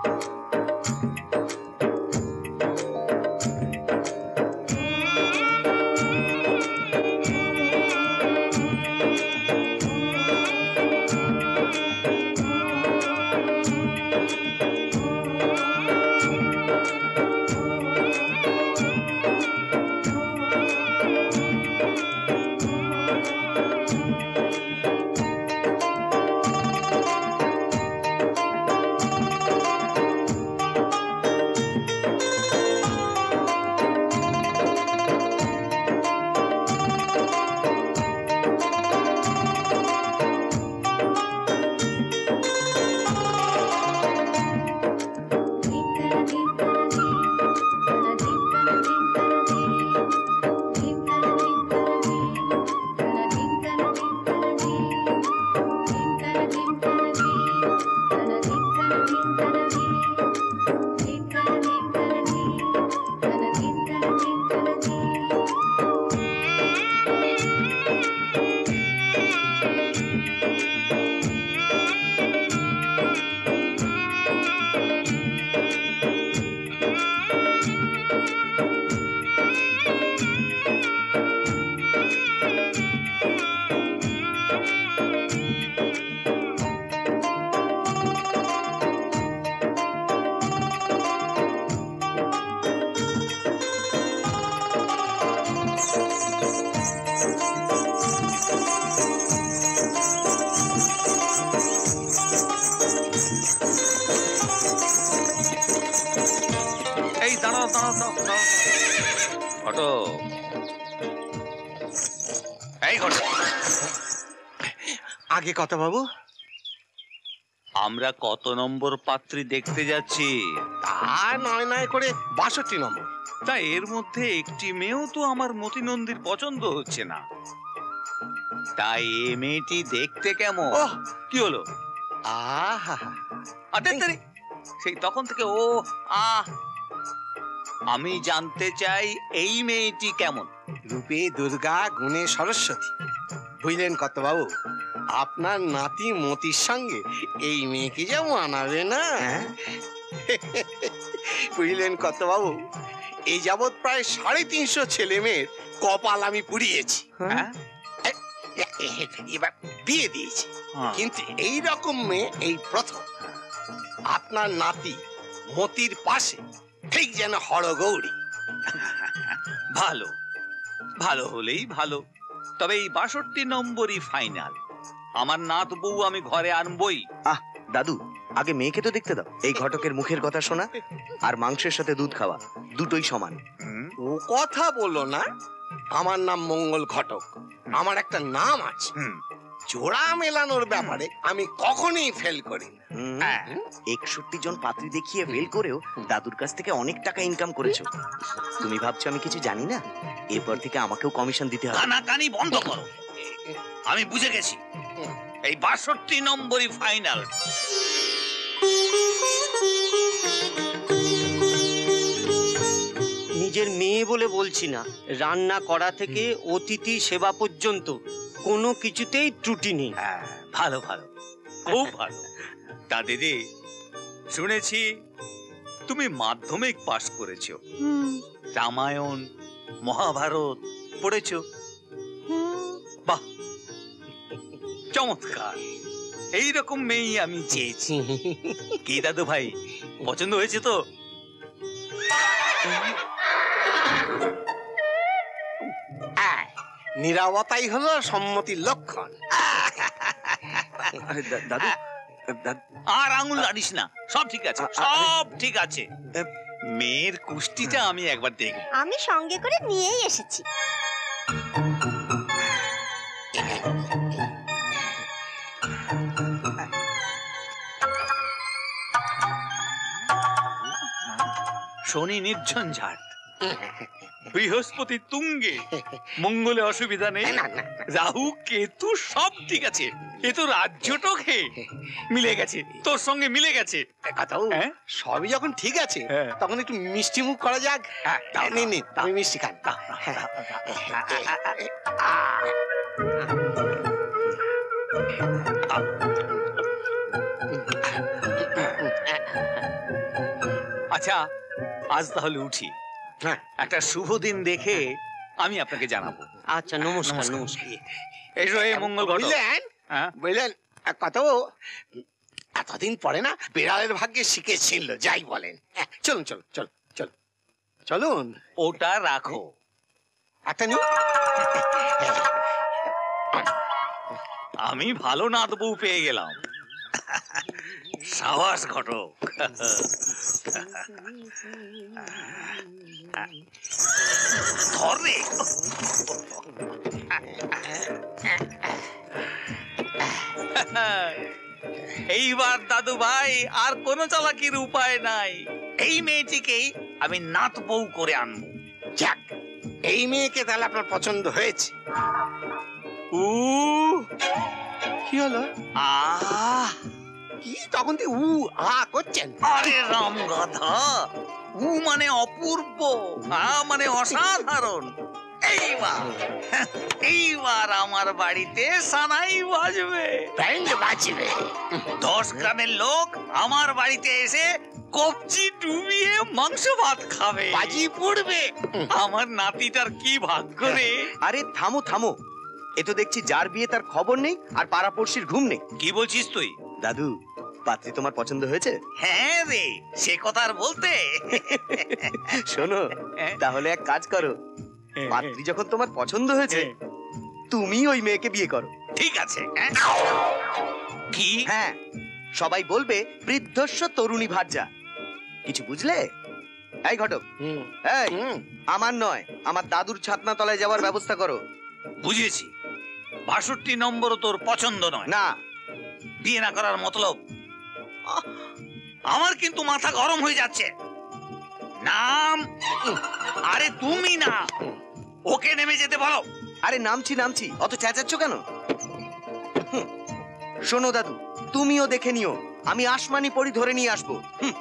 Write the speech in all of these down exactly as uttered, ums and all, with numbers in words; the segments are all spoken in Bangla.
আগে কথা বাবু, আমরা কত নম্বর পাত্রী দেখতে যাচ্ছি? তা নয় নয় করে বাষট্টি নম্বর। তা এর মধ্যে একটি মেয়েও তো আমার মতিনন্দীর পছন্দ হচ্ছে না। তাই এ মেয়েটি দেখতে কেমন? কি হলো? আহা, সেই তখন থেকে ও আহ আমি জানতে চাই এই মেয়েটি কেমন? রূপে দুর্গা, গুণে সরস্বতী। বুঝলেন কত বাবু, আপনার নাতি মতির সঙ্গে এই মেয়েকে যে মানাবে না। বুঝলেন কত বাবু, এই যাবৎ প্রায় সাড়ে তিনশো ছেলে মেয়ের কপাল আমি পুড়িয়েছি, এবার বিয়ে দিয়েছি, কিন্তু এই রকম মেয়ে এই প্রথম। আপনার নাতি মতির পাশে ঠিক যেন হরগৌরী। ভালো ভালো হলেই ভালো, তবে এই বাষট্টি নম্বরই ফাইনাল। আমার নাত বউ আমি ঘরে আনবই। আহ দাদু, আগে মেয়েকে তো দেখতে দাও। এই ঘটকের মুখের কথা শোনা আর মাংসের সাথে দুধ খাওয়া দুটোই সমান। ও কথা বলো না, আমার নাম মঙ্গল ঘটক, আমার একটা নাম আছে। জোড়া মেলানোর ব্যাপারে আমি কখনোই ফেল করি না। একষট্টি জন পাত্রী দেখিয়ে ফেল করেও দাদুর কাছ থেকে অনেক টাকা ইনকাম করেছো। তুমি ভাবছো আমি কিছু জানি না? এরপর থেকে আমাকেও কমিশন দিতে হবে। কানাকানি বন্ধ করো, আমি বুঝে গেছি এই বাষট্টি নম্বরই ফাইনাল। নিজের মেয়ে বলে বলছি না, রান্না করা থেকে অতিথি সেবা পর্যন্ত কোনো কিছুতেই ত্রুটি নেই। ভালো ভালো, খুব ভালো। তা দিদি, শুনেছি তুমি মাধ্যমিক পাশ করেছো, রামায়ণ মহাভারত পড়েছো। বাহ, চমৎকার। এইরকম মেয়েই আমি চেয়েছি। কি দাদু ভাই, পছন্দ হয়েছে তো? নীরবতাই হলো সম্মতির লক্ষণ। দাদু, আর আঙুল আনিস না, সব ঠিক আছে, সব ঠিক আছে। মেয়ের কুষ্টিটা আমি একবার দেখব। আমি সঙ্গে করে নিয়েই এসেছি। শনি নির্ঝঞ্ঝাট, বৃহস্পতি তুঙ্গে, মঙ্গলে অসুবিধা নেই, রাহু কেতু সব ঠিক আছে। এ তো রাজ্যটকে মিলে গেছে, তোর সঙ্গে মিলে গেছে। সবই যখন ঠিক আছে, তখন একটু মিষ্টি মুখ করা যাক। নিন নিন, আমি মিষ্টি খান। আচ্ছা, আজ তাহলে উঠি। হ্যাঁ, একটা শুভ দিন দেখে আমি আপনাকে জানাবো। আচ্ছা, নমস্কার নমস্কার। এসো এই মঙ্গল ঘটক। বুঝলেন হ্যাঁ? বুঝলেন এক কথা, ও এতদিন পরে না বেড়ালের ভাগ্যে শিখেছিল, যাই বলেন। হ্যাঁ, চলুন চলুন চলুন চলুন চলুন, ওটা রাখো। একটা নিন। আমি ভালো নাত বউ পেয়ে গেলাম। সাবাস ঘটক। ধর রে। এইবার দাদু ভাই আর কোনো চালাকির উপায় নাই। এই মেয়েটিকেই আমি নাত বউ করে আনবো। যাক, এই মেয়েকে তাহলে আপনার পছন্দ হয়েছে। উ কি হলো? আহ কি তখন থেকে উ আ করছেন? আরে রামগাধা, উ মানে অপূর্ব, আ মানে অসাধারণ। এইবার এইবার আমার বাড়িতে সানাই বাজবে, ব্যান্ড বাজবে। দশ গ্রামের লোক আমার বাড়িতে এসে কবজি ডুবিয়ে মাংস ভাত খাবে, বাজি পড়বে। আমার নাতিটার কি ভাগ্য রে। আরে থামো থামো, এ তো দেখছি যার বিয়ে তার খবর নেই আর পাড়াপড়শির ঘুম নেই। কি বলছিস তুই? দাদু, পাত্রী তোমার পছন্দ হয়েছে? হ্যাঁ রে, সে কথা আর বলতে। শোনো, তাহলে এক কাজ করো, পাত্রী যখন তোমার পছন্দ হয়েছে, তুমি ওই মেয়েকে বিয়ে করো। ঠিক আছে। হ্যাঁ? কি? হ্যাঁ, সবাই বলবে বৃদ্ধস্ব তরুণী ভার্যা। কিছু বুঝলে? এই ঘটক, হুম, এই হুম। আমার নয়, আমার দাদুর ছাতনা তলায় যাওয়ার ব্যবস্থা করো। বুঝেছি, বাষট্টি নম্বরও তোর পছন্দ নয়। না, বিয়ে না করার মতলব? আহ, আমার কিন্তু মাথা গরম হয়ে যাচ্ছে। নাম। আরে তুমি না, ওকে নেমে যেতে বলো। আরে নামছি নামছি, অত চেঁচাচ্ছ কেন? হুম, শোনো দাদু, তুমিও দেখে নিও, আমি আসমানি পরি ধরে নিয়ে আসবো। হুম,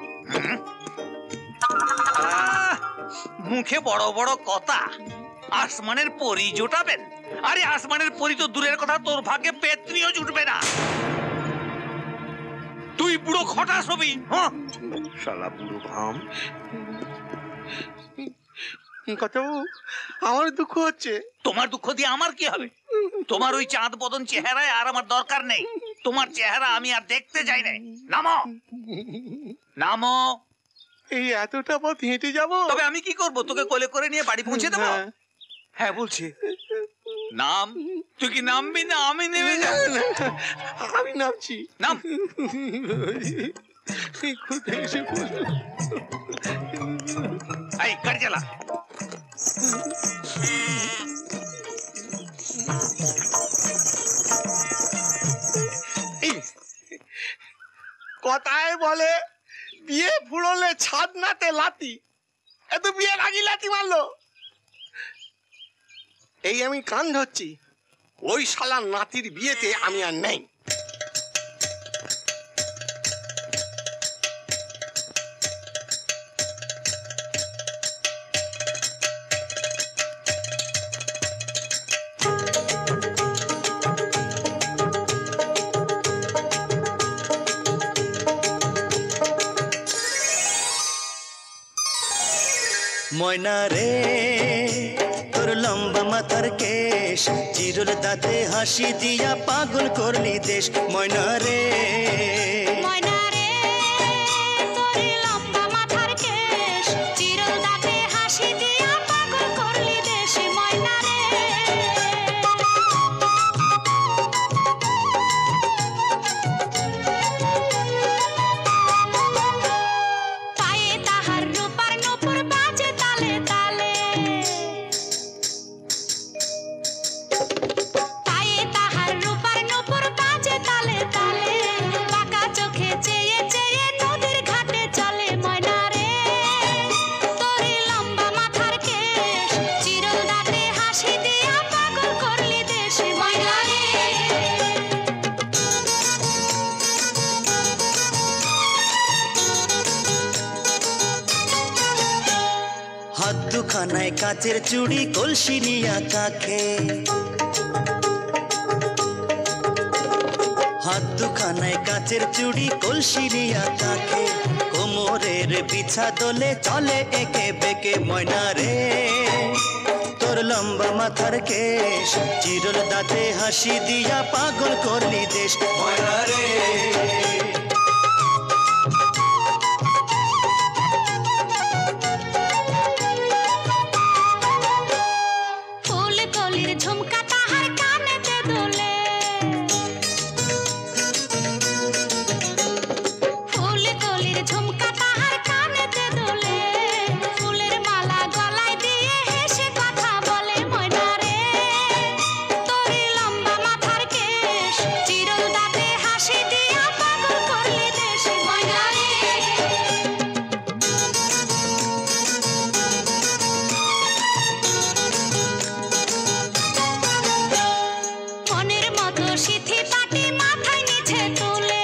আহ, মুখে বড় বড় কথা, আসমানের পরি জোটাবেন? আরে আসমানের পরি তো দূরের কথা, তোর ভাগ্যে পেত্নিও জুটবে না। তুই পুরো খটাস হবি। হ্যাঁ, শালা বুড়ো ভাম। কত আমার দুঃখ হচ্ছে। তোমার দুঃখ দিয়ে আমার কি হবে? তোমার ওই চাঁদ বদন চেহারায় আর আমার দরকার নেই। তোমার চেহারা আমি আর দেখতে চাই না। নামো নামো। এই এতটা পথ হেঁটে যাব? তবে আমি কি করব? তোকে কোলে করে নিয়ে বাড়ি পৌঁছে দেবো? হ্যাঁ। হ্যাঁ বলছি, নাম। তুই কি নামবি না আমি নেমে না, যাব? না, আমি নামছি। নাম। কোথায় এসে পড়লো? এই গাড়ি চালা। কথায় বলে বিয়ে ফুরলে ছাদ নাতে লাতি, এত বিয়ের আগে লাতি মারলো। এই আমি কান ধরছি, ওই শালার নাতির বিয়েতে আমি আর নেই। ময়না রে তোর লম্বা মাথার কেশ, চিরল দাঁতে হাসি দিয়া পাগল করলি দেশ। ময়না রে ময়না রে তোর লম্বা মাথার কেশ, চিরল দাঁতে হাসি দিয়া পাগল করলি দেশ। ময়না রে পায়ে তাহার রূপার নূপুর বাজে তালে তালে, পায়ে তাহার রূপার নূপুর বাজে তালে তালে, বাঁকা চোখে চেয়ে চেয়ে নদীর ঘাটে চলে। ময়না রে তোর লম্বা মাথার কেশ, চিরল দাঁতে হাসি দিয়া পাগল করলি দেশ। ময়না রে হাত দুখানায় কাচের চুড়ি, কলসি নিয়া কাখে। হাত দুখানায় কাচের চুড়ি, কলসি নিয়া কাখে। কোমর মোরের পিছা দোলে চলে একে বেকে ময়না রে তোর লম্বা মাথার কেশ চিরল দাঁতে হাসি দিয়া পাগল করলি দেশ ময়না রে ফুল কলির ঝুমকা তাহার কানেতে দোলে ফুল কলির ঝুমকা তাহার কানেতে দোলে ফুলের মালা গলায় দিয়ে হেসে কথা বলে ময়না রে তোর লম্বা মাথার কেশ চিরল দাঁতে হাসি দিয়া পাগল করলি দেশ ময়না রে মনের মতো সিথি পাটি মাথায় নিচে তুলে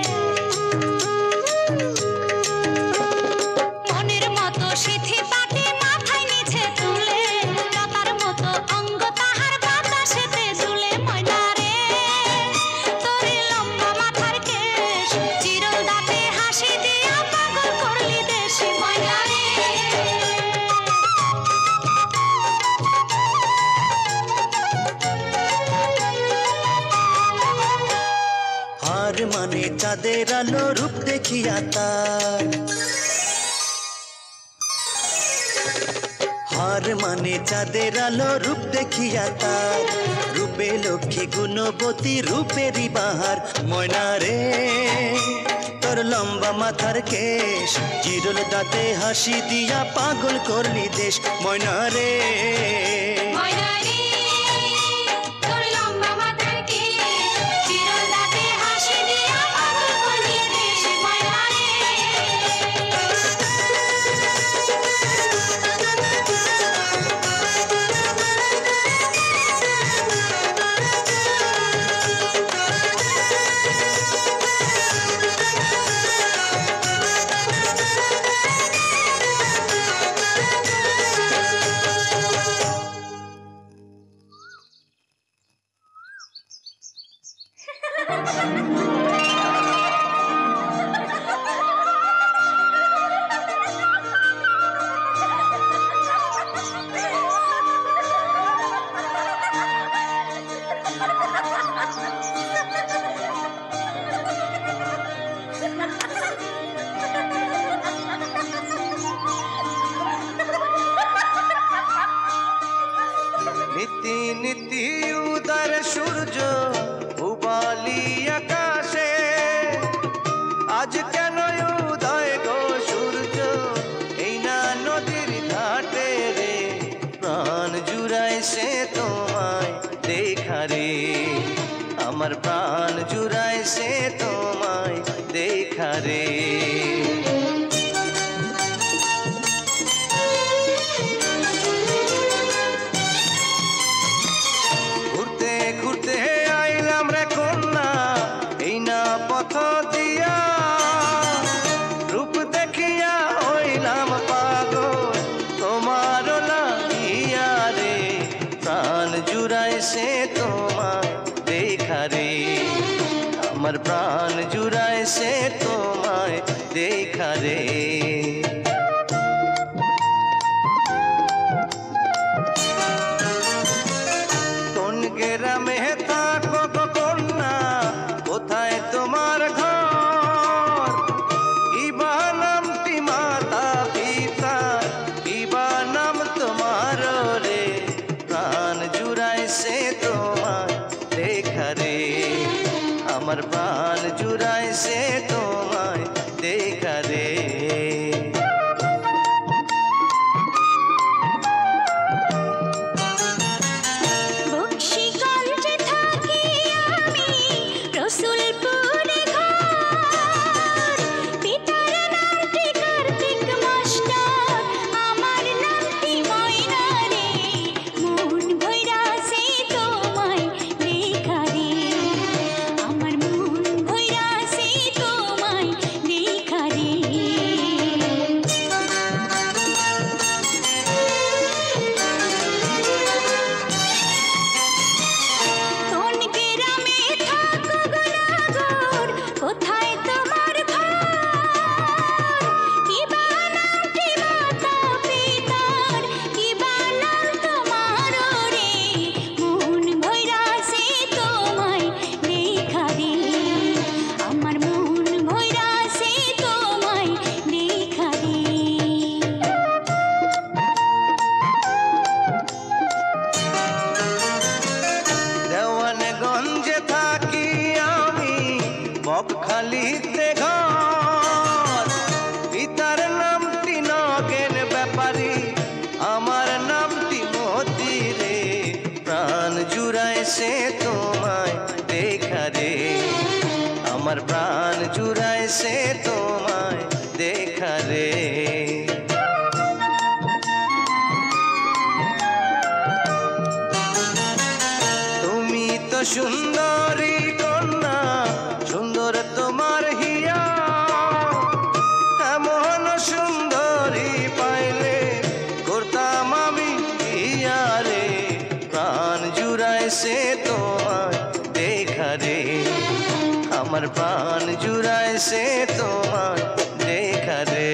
মনের মতো সিথি পাটি মাথায় নিচে তুলে লতার মতো অঙ্গ তাহার বাতাসেতে দুলে ময়না রে তোর লম্বা মাথার কেশ চিরল দাঁতে হাসি দিয়া পাগল করলি দেশ ময়না রে হার মানে চাঁদের আলো রূপ দেখিয়া তার হার মানে চাঁদের আলো রূপ দেখিয়া তার রূপে লক্ষ্মী গুণবতী রূপেরই বাহার ময়না রে তোর লম্বা মাথার কেশ চিরল দাঁতে হাসি দিয়া পাগল করলি দেশ ময়না রে ময়না রে তোর লম্বা মাথার কেশ চিরল দাঁতে হাসি দিয়া পাগল করলি দেশ ময়না রে নীতি নীতি উদার সূর্য উবালি আকাশে আজ কেন উদয় গো সূর্য এই না নদীর ঘাটে রে প্রাণ জুড়ায় সে তোমায় দেখা রে আমার প্রাণ জুড়ায় সে তোমায় দেখা রে ঘুরতে ঘুরতে আইলাম রে কন্যা এই না পথ দিয়া রূপ দেখিয়া হইলাম পাগল তোমার লাগিয়া রে প্রাণ জুড়ায় সে তোমায় দেখা রে আমার প্রাণ জুড়ায় সে তোমায় দেখা রে কোন গ্রামে থাকো গো কন্যা কোথায় তোমার ঘর ইবা নামটি মাতা পিতা ইবা নাম তোমার রে প্রাণ জুড়ায় সে তোমায় দেখা রে আমার প্রাণ জুড়ায় সে তোমায় দেখা রে বংশীগঞ্জে থাকি আমি রসুলপুরে ঘর পিতার নামটি কার্তিক মাস্টার আমার নামটি ময়না রে মন ভৈরা সে তোমায় দেখা রে আমার মন ভৈরা সে তোমায় জুড়াইছে তোমায় দেখা রে, আমার প্রাণ জুড়াইছে তোমায় দেখা রে। তুমি তো সুন্দরী কন্যা, সুন্দর তোমার হিয়া, এমন সুন্দরী পাইলে করতাম আমি বিয়া রে। প্রাণ জুড়াইছে তোমায় দেখা রে, আমার প্রাণ জুড়াইছে তোমায় দেখা রে।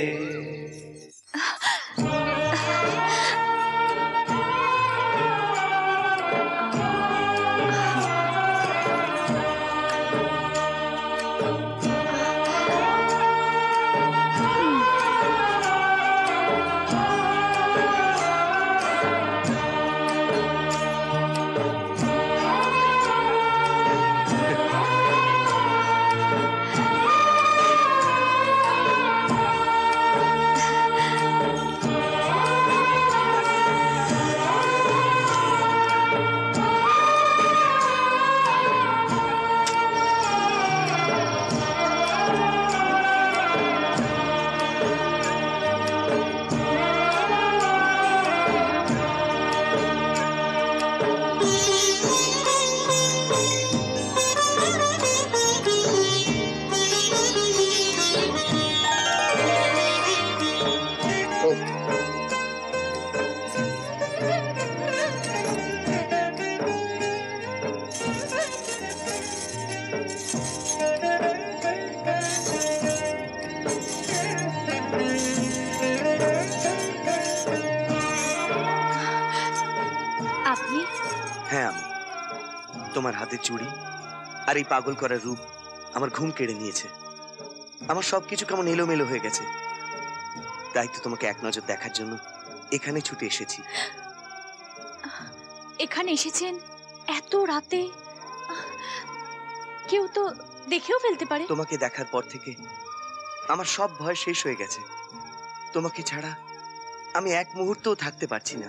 আপনি? হ্যাঁ আমি। তোমার হাতে চুড়ি আর এই পাগল করার রূপ আমার ঘুম কেড়ে নিয়েছে। আমার সবকিছু কেমন এলোমেলো হয়ে গেছে। তাই তো তোমাকে এক নজর দেখার জন্য এখানে ছুটে এসেছি। এখানে এসেছেন এত রাতে? কেউ তো দেখেও ফেলতে পারে। তোমাকে দেখার পর থেকে আমার সব ভয় শেষ হয়ে গেছে। তোমাকে ছাড়া আমি এক মুহূর্তও থাকতে পারছি না।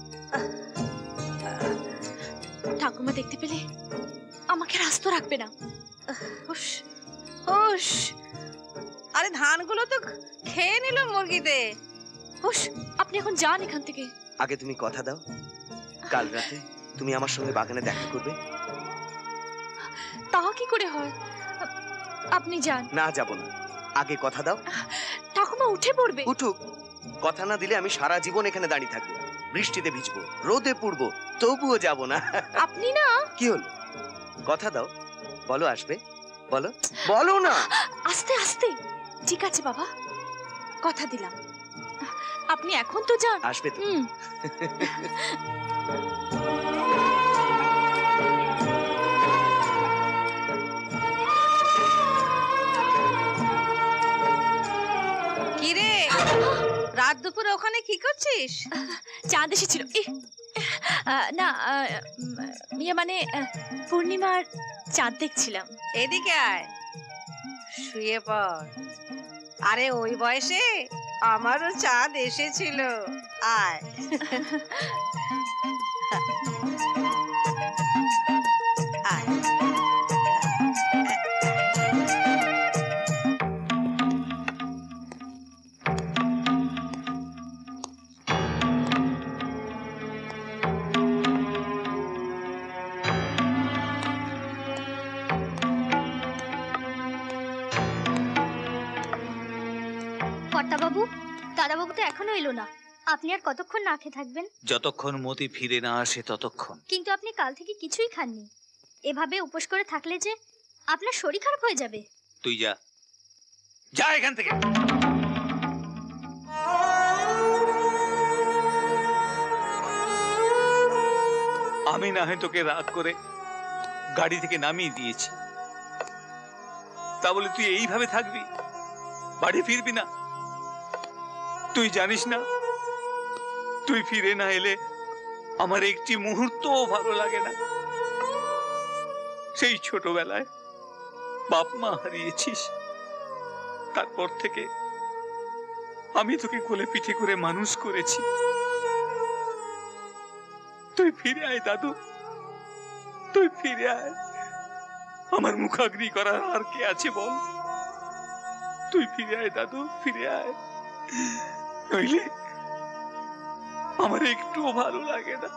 ঠাকুমা দেখতে পেলে আমাকে রাস্ত রাখবে না। হুস হুস, আরে ধানগুলো তো খেয়ে নিল মুরগিতে। হুস, আপনি এখন যান এখান থেকে। আগে তুমি কথা দাও, কাল রাতে তুমি আমার সঙ্গে বাগানে দেখা করবে। তা কি করে হয়? আপনি যান। না, যাব না। আগে কথা দাও। ঠাকুমা উঠে পড়বে। উঠুক। কথা না দিলে আমি সারা জীবন এখানে দাঁড়িয়ে থাকবো, বৃষ্টিতে ভিজবো, রোদে পুড়বো, তবুও যাব না। আপনি না। কি হলো? কথা দাও, বলো আসবে, বলো বলো না। আস্তে আস্তে। ঠিক আছে বাবা, কথা দিলাম। আপনি এখন তো যান। আসবে তো? হুম। কি রে, রাত দুপুরে ওখানে কি করছিস? চাঁদ এসেছিল। ইহ, আহ, না আহ, উম, ইয়ে মানে আহ, পূর্ণিমার চাঁদ দেখছিলাম। এদিকে আয়, শুয়ে পড়। আরে ওই বয়সে আমারও চাঁদ এসেছিল। আয়। আয়। কর্তাবাবু, দাদাবাবু তো এখনো এলো না। আপনি আর কতক্ষণ না খেয়ে থাকবেন? যতক্ষণ মতি ফিরে না আসে ততক্ষণ। কিন্তু আপনি কাল থেকে কিছুই খাননি। এভাবে উপোস করে থাকলে যে আপনার শরীর খারাপ হয়ে যাবে। তুই যা, যা এখান থেকে। আমি না হয় তোকে রাগ করে গাড়ি থেকে নামিয়ে দিয়েছি, তা বলে তুই এইভাবে থাকবি, বাড়ি ফিরবি না? তুই জানিস না, তুই ফিরে না এলে আমার একটি মুহূর্তও ভালো লাগে না। সেই ছোটবেলায় বাপ মা হারিয়েছিস, তারপর থেকে আমি তোকে কোলে পিঠে করে মানুষ করেছি। তুই ফিরে আয় দাদু, তুই ফিরে আয়, আমার মুখাগ্নি করার আর কে আছে বল? তুই ফিরে আয় দাদু, ফিরে আয়, নইলে আমার একটুও ভালো লাগে না।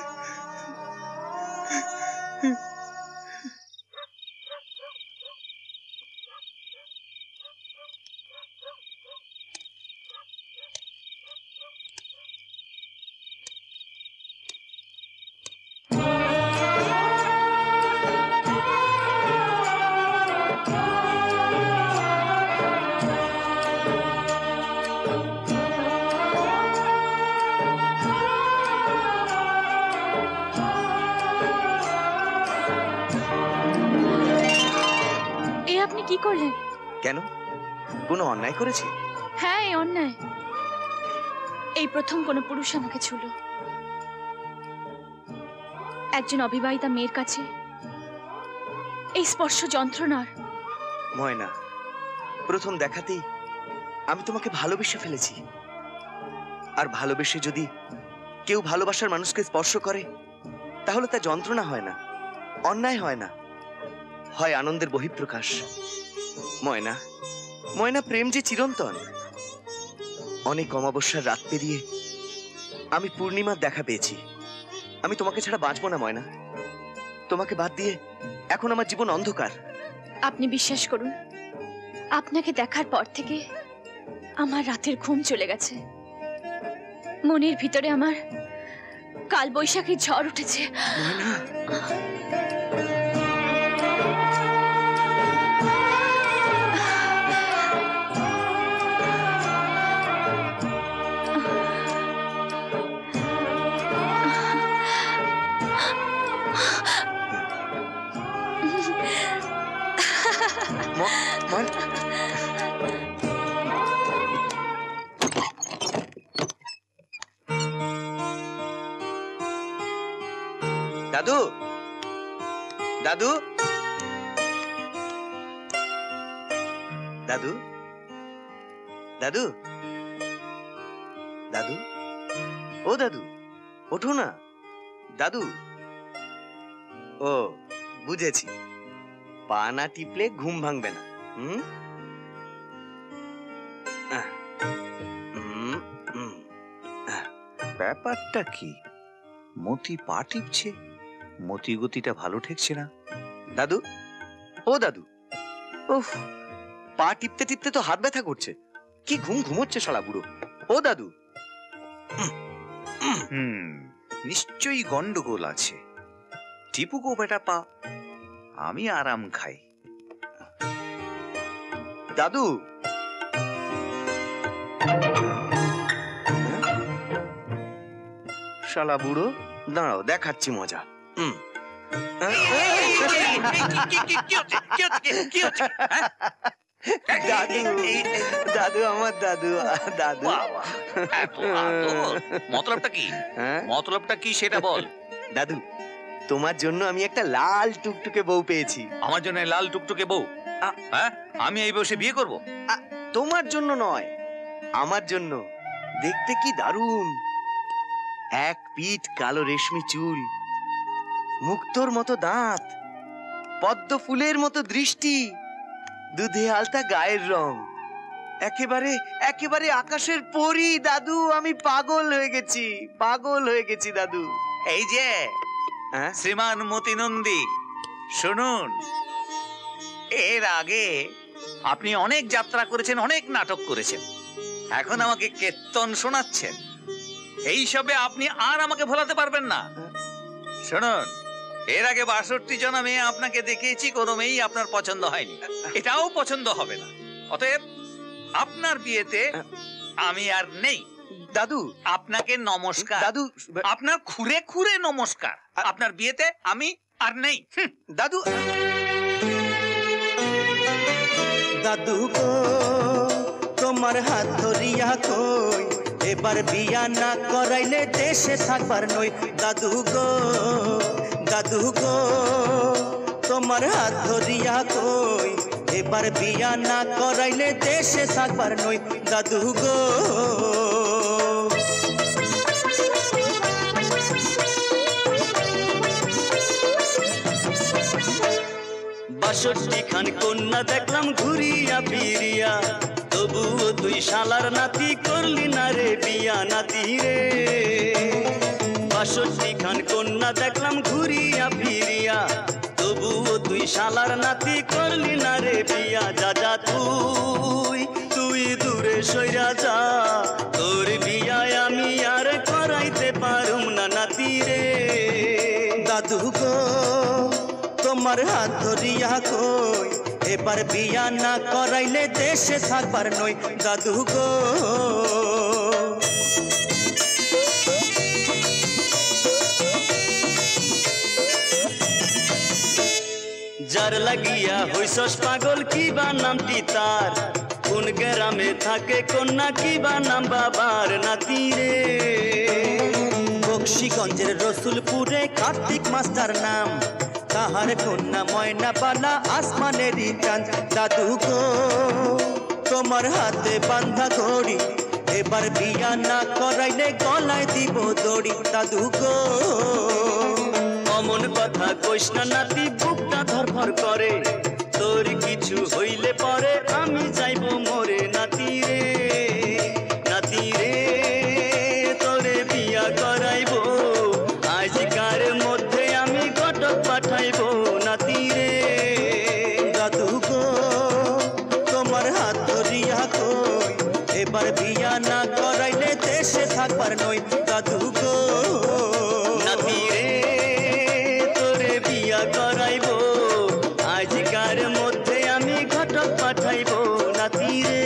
কি করলেন? কেন, কোনো অন্যায় করেছি? হ্যাঁ, এই অন্যায়। এই প্রথম কোনো পুরুষ আমাকে ছুলো। একজন অবিবাহিতা মেয়ের কাছে এই স্পর্শ যন্ত্রণার। ময়না, প্রথম দেখাতেই আমি তোমাকে ভালোবেসে ফেলেছি। আর ভালোবেসে যদি কেউ ভালোবাসার মানুষকে স্পর্শ করে তাহলে তা যন্ত্রণা হয় না, অন্যায় হয় না, হয় আনন্দের বহিঃপ্রকাশ। ময়না, ময়না, প্রেম যে চিরন্তন। অনেক অমাবস্যার রাত পেরিয়ে আমি পূর্ণিমার দেখা পেয়েছি। আমি তোমাকে ছাড়া বাঁচবো না ময়না। তোমাকে বাদ দিয়ে এখন আমার জীবন অন্ধকার। আপনি বিশ্বাস করুন, আপনাকে দেখার পর থেকে আমার রাতের ঘুম চলে গেছে। মনের ভিতরে আমার কাল বৈশাখীর ঝড় উঠেছে। ময়না, দাদু, দাদু, দাদু, দাদু, দাদু, ও দাদু, ওঠো না। দাদু, ও বুঝেছি, পা না টিপলে ঘুম ভাঙবে না। হুম ব্যাপারটা কি? মতি পা টিপছে, মতি গতিটা ভালো ঠেকছে না। দাদু, ও দাদু, ওহ, পা টিপতে টিপতে তো হাত ব্যথা করছে। কি ঘুম ঘুমোচ্ছে শালা বুড়ো। ও দাদু। হুম, নিশ্চয়ই গন্ডগোল আছে। টিপুকো বেটা পা, আমি আরাম খাই। দাদু, শালা বুড়ো, দাঁড়াও দেখাচ্ছি মজা। হুম, দাদু, দাদু, আমার দাদু, দাদু। মতলবটা কি? মতলবটা কি সেটা বল। দাদু, তোমার জন্য আমি একটা লাল টুকটুকে বউ পেয়েছি। আমার জন্য লাল টুকটুকে বউ? হ্যাঁ, আমি এই বয়সে বিয়ে করব? তোমার জন্য নয়, আমার জন্য। দেখতে কি দারুণ, এক পিঠ কালো রেশমি চুল, মুক্তোর মতো দাঁত, পদ্ম ফুলের মতো দৃষ্টি, দুধে আলতা গায়ের রং, একেবারে একেবারে আকাশের পরী। দাদু, আমি পাগল হয়ে গেছি, পাগল হয়ে গেছি দাদু। এই যে শ্রীমান মতি নন্দী, শুনুন, এর আগে আপনি অনেক যাত্রা করেছেন, অনেক নাটক করেছেন, এখন আমাকে কীর্তন শোনাচ্ছেন। এইসবে আপনি আর আমাকে ভোলাতে পারবেন না। শুনুন, এর আগে বাষট্টি জনা মেয়ে আপনাকে দেখিয়েছি, কোনো মেয়েই আপনার পছন্দ হয়নি, এটাও পছন্দ হবে না। অতএব আপনার বিয়েতে আমি আর নেই। দাদু, আপনাকে নমস্কার। দাদু, আপনার খুরে খুরে নমস্কার। আপনার বিয়েতে আমি আর নেই। দাদু, দাদু গো, তোমার হাত ধরিয়া কই, এবার বিয়া না করাইলে দেশে থাকবার নই। দাদু গো, দাদু গো, তোমার হাত ধরিয়া কই, এবার বিয়া না করাইলে দেশে থাকবার নই। দাদু গো, বাষট্টি খান কন্যা দেখলাম ঘুরিয়া ফিরিয়া, তবুও তুই শালার নাতি করলি না রে বিয়া নাতি রে। বাষট্টি খান কন্যা দেখলাম ঘুরিয়া ফিরিয়া, তবুও তুই শালার নাতি করলি না রে বিয়া। যা যা তুই তুই দূরে সইরা যা, তোর বিয়ায় আমি আর করাইতে পারুম না নাতি রে। দাদু গো তোমার হাত ধরিয়া কই, এবার বিয়া না করাইলে দেশে থাকবার নই দাদু গো। যার লাগিয়া হইছস পাগল কিবা নামটি তার, কোন গ্রামে থাকে কন্যা কিবা নাম বাবার নাতি রে। বক্সিগঞ্জের রসুলপুরে কার্তিক মাস্টার নাম, তাহার কন্যা ময়না বালা আসমানেরই চাঁদ। দাদু গো তোমার হাতে বান্ধা ঘড়ি, এবার বিয়া না করাইলে গলায় দিব দড়ি দাদু গো। অমন কথা কইস না নাতি, বুকটা ধরফর করে, তোর কিছু হইলে পরে আমি যাইব মরে নাতি রে। নাতি রে তোরে বিয়া করাইব, আজকার মধ্যে আমি ঘটক পাঠাইব নাতি রে। দাদু গো তোমার হাত ধরিয়া কই, এবার বিয়া না করাইলে দেশে থাকবার নই দাদু গো। নাতি রে তোরে বিয়া করাইব, আজকার মধ্যে আমি ঘটক পাঠাইব নাতি রে।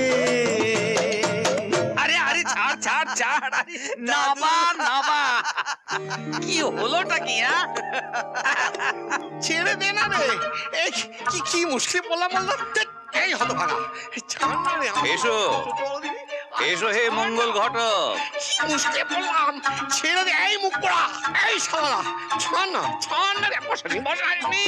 আরে আরে ছাড় ছাড় ছাড়, আরে নাবা নাবা, কি হলোটা কি? হ্যাঁ ছেড়ে দে না রে, এই কি কি মুশকিল বললাম বললাম। এই হলো ভাগা, ছাড় না রে। এসো এসো হে মঙ্গল ঘটক। কি মুশকিল বললাম, ছেড়ে দে। এই মুখ পোড়া, এই শালা ছাড় না, ছাড় না রে। বসানি বসানি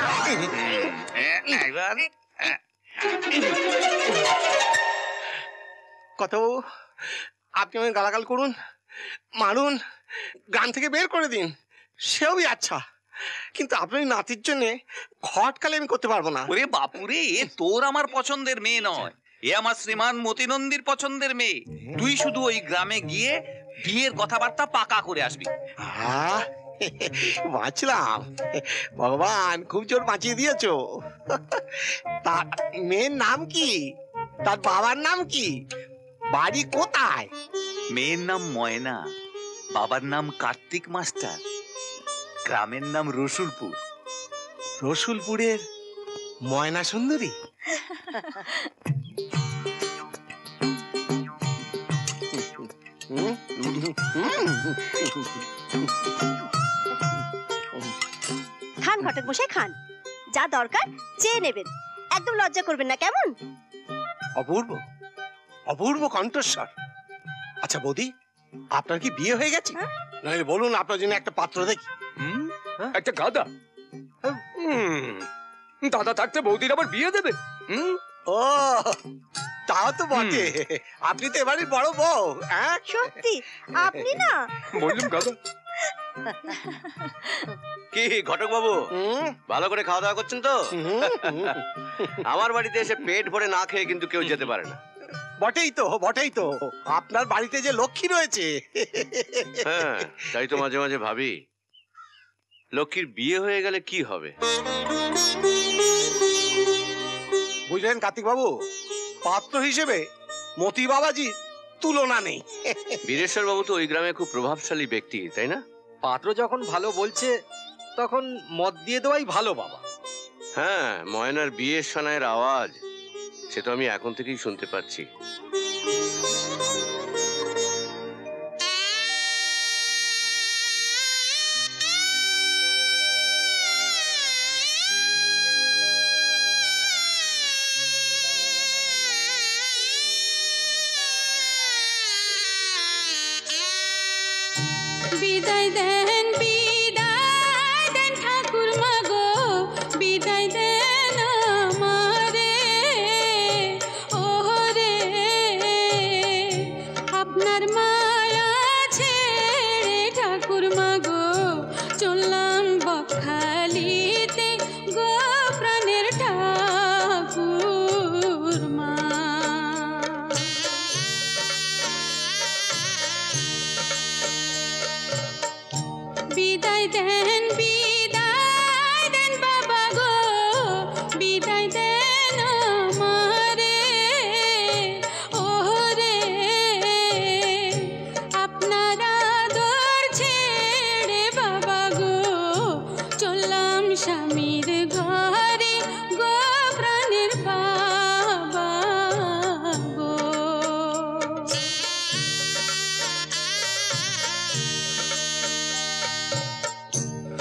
কত আপনি আমাকে গালাগাল করুন, মারুন, গান থেকে বের করে দিন, সেও আচ্ছা, কিন্তু আপনার নাতির জন্য খটকালে আমি করতে পারবো না। ওরে বাপুরে, এ তোর আমার পছন্দের মেয়ে নয়, এ আমার শ্রীমান মতিনন্দীর পছন্দের মেয়ে। তুই শুধু ওই গ্রামে গিয়ে বিয়ের কথাবার্তা পাকা করে আসবি। আহ, বাঁচলাম, ভগবান খুব জোর বাঁচিয়ে দিয়েছো। তার মেয়ের নাম কি, তার বাবার নাম কি, বাড়ি কোথায়? মেয়ের নাম ময়না, বাবার নাম কার্তিক মাস্টার, গ্রামের নাম রসুলপুর। রসুলপুরের ময়না সুন্দরী? খান ঘটক বসে খান, যা দরকার চেয়ে নেবেন, একদম লজ্জা করবেন না কেমন? অপূর্ব অপূর্ব কণ্ঠস্বর। আচ্ছা বৌদি, আপনার কি বিয়ে হয়ে গেছে? নাহলে বলুন, আপনার জন্য একটা পাত্র দেখি। একটা গাদা? দাদা থাকতে বৌদির আবার বিয়ে দেবে? ও তাও তো বটে, আপনি তো এবারে বড় বউ। সত্যি আপনি না? বললাম গাদা। কি ঘটক বাবু, ভালো করে খাওয়া দাওয়া করছেন তো? আমার বাড়িতে এসে পেট ভরে না খেয়ে কিন্তু কেউ যেতে পারে না। বটেই তো বটেই তো, আপনার বাড়িতে যে লক্ষ্মী রয়েছে। হ্যাঁ, তাই তো মাঝে মাঝে ভাবি লক্ষ্মীর বিয়ে হয়ে গেলে কি হবে। বুঝলেন কার্তিক বাবু, পাত্র হিসেবে মতি বাবাজি তুলনা নেই। বীরেশ্বর বাবু তো ওই গ্রামে খুব প্রভাবশালী ব্যক্তি, তাই না? পাত্র যখন ভালো বলছে তখন মত দিয়ে দেওয়াই ভালো বাবা। হ্যাঁ, ময়নার বিয়ের সানাইয়ের আওয়াজ সে তো আমি এখন থেকেই শুনতে পাচ্ছি। বিদায় দেন বিদায় দেন ঠাকুর মাগো, বিদায় দেন আমারে ওরে, আপনার মায়া ছেড়ে ঠাকুর মাগো চললাম বকখালিতে গো প্রাণের ঠাকুর।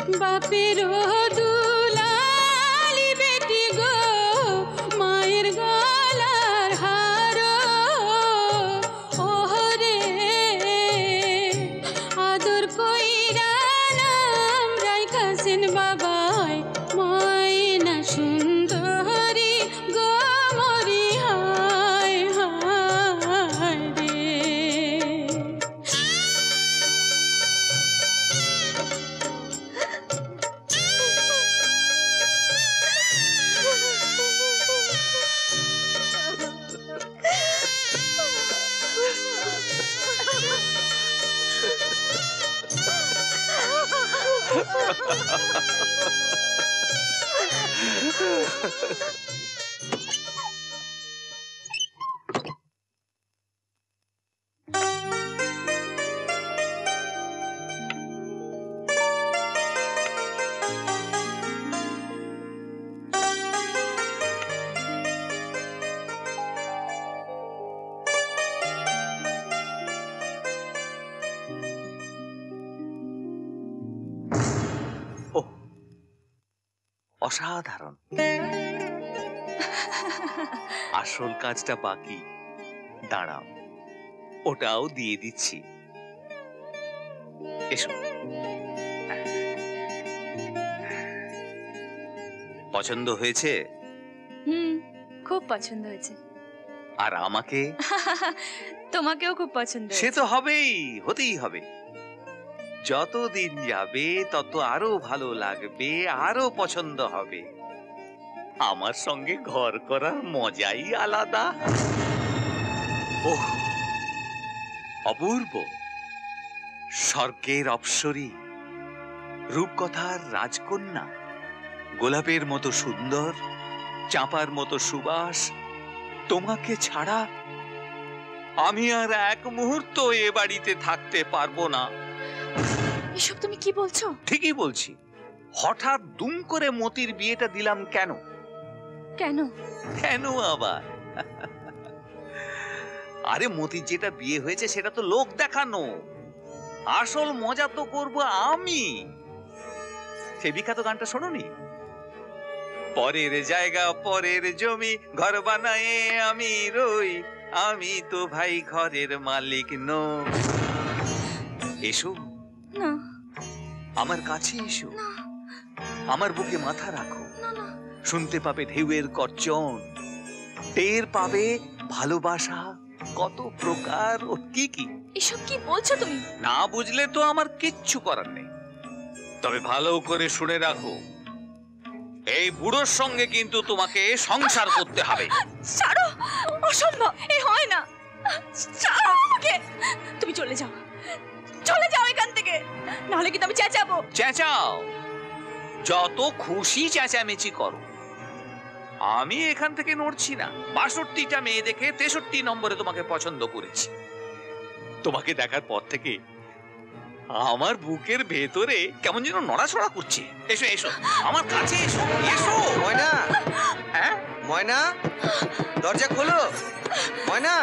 বাপের দুলালি বেটি গো মায়ের গলার হার ওহরে আদর কইরা নাম রাইখাছেন বাবাই ময়না সুন্দরী গো মরি হায় হায় রে। অসাধারণ। আসল কাজটা বাকি, দাঁড়াও, ওটাও দিয়ে দিচ্ছি। এসো। পছন্দ হয়েছে? হুম, খুব পছন্দ হয়েছে। আর আমাকে? তোমাকেও খুব পছন্দ সে তো হবেই, হতেই হবে। যতদিন যাবে তত আরো ভালো লাগবে, আরো পছন্দ হবে। আমার সঙ্গে ঘর করার মজাই আলাদা। ওহ, অপূর্ব, স্বর্গের অপ্সরী, রূপকথার রাজকন্যা, গোলাপের মতো সুন্দর, চাঁপার মতো সুবাস। তোমাকে ছাড়া আমি আর এক মুহূর্ত এ বাড়িতে থাকতে পারবো না। এসব তুমি কি বলছো? ঠিকই বলছি। হঠাৎ দুম করে মতির বিয়েটা দিলাম কেন? কেন? কেন আবার? আরে মতির যেটা বিয়ে হয়েছে সেটা তো লোক দেখানো, আসল মজা তো করব আমি। সে বিখ্যাত গানটা শোনোনি? পরের জায়গা পরের জমি ঘর বানায়ে আমি রই, আমি তো ভাই ঘরের মালিক নই। এসো না, আমার কাছে এসো, আমার বুকে মাথা রাখো। শুনতে পাবে ঢেউয়ের গর্জন, টের পাবে ভালোবাসা কত প্রকার ও কি কি। এসব কি বলছো তুমি? না বুঝলে তো আমার কিচ্ছু করার নেই। তবে ভালো করে শুনে রাখো, এই বুড়োর সঙ্গে কিন্তু তোমাকে সংসার করতে হবে। ছাড়ো, অসম্ভব, এ হয় না। ছাড়ো আমাকে, তুমি চলে যাও, চলে যাও এখান থেকে, নাহলে কিন্তু আমি চেঁচাবো। চেঁচাও, যত খুশি চেঁচামেচি করো, আমি এখান থেকে নড়ছি না। বাষট্টিটা মেয়ে দেখে তেষট্টি নম্বরে তোমাকে পছন্দ করেছি। তোমাকে দেখার পর থেকে আমার বুকের ভেতরে কেমন যেন নড়াচড়া করছে। এসো এসো, আমার কাছে এসো, এসো। ময়না, হ্যাঁ ময়না, দরজা খোলো। ময়না,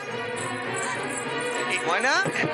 ময়না,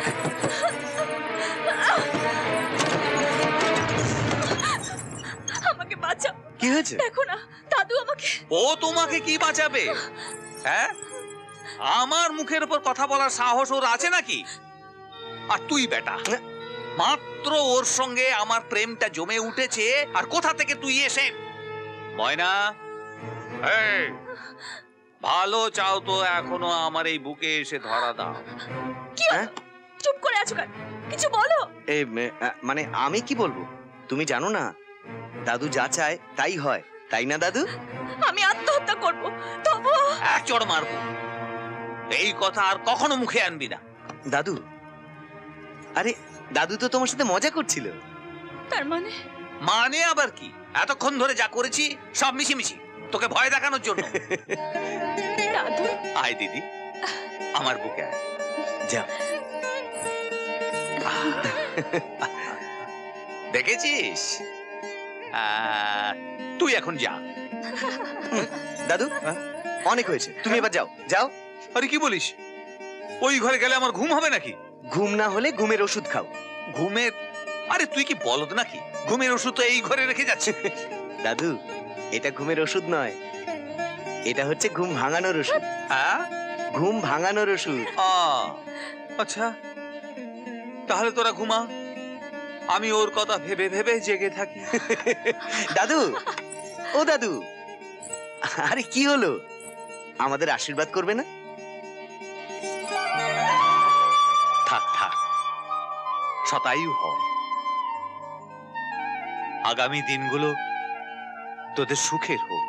আমাকে বাঁচাও। কি হয়েছে? দেখো না, দাদু আমাকে। ও তোমাকে কি বাঁচাবে? হ্যাঁ, আমার মুখের উপর কথা বলার সাহস ওর আছে নাকি? আর তুই বেটা, মাত্র ওর সঙ্গে আমার প্রেমটা জমে উঠেছে, আর কোথা থেকে তুই এসে? ময়না, এই, ভালো চাও তো এখনো আমার এই বুকে এসে ধরা দাও। কি চুপ করে আছো কেন? কিছু বলো। এ মানে আমি কি বলবো? তুমি জানো না, দাদু যা চায় তাই হয়, তাই না দাদু? আমি আত্মহত্যা করব, তবু এক চড় মারবো। এই কথা আর কখনো মুখে আনবি না। দাদু, আরে দাদু তো তোমার সাথে মজা করছিল। তার মানে? মানে আবার কি? এতক্ষণ ধরে যা করেছি সব মিশিমিশি তোকে ভয় দেখানোর জন্য। দাদু, আয় দিদি, আমার বুকে আয়। যা। দেখেছিস? তুই এখন যা। দাদু, অনেক হয়েছে, তুমি এবার যাও। যাও। আরে কি বলিস? ওই ঘরে গেলে আমার ঘুম হবে নাকি? ঘুম না হলে ঘুমের ওষুধ খাও। ঘুমের আরে তুই কি বলদ নাকি? ঘুমের ওষুধ তো এই ঘরে রেখে যাচ্ছে। দাদু, এটা ঘুমের ওষুধ নয়, এটা হচ্ছে ঘুম ভাঙানোর ওষুধ। হ্যাঁ, ঘুম ভাঙানোর ওষুধ। আচ্ছা, তাহলে তোরা ঘুমা, আমি ওর কথা ভেবে ভেবে জেগে থাকি। দাদু, ও দাদু, আরে কি হলো? আমাদের আশীর্বাদ করবে না? থাক থাক, শতায়ু হ। আগামী দিনগুলো তোদের সুখের হোক।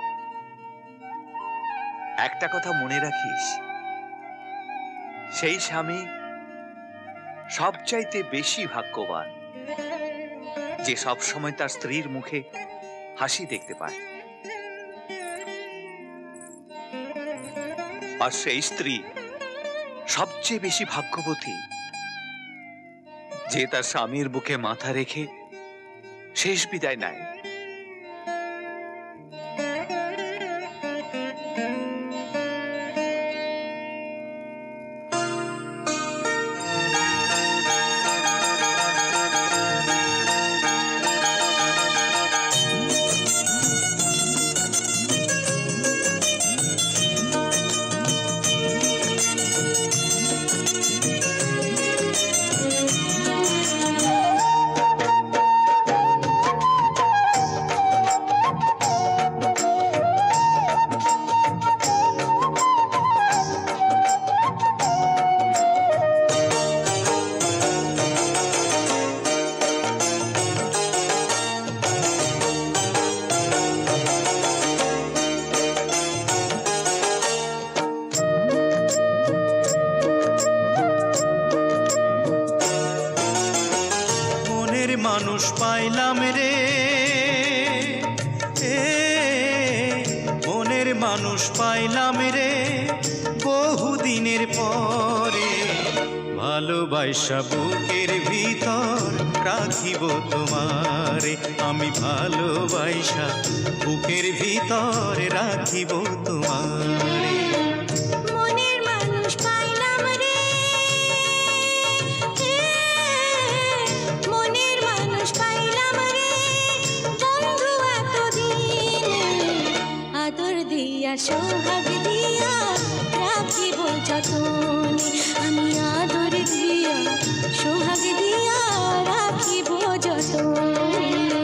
একটা কথা মনে রাখিস, সেই স্বামী সবচাইতে বেশি ভাগ্যবান যে সব সময় তার স্ত্রীর মুখে হাসি দেখতে পায়। আর সেই স্ত্রী সবচেয়ে বেশি ভাগ্যবতী যে তার স্বামীর বুকে মাথা রেখে শেষ বিদায় নেয়। মানুষ পাইলাম রে, এ মনের মানুষ পাইলাম রে, বহুদিনের পরে। ভালোবাসা বুকের ভিতর রাখিব তোমারে, আমি ভালোবাসা বুকের ভিতর রাখিব তোমারে। মনের মানুষ পাইলাম রে, মনের মানুষ পাইলাম রে, বন্ধু এতদিনে আদর দিয়া সোহাগ দিয়া রাখিব যতনে, আমি আদর দিয়া সোহাগ দিয়া রাখিব যতনে।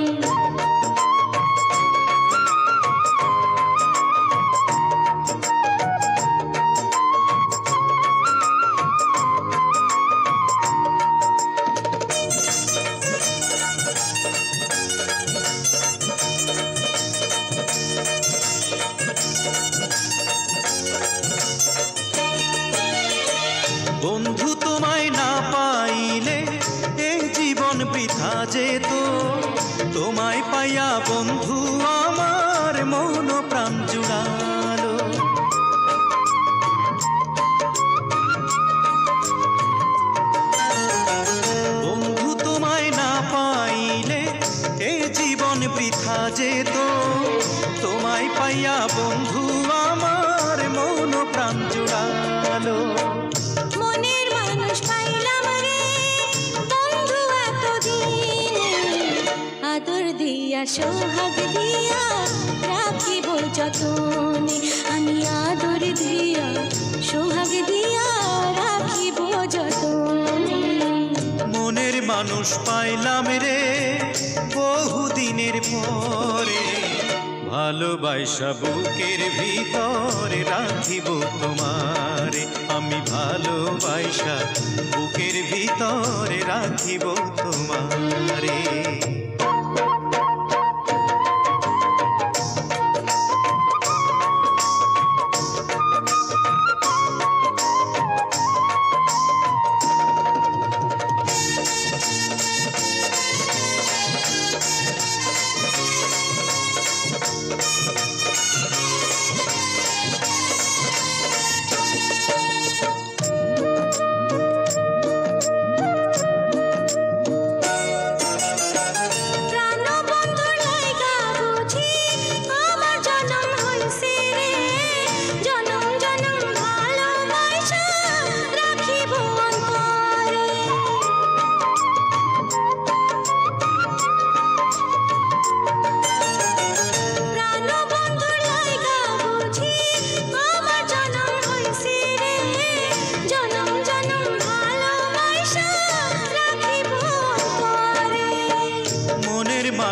বন্ধু তোমায় না পাইলে এই জীবন বৃথা যেত, তোমায় পাইয়া বন্ধু আমার মন প্রাণ জুড়ালো। বন্ধু তোমায় না পাইলে এই জীবন বৃথা যেত, তোমায় পাইয়া বন্ধু আমার মন প্রাণ জুড়ালো। মনের মানুষ পাইলাম রে, বন্ধু এতদিনে আদর দিয়া সোহাগ দিয়া রাখিব যতনে, আমি আদর দিয়া সোহাগ দিয়া রাখিব যতনে। মনের মানুষ পাইলাম রে, বহুদিনের পরে। ভালোবাসা বুকের ভিতরে রাখিব তোমারে, আমি ভালোবাসা বুকের ভিতরে রাখিব তোমারে।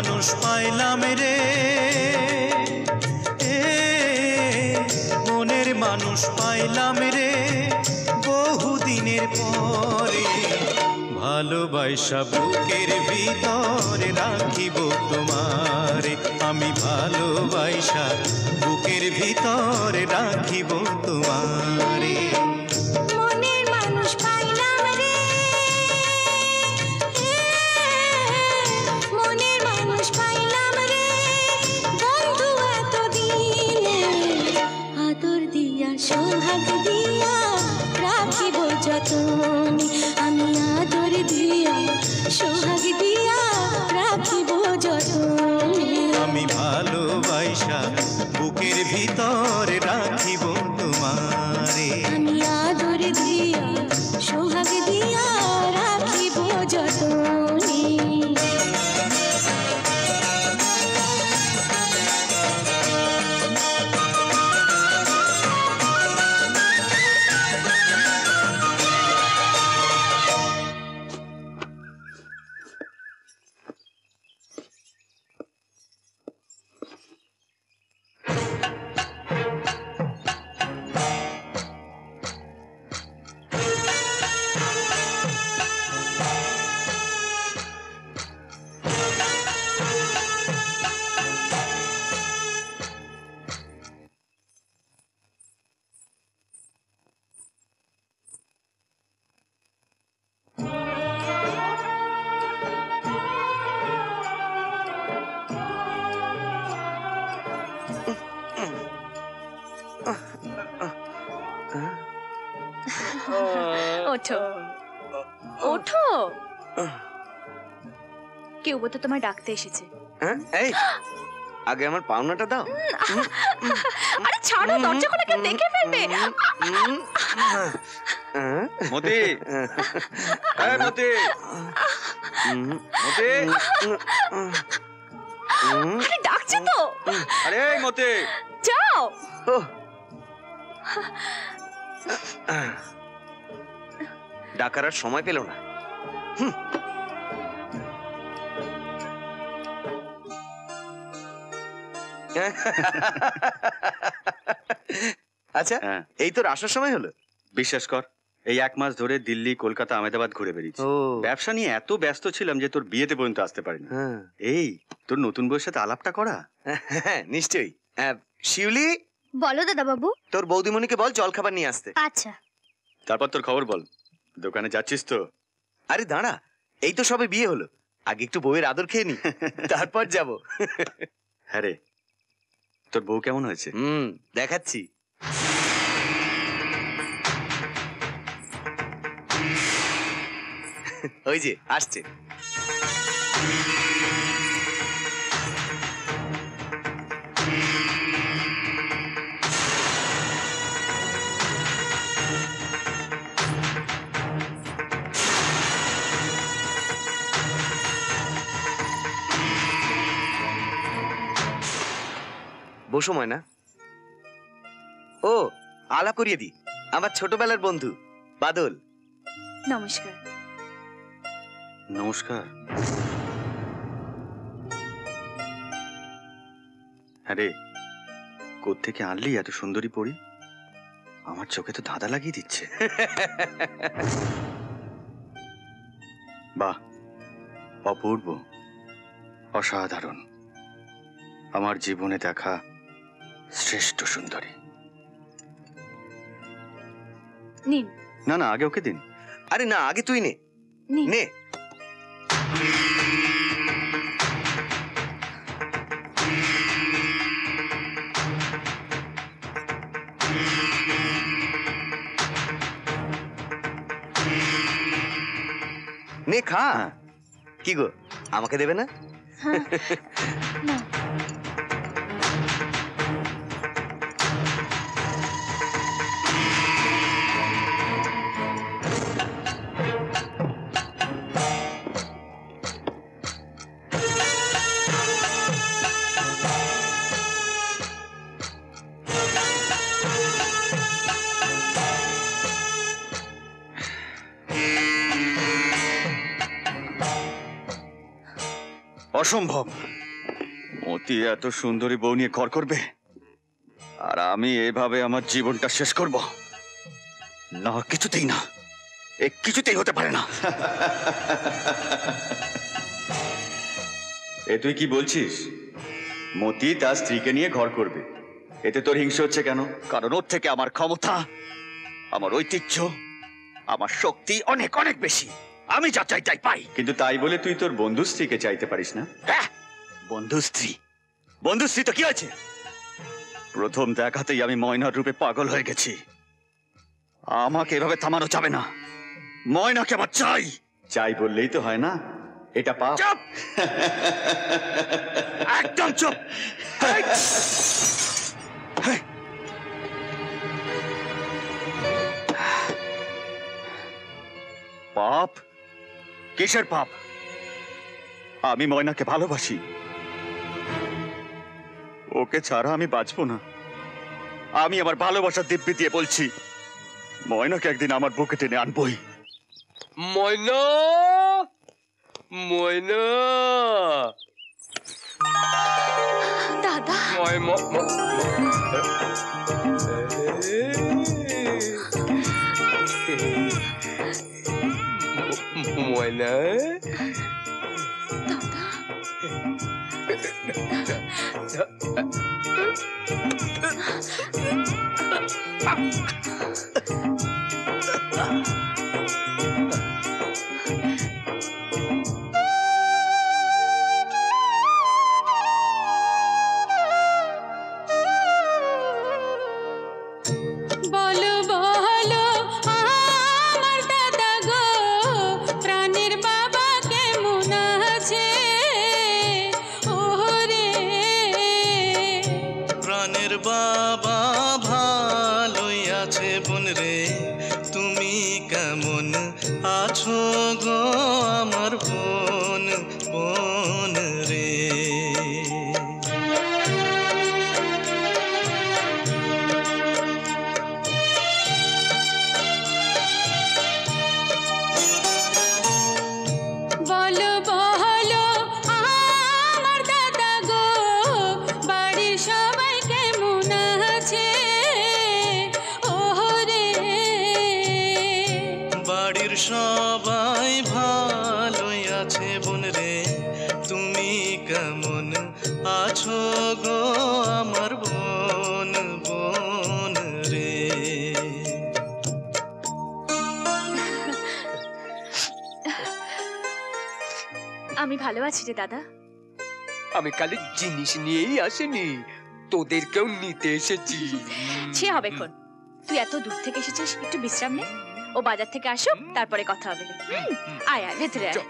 মানুষ পাইলাম রে, এ মনের মানুষ পাইলাম রে বহুদিনের পরে। ভালোবাসা বুকের ভিতরে রাখিব তোমারে, আমি ভালোবাসা বুকের ভিতরে রাখিব তোমারে। মনের মানুষ পাইলাম রে, মনের মানুষ পাইলাম রে বন্ধু এতদিনে, আদর দিয়া সোহাগ দিয়া রাখিব যতনে, আমি আদর দিয়া সোহাগ দিয়া রাখিব যতনে। আমি ভালোবাসা বুকের ভিতরে রাখিব তোমারে, আমি আদর দিয়া সোহাগ দিয়া রাখিব যতনে। ওঠো ওঠো, কেউ তো তোমায় ডাকতে এসেছে। হ্যাঁ, এই আগে আমার পাওনাটা দাও। আরে ছাড়ো, দরজা খোলা, কেউ দেখে ফেলবে। মতি, এই মতি, মতি, আরে ডাকছে তো। আরে এই মতি, যাও। ডাকার আর সময় পেল না। আচ্ছা, এই তোর আসার সময় হলো? বিশ্বাস কর, এই এক মাস ধরে দিল্লি, কলকাতা, আহমেদাবাদ ঘুরে বেরিয়েছি। ব্যবসা নিয়ে এত ব্যস্ত ছিলাম যে তোর বিয়েতে পর্যন্ত আসতে পারিনি। এই তোর নতুন বউয়ের সাথে আলাপটা করা। হ্যাঁ নিশ্চয়ই। শিউলি, বলো দাদা বাবু। তোর বৌদিমণিকে বল জল খাবার নিয়ে আসতে। আচ্ছা। তারপর তোর খবর বল, দোকানে যাচ্ছিস তো? আরে দাঁড়া, এই তো সবে বিয়ে হলো, আগে একটু বউয়ের আদর খেয়ে নি, তারপর যাব। হ্যাঁ রে, তোর বউ কেমন হয়েছে? হুম, দেখাচ্ছি। ওই যে আসছে। বসো ময়না। ও, আলাপ করিয়ে দি, আমার ছোটবেলার বন্ধু বাদল। নমস্কার। নমস্কার। হ্যাঁ রে, কোত্থেকে আনলি এত সুন্দরী পরি? আমার চোখে তো ধাঁধা লাগিয়ে দিচ্ছে। বাহ, অপূর্ব, অসাধারণ, আমার জীবনে দেখা শ্রেষ্ঠ সুন্দরী। নিন। না না, আগে ওকে দিন। আরে না, আগে তুই নে। নে। নে খা। কি গো, আমাকে দেবে না? না। অসম্ভব, মতি এত সুন্দরী বউ নিয়ে ঘর করবে আর আমি এভাবে আমার জীবনটা শেষ করব? না, কিছুতেই না, এ কিছুতেই হতে পারে না। এ তুই কি বলছিস? মতি তার স্ত্রীকে নিয়ে ঘর করবে, এতে তোর হিংসা হচ্ছে কেন? কারণ ওর থেকে আমার ক্ষমতা, আমার ঐতিহ্য, আমার শক্তি অনেক অনেক বেশি। আমি যা চাই তাই পাই। কিন্তু তাই বলে তুই তোর বন্ধু স্ত্রীকে চাইতে পারিস না? হ্যাঁ, বন্ধু স্ত্রী, বন্ধু স্ত্রী তো কি আছে? প্রথম দেখাতেই আমি ময়নার রূপে পাগল হয়ে গেছি। আমাকে এভাবে থামানো যাবে না। ময়নাকে আমার চাই। চাই বললেই তো হয় না, এটা পাপ। চুপ, একদম চুপ। পাপ? কিসের পাপ? আমি ময়নাকে ভালোবাসি, ওকে ছাড়া আমি বাঁচবো না। আমি আমার ভালোবাসার দিব্যি দিয়ে বলছি, ময়নাকে একদিন আমার বুকে টেনে আনবই। ময়না, ময়না, দাদা, ময়না, ময়না, বলো বলো আমার দাদা গো, প্রাণের বাবা কেমন আছে? ওরে প্রাণের বাবা ভালোই আছে বোন রে, তুমি কেমন আছো গো আমার বোন, বোন রে। বলো বলো আমার দাদা গো, বাড়ির সবাই কেমন আছে? ওরে বাড়ির সবাই ভালোই আছে বোন রে, তুমি কেমন আছো গো আমার বোন, বোন রে। আমি ভালো আছি রে দাদা। আমি খালি জিনিস নিয়েই আসিনি, তোদেরকেও নিতে এসেছি। সে হবে খন, তুই এত দূর থেকে এসেছিস, একটু বিশ্রাম নে। ও বাজার থেকে আসুক, তারপরে কথা হবে। হুম, আয় আয় ভেতরে আয়।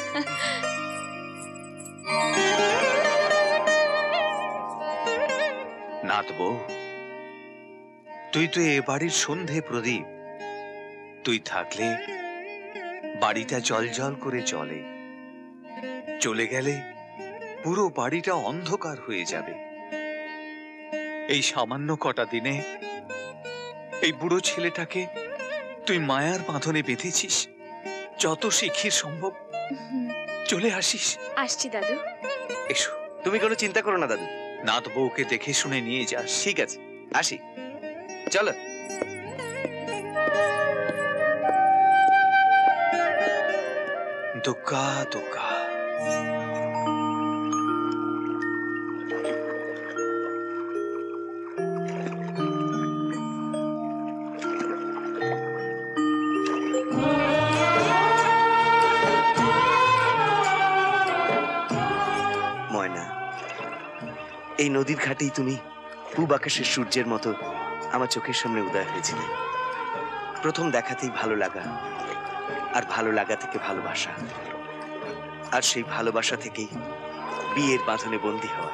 নাথ বউ, তুই তো এ বাড়ির সন্ধে প্রদীপ। তুই থাকলে বাড়িটা জল জল করে চলে, চলে গেলে পুরো বাড়িটা অন্ধকার হয়ে যাবে। এই সামান্য কটা দিনে এই বুড়ো ছেলেটাকে তুই মায়ার বাঁধনে বেঁধেছিস। যত শিখির সম্ভব চলে আসিস। আসছি দাদু। এসো। তুমি কোনো চিন্তা করো না দাদু, নাথ বউকে দেখে শুনে নিয়ে যাস। ঠিক আছে, আসি, চলো। দুগ্গা দুগ্গা। ময়না, এই নদীর ঘাটেই তুমি পূব আকাশের সূর্যের মতো আমার চোখের সামনে উদয় হয়েছিলে। প্রথম দেখাতেই ভালো লাগা, আর ভালো লাগা থেকে ভালোবাসা, আর সেই ভালোবাসা থেকেই বিয়ের বাঁধনে বন্দী হওয়া।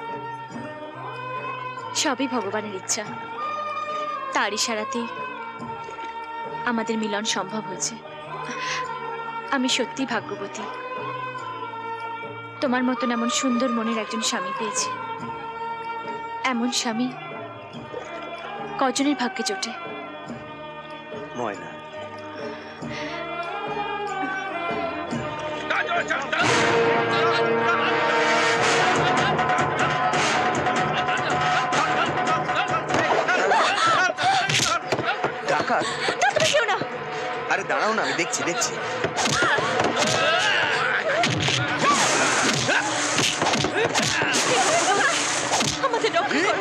সবই ভগবানের ইচ্ছা, তার ইশারাতেই আমাদের মিলন সম্ভব হয়েছে। আমি সত্যি ভাগ্যবতী, তোমার মতন এমন সুন্দর মনের একজন স্বামী পেয়েছি। এমন স্বামী কজনের ভাগ্যে জোটে। ময়না, ফাঁকা। না তুমি কেউ না। আরে দাঁড়াও না, আমি দেখছি দেখছি। আমাদের রক্ষা করো।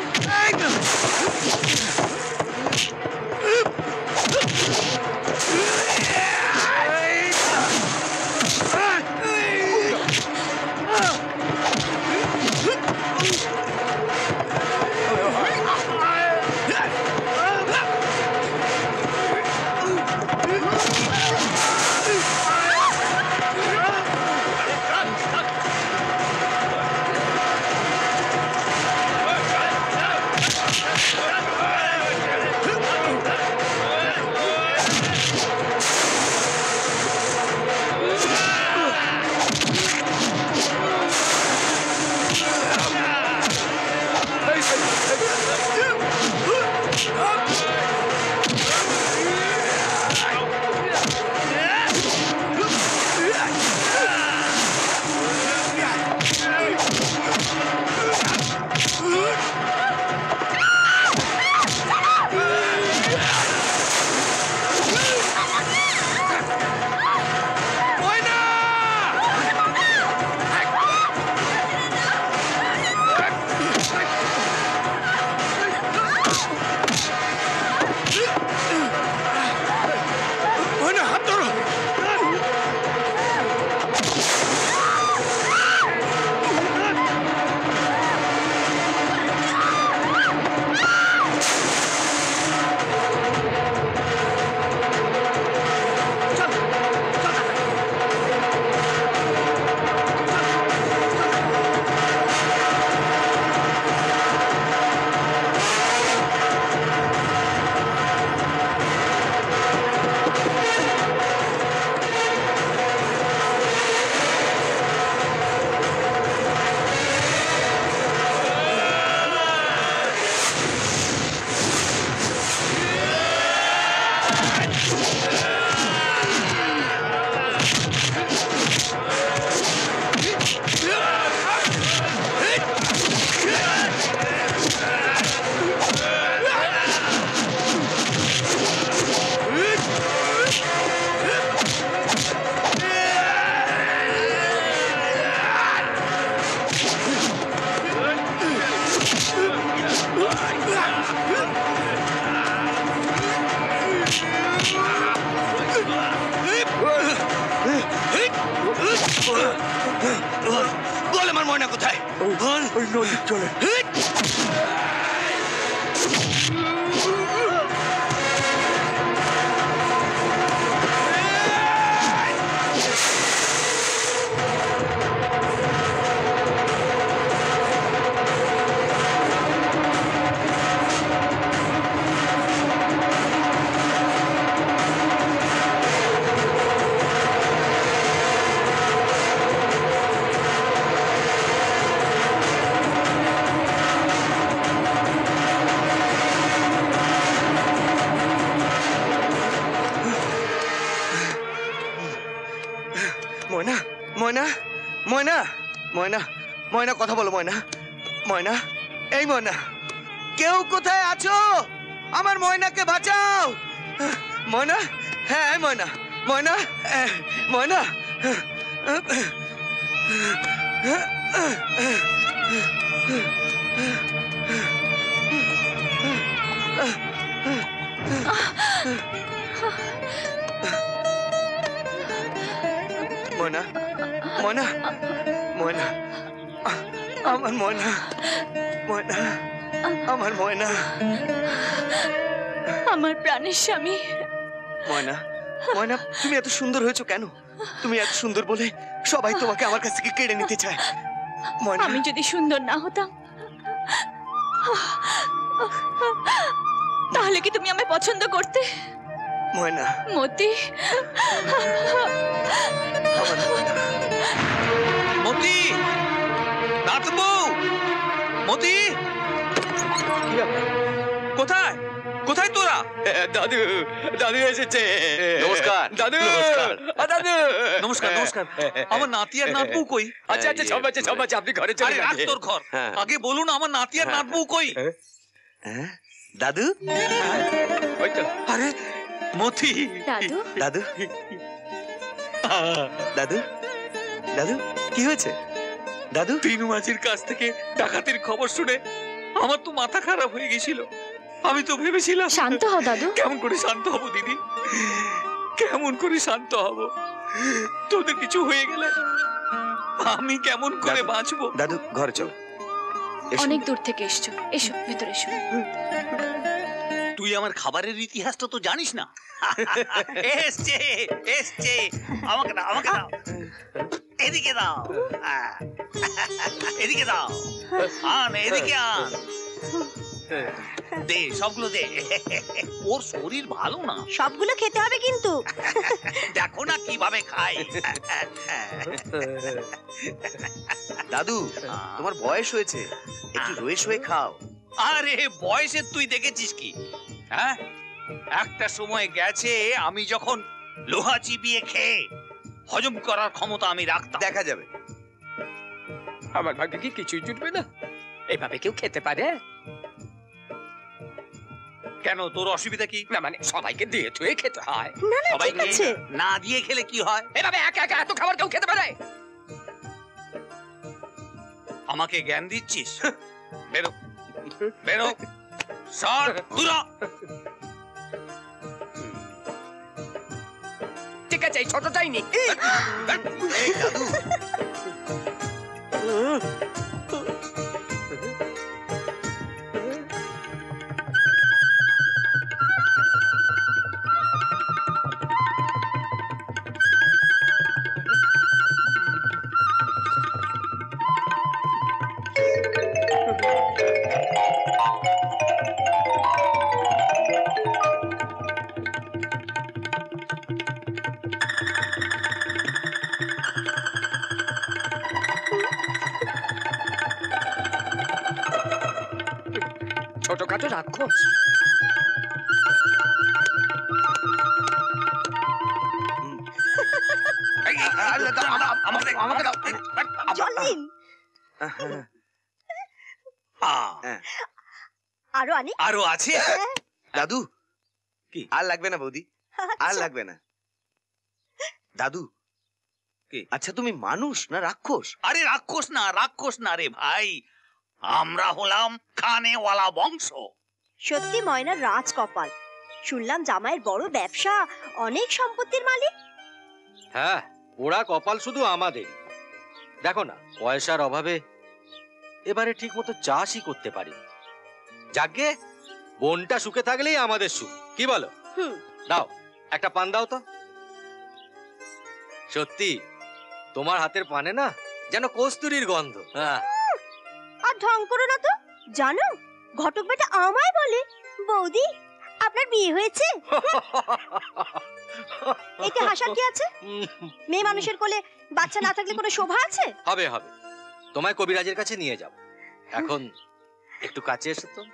বল আমার ময়না কোথায়? বল। ওই নদীর চলে। ময়না ময়না ময়না ময়না ময়না কথা বলো ময়না ময়না এই ময়না কেউ কোথায় আছো? আমার ময়নাকে বাঁচাও। ময়না হ্যাঁ ময়না ময়না ময়না ময়না ময়না ময়না আমার ময়না ময়না আমার ময়না আমার প্রাণের স্বামী। ময়না ময়না তুমি এত সুন্দর হয়েছো কেন? তুমি এত সুন্দর বলে সবাই তোমাকে আমার কাছ থেকে কেড়ে নিতে চায়। ময়না আমি যদি সুন্দর না হতাম তাহলে কি তুমি আমায় পছন্দ করতে? ময়না মতি মতি নাতবু মতি কোথায় কোথায় তোরা? দাদু দাদু এসেছে। নমস্কার দাদু নমস্কার দাদু নমস্কার নমস্কার। আমার নাতি আর নাতবু কই? আচ্ছা আচ্ছা সব আছে সব আছে, আপনি ঘরে চলে আরে রাখ যান। তোর ঘর, আগে বলুন আমার নাতি আর নাতবু কই? দাদু ওই তো। আরে মতি। দাদু দাদু দাদু দাদু কি হয়েছে দাদু? তিনু মাঝির কাছ থেকে ডাকাতির খবর শুনে আমার তো মাথা খারাপ হয়ে গেছিল। আমি তো ভেবেছিলাম শান্ত হও দাদু। কেমন করে শান্ত হব দিদি, কেমন করে শান্ত হব? তোদের কিছু হয়ে গেলে আমি কেমন করে বাঁচবো? দাদু ঘরে চলো। অনেক দূর থেকে এসছো, এসো ভেতরে এসো। তুই আমার খাবারের ইতিহাসটা তো জানিস না। এসছে এসছে, আমাকে দাও আমাকে দাও, এদিকে দাও, এদিকে দাও, আন এদিকে আন, দে সবগুলো দে। ওর শরীর ভালো না, সবগুলো খেতে হবে কিন্তু। দেখো না কিভাবে খায়। দাদু তোমার বয়স হয়েছে, একটু রয়ে শোয়ে খাও। আরে বয়সের তুই দেখেছিস কি? হ্যাঁ, একটা সময় গেছে আমি যখন লোহা চিবিয়ে খেয়ে হজম করার ক্ষমতা আমি রাখতাম। দেখা যাবে। আমার ভাগ্যে কি কিছুই জুটবে না? এইভাবে কেউ খেতে পারে? কেন, তোর অসুবিধা কি? না মানে সবাইকে দিয়ে থুয়ে খেতে হয়। না না ঠিক সবাইকে আছে। না দিয়ে খেলে কি হয়? এভাবে একা একা এত খাবার কেউ খেতে পারে? আমাকে জ্ঞান দিচ্ছিস? বেরো বেরো, সর দূর হ। ঠিক আছে, এই ছোটটাই নি। ছোটখাটো রাক্ষস। আমাকে দাও। জল দিন। আরো আনি? আরো আছে দাদু। কি আর লাগবে না বৌদি, আর লাগবে না। দাদু কি? আচ্ছা তুমি মানুষ না রাক্ষস? আরে রাক্ষস না, রাক্ষস না রে ভাই, আমরা হলাম খানেওয়ালা বংশ। সত্যি ময়নার রাজ কপাল। শুনলাম জামাইয়ের বড় ব্যবসা, অনেক সম্পত্তির মালিক। হ্যাঁ, ওরা কপাল শুধু আমাদের। দেখো না, পয়সার অভাবে এবারে ঠিক মতো চাষই করতে পারি। যাকে বোনটা সুখে থাকলেই আমাদের সুখ, কি বলো? দাও একটা পান দাও তো। সত্যি তোমার হাতের পানে না যেন কস্তুরীর গন্ধ। হ্যাঁ, আর ঢং করো না তো। জানো ঘটক বেটা আমায় বলে, বৌদি আপনার বিয়ে হয়েছে। এতে হাসার কি আছে? মেয়ে মানুষের কোলে বাচ্চা না থাকলে কোনো শোভা আছে? হবে হবে, তোমায় কবিরাজের কাছে নিয়ে যাব। এখন একটু কাছে এসো তো।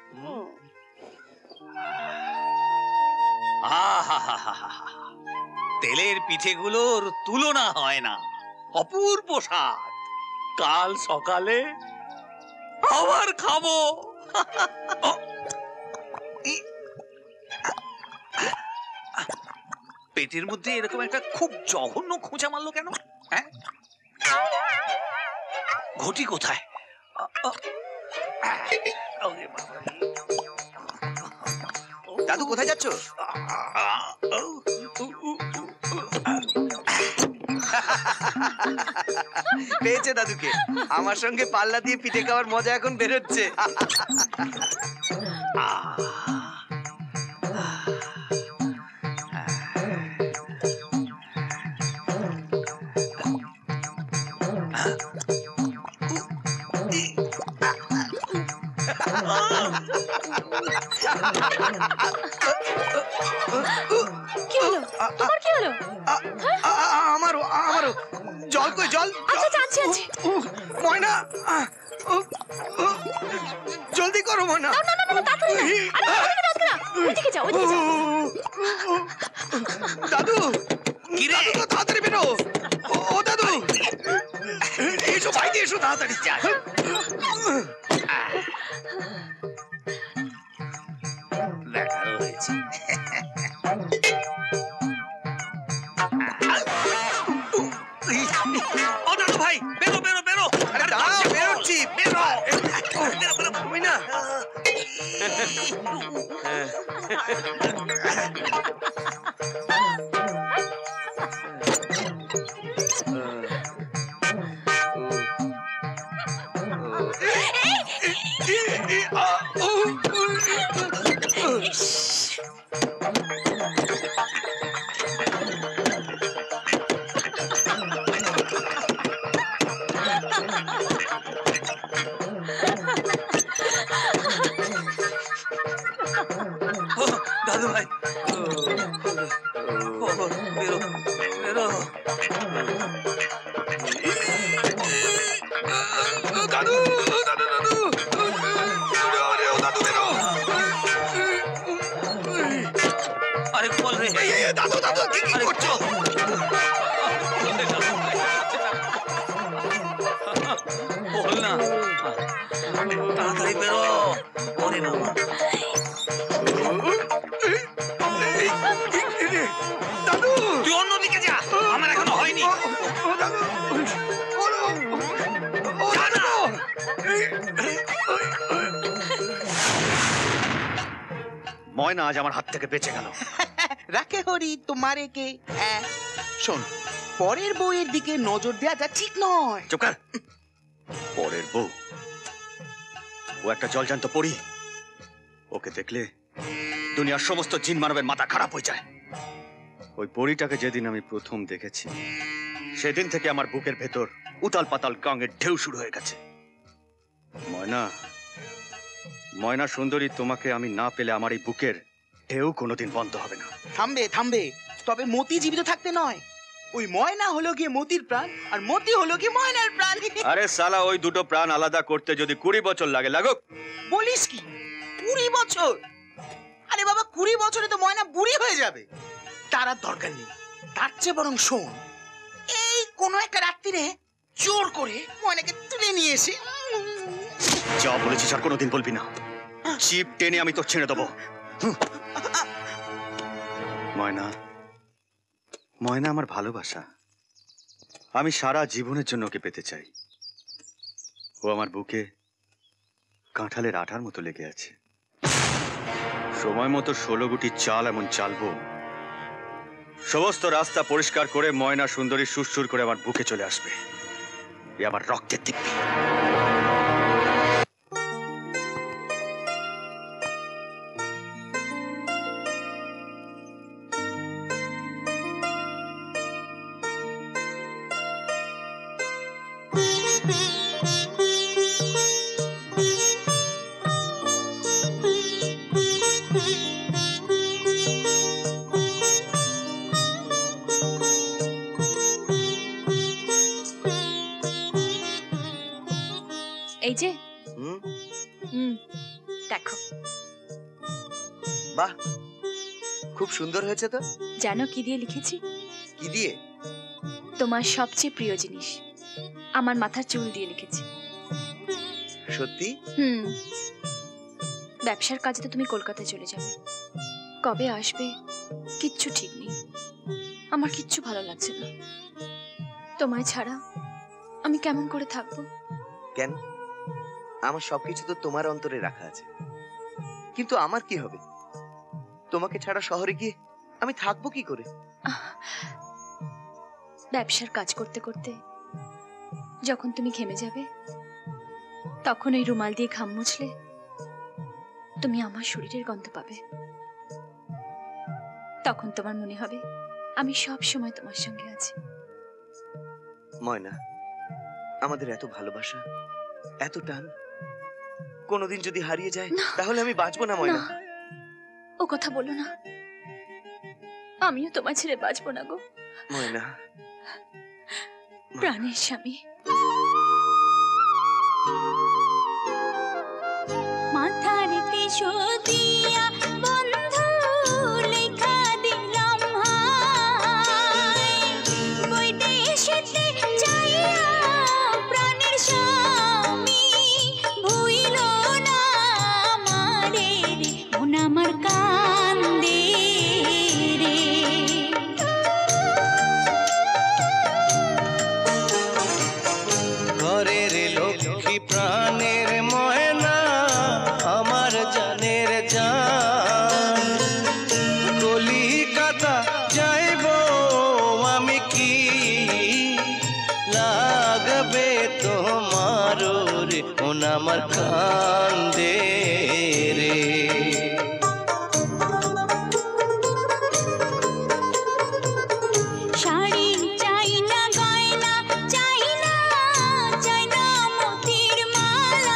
আহাহাহাহা, তেলের পিঠেগুলোর তুলনা হয় না, অপূর্ব স্বাদ। কাল সকালে আবার খাবো। পেটের মধ্যে এরকম একটা খুব জঘন্য খোঁচা মারলো কেন? হ্যাঁ, ঘটি কোথায়? দাদু কোথায় যাচ্ছ? পেয়েছে দাদুকে। আমার সঙ্গে পাল্লা দিয়ে পিঠে খাওয়ার মজা এখন বেরোচ্ছে। কি হলো? তোমার কি হলো? আমারও আমারও। জল কই জল? আচ্ছা আচ্ছা আচ্ছা। ময়না জলদি করো ময়না। না না না না, তাড়াতাড়ি না। আরে ওদিকে দাও না, ওদিকে যাও ওদিকে যাও। দাদু কি রে? দাদু তাড়াতাড়ি বেরো। ও দাদু এসো বাইরে এসো তাড়াতাড়ি। যা দেখা হয়েছে। দাদু ভাই বেরো বেরো দাদু দাদু দাদু দাদু বেরো আরে বল রে দাদু দাদু কি করছো বল না তাড়াতাড়ি বেরো ওরে বাবা দাদু তুই অন্যদিকে যা আমার এখনো হয়নি ময়না আজ আমার হাত থেকে বেঁচে গেল। রাখে হরি তোমারে কে শোন, পরের বউয়ের দিকে নজর দেওয়াটা ঠিক নয়। চুপ কর। পরের বউ? ও একটা জলজান্ত পরী। ওকে দেখলে দুনিয়ার সমস্ত জিন মানবের মাথা খারাপ হয়ে যায়। ওই পরীটাকে যেদিন আমি প্রথম দেখেছি সেদিন থেকে আমার বুকের ভেতর উতাল পাতাল গাঙের ঢেউ শুরু হয়ে গেছে। ময়না, ময়না সুন্দরী, তোমাকে আমি না পেলে আমার এই বুকের ঢেউ কোনোদিন বন্ধ হবে না। থামবে থামবে, তবে মতি জীবিত থাকতে নয়। ওই ময়না হলো গিয়ে মতির প্রাণ, আর মতি হলো গিয়ে ময়নার প্রাণ। আরে সালা, ওই দুটো প্রাণ আলাদা করতে যদি কুড়ি বছর লাগে লাগুক। বলিস কি? কুড়ি বছর? আরে বাবা, কুড়ি বছরে তো ময়না বুড়ি হয়ে যাবে। তার আর দরকার নেই। তার চেয়ে বরং শোন, এই কোনো একটা রাত্রিরে জোর করে ময়নাকে তুলে নিয়ে এসে যা বলেছিস আর কোনোদিন বলবি না। চিপ টেনে আমি তো ছেড়ে দেবো। ময়না, ময়না আমার ভালোবাসা। আমি সারা জীবনের জন্য ওকে পেতে চাই। ও আমার বুকে কাঁঠালের আঠার মতো লেগে আছে। সময় মতো ষোলো গুটি চাল এমন চালবো, সমস্ত রাস্তা পরিষ্কার করে ময়না সুন্দরী সুরসুর করে আমার বুকে চলে আসবে। এ আমার রক্তের দিব্যি। এই যে হুম দেখো, বাহ, খুব সুন্দর হয়েছে তো। জানো কি দিয়ে লিখেছি? কি দিয়ে? তোমার সবচেয়ে প্রিয় জিনিস, আমার মাথার চুল দিয়ে লিখেছি। সত্যি? হুম। ব্যবসার কাজে তো তুমি কলকাতায় চলে যাবে, কবে আসবে কিচ্ছু ঠিক নেই। আমার কিচ্ছু ভালো লাগছে না। তোমায় ছাড়া আমি কেমন করে থাকবো? কেন? আমার সবকিছু তো তোমার অন্তরে রাখা আছে, কিন্তু আমার কি হবে? তোমাকে ছাড়া শহরে গিয়ে আমি থাকবো কি করে? ব্যবসার কাজ করতে করতে যখন তুমি ঘেমে যাবে, তখন ওই রুমাল দিয়ে ঘাম মুছলে তুমি আমার শরীরের গন্ধ পাবে। তখন তোমার মনে হবে আমি সব সময় তোমার সঙ্গে আছি। ময়না, আমাদের এত ভালোবাসা, এত টান, কোনোদিন যদি হারিয়ে যায় তাহলে আমি বাঁচবো না। ময়না, ও কথা বলো না, আমিও তোমার ছেড়ে বাঁচবো না গো। ময়না, প্রাণের স্বামী। মাথার কেশো দিয়া বন্ধু লেখা দিলাম হায়, বৈদেশেতে যাইয়া প্রাণের স্বামী ভুইল না আমারে রে, মন আমার কান্দে রে। ঘরের লক্ষ্মী প্রাণের ময়না, আমার জানের জান। আমার কান্দে রে। শাড়ি চাই না গয়না চাই না চাই না মোতির মালা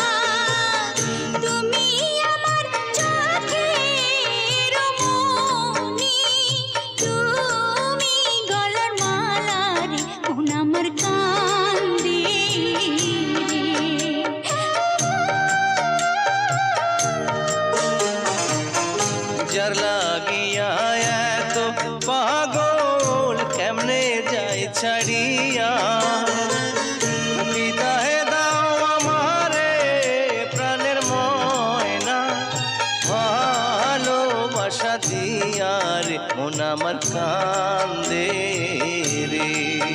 তুমি আমার চোখের মনি তুমি গলার মালা রে মন আমার কান্দে যার লাগিয়া এত পাগল কেমনে যায় ছাড়িয়া বিদায় দাও আমারে প্রাণের ময়না ভালোবাসা দিয়া রে মন আমার কান্দে রে।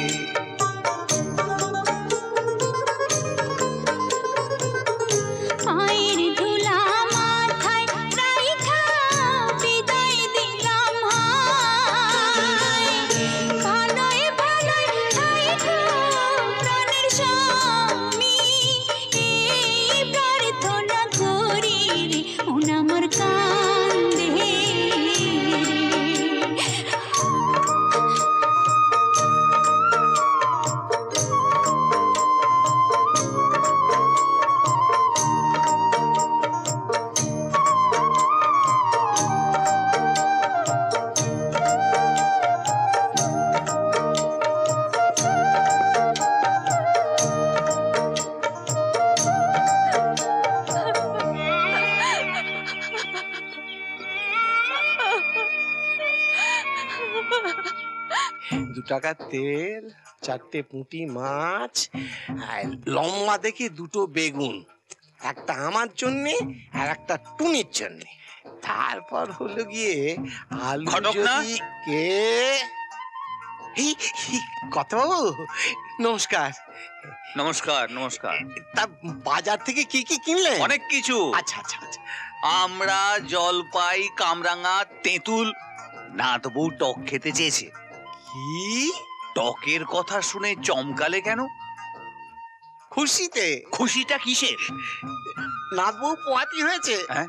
পায়ের ধুলা মাথায় রাইখা বিদায় দিলাম হায় ভালোয় ভালোয় রাইখা প্রাণের স্বামী এই প্রার্থনা করি রে মন আমার কান্দে রে। দু টাকা তেল, চারটে পুঁটি মাছ, আর লম্বা দেখে দুটো বেগুন, একটা আমার জন্যে আর একটা টুনির জন্যে। তারপর হলো গিয়ে আলু যদি কে এই কথা বাবু নমস্কার। নমস্কার নমস্কার। তা বাজার থেকে কি কি কিনলে? অনেক কিছু। আচ্ছা আচ্ছা আচ্ছা। আমরা জলপাই, কামরাঙা, তেঁতুল। নাত বউ টক খেতে চেয়েছে। কি? টকের কথা শুনে চমকালে কেন? খুশিতে। খুশিটা কিসের? নাত বউ পোয়াতি হয়েছে। হ্যাঁ?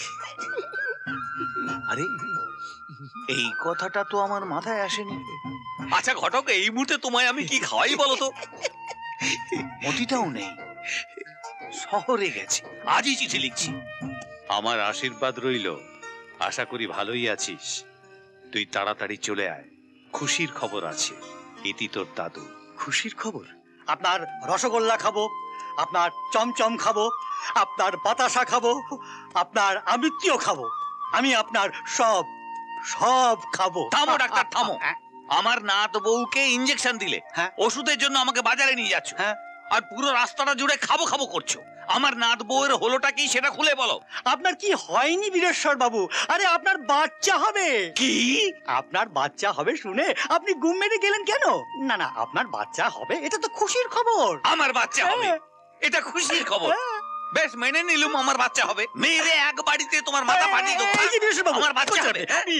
আরে এই কথাটা তো আমার মাথায় আসেনি। আচ্ছা ঘটক, এই মুহূর্তে তোমায় আমি কি খাওয়াই বলো তো? মতিটাও নেই, শহরে গেছে। আজই চিঠি লিখছি। আমার আশীর্বাদ রইল, আশা করি ভালোই আছিস। তুই তাড়াতাড়ি চলে আয়, খুশির খবর আছে। ইতি তোর দাদু। খুশির খবর? আপনার রসগোল্লা খাবো, আপনার চমচম খাবো, আপনার বাতাসা খাবো, আপনার আমৃত্যুও খাবো। আমি আপনার সব সব খাবো। থামো ডাক্তার, থামো। আমার নাত বউকে ইঞ্জেকশন দিলে, ওষুধের জন্য আমাকে বাজারে নিয়ে যাচ্ছ, আর পুরো রাস্তাটা জুড়ে খাবো খাবো করছো। আমার নাত বউয়ের হলোটা কি সেটা খুলে বলো। আপনার কি হয়নি বীরেশ্বর বাবু? আরে আপনার বাচ্চা হবে। কি? আপনার বাচ্চা হবে শুনে আপনি গুম মেরে গেলেন কেন? না না, আপনার বাচ্চা হবে, এটা তো খুশির খবর। আমার বাচ্চা হবে, এটা খুশির খবর। বেশ, মেনে নিলুম আমার বাচ্চা হবে। মেরে এক বাড়িতে তোমার মাথা ফাটিয়ে দেবো। আমার বাচ্চা হবে।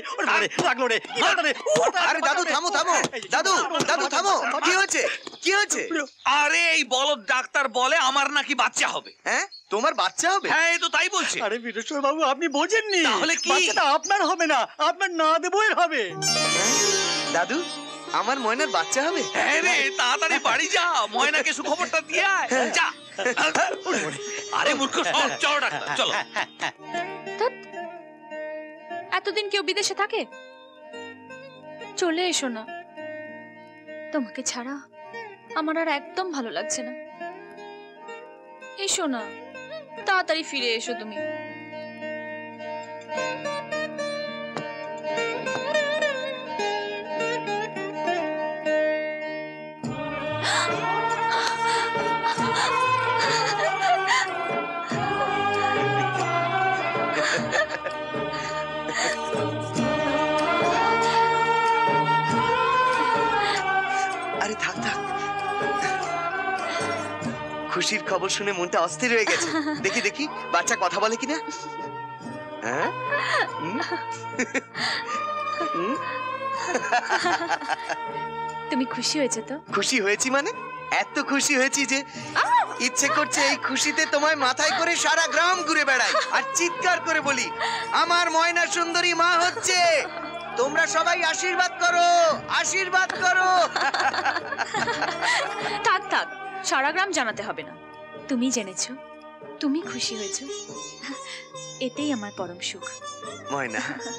আরে দাদু থামো থামো, দাদু দাদু থামো, কি হচ্ছে কি হচ্ছে? আরে এই বলদ ডাক্তার বলে আমার নাকি বাচ্চা হবে। হ্যাঁ, তোমার বাচ্চা হবে? হ্যাঁ, এই তো তাই বলছে। আরে বীরেশ্বর বাবু, আপনি বোঝেননি। তাহলে কি? বাচ্চাটা আপনার হবে না, আপনার নাত বউয়ের হবে। দাদু, আমার ময়নার বাচ্চা হবে? হ্যাঁ রে, তাড়াতাড়ি বাড়ি যা, ময়নাকে সুখবরটা দিয়ে আয়। যা। আরে মূর্খ, চলো ডাক্তার, চলো। এতদিন কেউ বিদেশে থাকে? চলে এসো না, তোমাকে ছাড়া আমার আর একদম ভালো লাগছে না। এসো না, তাড়াতাড়ি ফিরে এসো তুমি। আরে থাক থাক, খুশির খবর শুনে মনটা অস্থির হয়ে গেছে। দেখি দেখি বাচ্চা কথা বলে কিনা। হ্যাঁ, তুমি খুশি হয়েছে তো? খুশি হয়েছি মানে এত খুশি হয়েছি যে ইচ্ছে করছে এই খুশিতে তোমায় মাথায় করে সারা গ্রাম ঘুরে বেড়াই আর চিৎকার করে বলি, আমার ময়না সুন্দরী মা হচ্ছে। তোমরা সবাই আশীর্বাদ করো, আশীর্বাদ করো। থাক থাক, সারা গ্রাম জানাতে হবে না। তুমি জেনেছো, তুমি খুশি হয়েছো, এতেই আমার পরম সুখ। ময়না,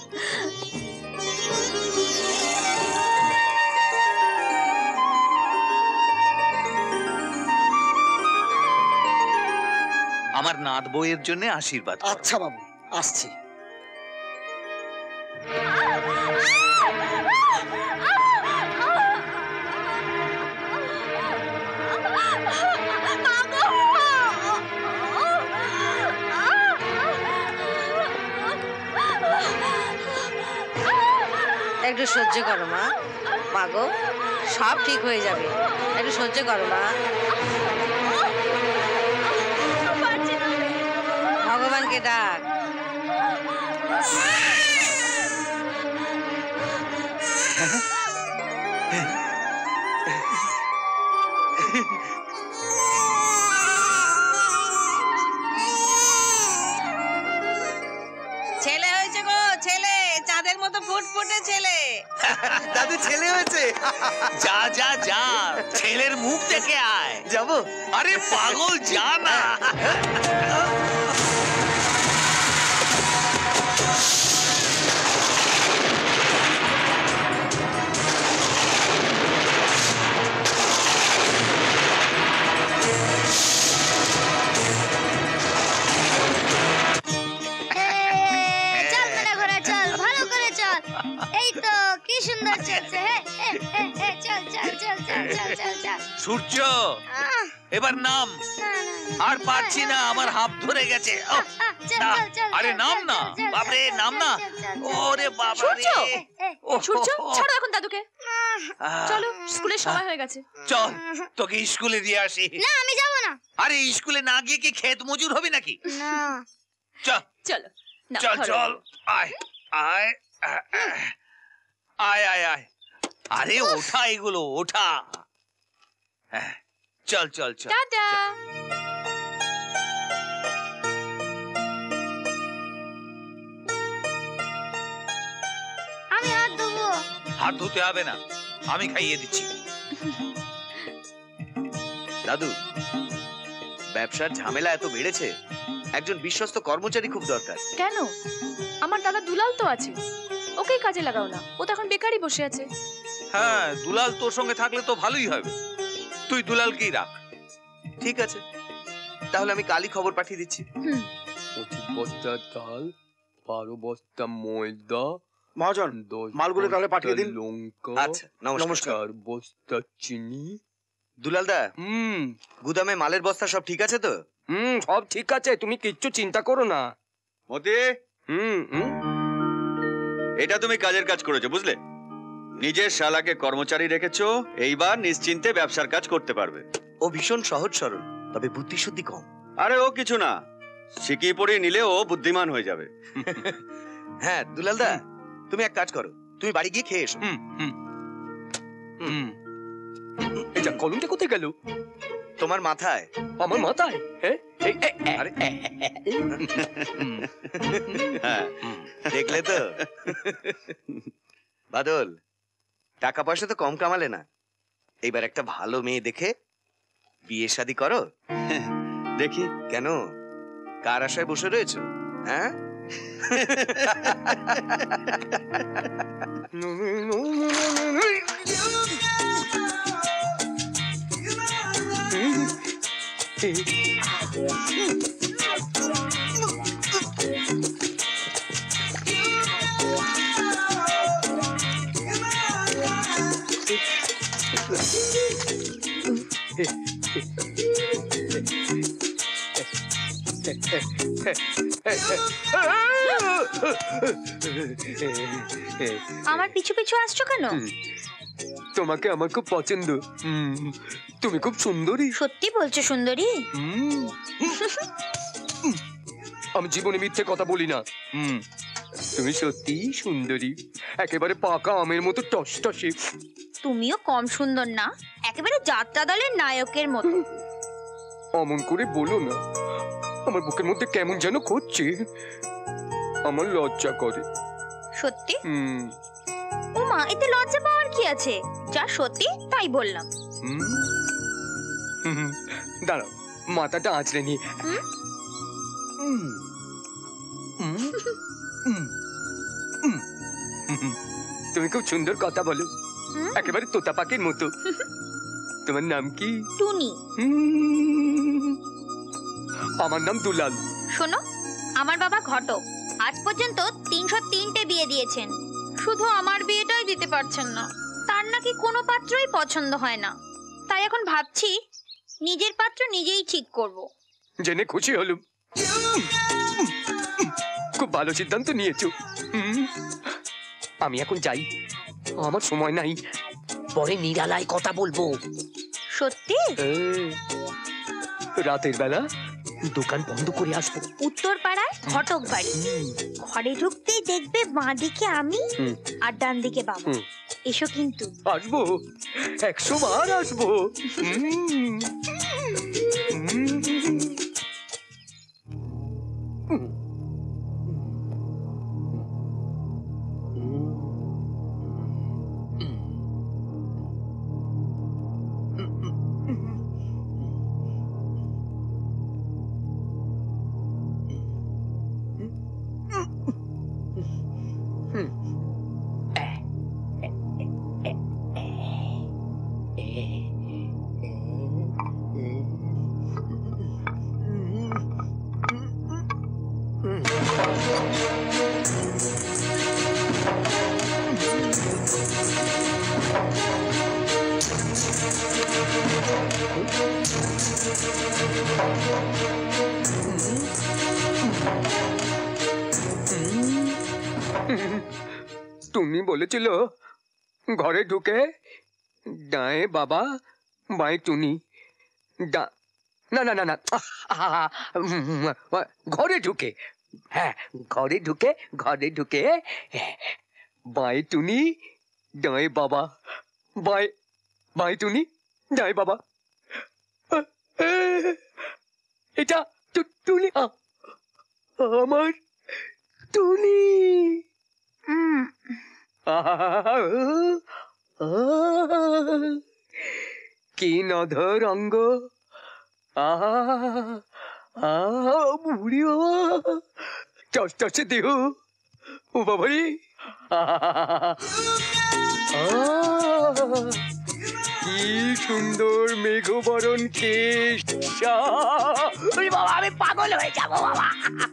আমার নাত বউয়ের জন্য আশীর্বাদ। আচ্ছা বাবু, আসছি। একটু সহ্য করো মা। মা গো, সব ঠিক হয়ে যাবে, একটু সহ্য করো মা। ভগবানকে ডাক। ছেলে হয়েছে গো, ছেলে, চাঁদের মতো ফুটফুটে ছেলে। দাদু ছেলে হয়েছে। যা যা যা, ছেলের মুখ দেখে আয়। যাবো? আরে পাগল, যা না। চল মেলা ঘোড়া চল, ভালো করে চল। এই তো কি সুন্দর চলছে। হে, হে, হে, চল চল চল চল চল চল চল। সূর্য, এবার নাম। আর পারছি না, আমার হাত ধরে গেছে। আহ, না, আরে নাম না, বাপরে নাম না। ওরে বাবা রে। সূর্য, ছাড়ো এখন দাদুকে। চলো, স্কুলের সময় হয়ে গেছে। চল, তোকে স্কুলে দিয়ে আসি। না, আমি যাব না। আরে স্কুলে না গিয়ে কি ক্ষেত মজুর হবি নাকি? না। চল চলো, নাও, চল ধরো। চল, আয় আয় আয়, আয় আয় আয়। আরে ওঠা, এগুলো ওঠা। হ্যাঁ, চল চল চল। টাটা। আমি হাত ধোবো। হাত ধুতে হবে না, আমি খাইয়ে দিচ্ছি। দাদু, ব্যবসার ঝামেলা এত বেড়েছে, একজন বিশ্বস্ত কর্মচারী খুব দরকার। কেন? আমার দাদা দুলাল তো আছে, ওকেই কাজে লাগাও না। ও তো এখন বেকারই বসে আছে। হ্যাঁ, দুলাল তোর সঙ্গে থাকলে তো ভালোই হবে। তুই দুলালকেই রাখ। ঠিক আছে, তাহলে আমি কালই খবর পাঠিয়ে দিচ্ছি। পঁচিশ বস্তা চাল, বারো বস্তা ময়দা, মহাজন, মালগুলো তাহলে পাঠিয়ে দিন। লঙ্কা, আচ্ছা, নমস্কার। চার বস্তা চিনি। দুলাল দা, হুম, গুদামে মালের বস্তা সব ঠিক আছে তো? হুম, সব ঠিক আছে, তুমি কিচ্ছু চিন্তা করো না। মতি, হুম হুম, এটা তুমি কাজের কাজ করেছো, বুঝলে? নিজের শালাকে কর্মচারী রেখেছো, এইবার নিশ্চিন্তে ব্যবসার কাজ করতে পারবে। ও ভীষণ সহজ সরল, তবে বুদ্ধি শুদ্ধি কম। আরে ও কিছু না, শিখিয়ে পড়িয়ে নিলে ও বুদ্ধিমান হয়ে যাবে। হ্যাঁ দুলাল দা, তুমি এক কাজ করো, তুমি বাড়ি গিয়ে খেয়ে এসো। এটা কলমটা কোথায় গেল? তোমার মাথায়। আমার মাথায়? হ্যাঁ, আরে হ্যাঁ, দেখলে তো বাদল, টাকা পয়সা তো কম কামালে না, এইবার একটা ভালো মেয়ে দেখে বিয়ে শাদী করো। দেখি। কেন, কার আশায় বসে রয়েছো? হ্যাঁ, আমার পিছু পিছু আসছো কেন? তোমাকে আমার খুব পছন্দ। তুমি খুব সুন্দরী। সত্যি বলছো সুন্দরী? আমি জীবনে মিথ্যে কথা বলি না। হুম, তুমি সত্যি সুন্দরী, একেবারে পাকা আমের মতো টসটসে। তুমিও কম সুন্দর না, একেবারে যাত্রা দলের নায়কের মতো। অমন করে বলো না, আমার বুকের মধ্যে কেমন যেন করছে, আমার লজ্জা করে। সত্যি? হুম ওমা, এতে লজ্জা পাওয়ার কি আছে? যা সত্যি তাই বললাম। হুম হুম, দাঁড়াও, মাথাটা আঁচড়ে নিয়ে। হুম? হুম, হুম, হুম, হুম, হুম। তুমি খুব সুন্দর কথা বলো, একেবারে তোতা পাখির মতো। তোমার নাম কি? টুনি। হুম, আমার নাম দুলাল। শোনো, আমার বাবা ঘটক আজ পর্যন্ত তিনশো তিনটে বিয়ে দিয়েছেন, শুধু আমার বিয়েটাই দিতে পারছেন না। তার নাকি কোনো পাত্রই পছন্দ হয় না, তাই এখন ভাবছি নিজের পাত্র নিজেই ঠিক করব। জেনে খুশি হলুম, খুব ভালো সিদ্ধান্ত নিয়েছো। হুম, আমি এখন যাই, আমার সময় নাই, পরে নিরালায় কথা বলবো। সত্যি? রাতের বেলা দোকান বন্ধ করে আসবো। উত্তর পাড়ায় ঘটক বাড়ি, ঘরে ঢুকতেই দেখবে বাঁ দিকে আমি আর ডান দিকে বাবা। এসো কিন্তু। আসবো, একশো বার আসবো। হুম, হুম, তুমি বলেছিল ঘরে ঢুকে ডায়ে বাবা বাঁয়ে টুনি। ডা- না না না না, ঘরে ঢুকে, হ্যাঁ ঘরে ঢুকে, ঘরে ঢুকে বাঁয়ে টুনি ডায়ে বাবা, বাঁয়ে বাঁয়ে টুনি ডায়ে বাবা। এটা টু- টুনি, আ- আমার টুনি। কি নধর অঙ্গ, বুড়ি বাবা, চসচসে দেহ, ও বাবারি, কি সুন্দর মেঘবরণ কেশ। বাবা, আমি পাগল হয়ে যাবো বাবা।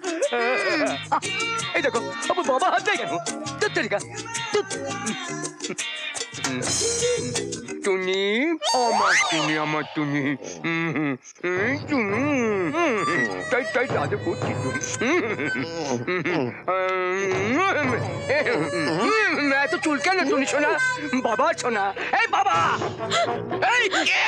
এই দেখো আমার বাবা হাত দেয় কেন? টুনি, আমার টুনি, আমার টুনি, তাই তাই দাদা করছি। এত চুল কেন টুনি শোনা? বাবা শোনা, এই বাবা, এই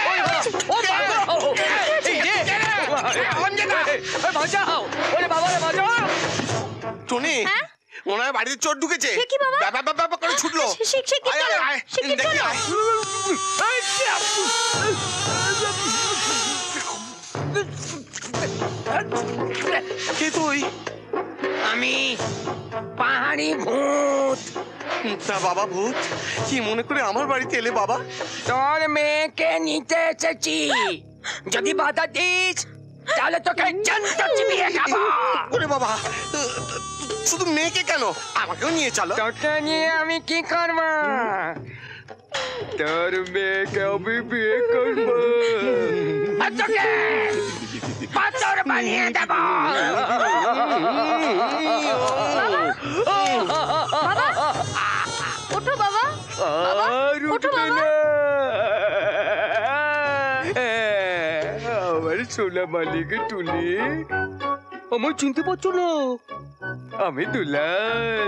বাঁচাও, ওরে বাবা রে বাঁচাও। টুনি, মনে হয় বাড়িতে চোর ঢুকেছে। ব্যাপা ব্যাপা ব্যাপা করে ছুটলো। আয়, আয়, আয়, দেখি আয়। কে তুই? আমি পাহাড়ি ভূত। তা বাবা ভূত, কি মনে করে আমার বাড়িতে এলে বাবা? তোর মেয়েকে নিতে এসেছি, যদি বাধা দিস তাহলে তোকে জ্যান্ত চিবিয়ে খাবো। ওরে বাবা, শুধু মেয়েকে কেন, আমাকেও নিয়ে চলো। তোকে নিয়ে আমি কি করব? তোর মেয়েকে আমি বিয়ে করব। তোকে পাথর বানিয়ে দেব। ওঠো বাবা, আর উঠবে না। আমার সোনা মালিক টুনি, আমার চিনতে পারছো না? আমি দুলাল।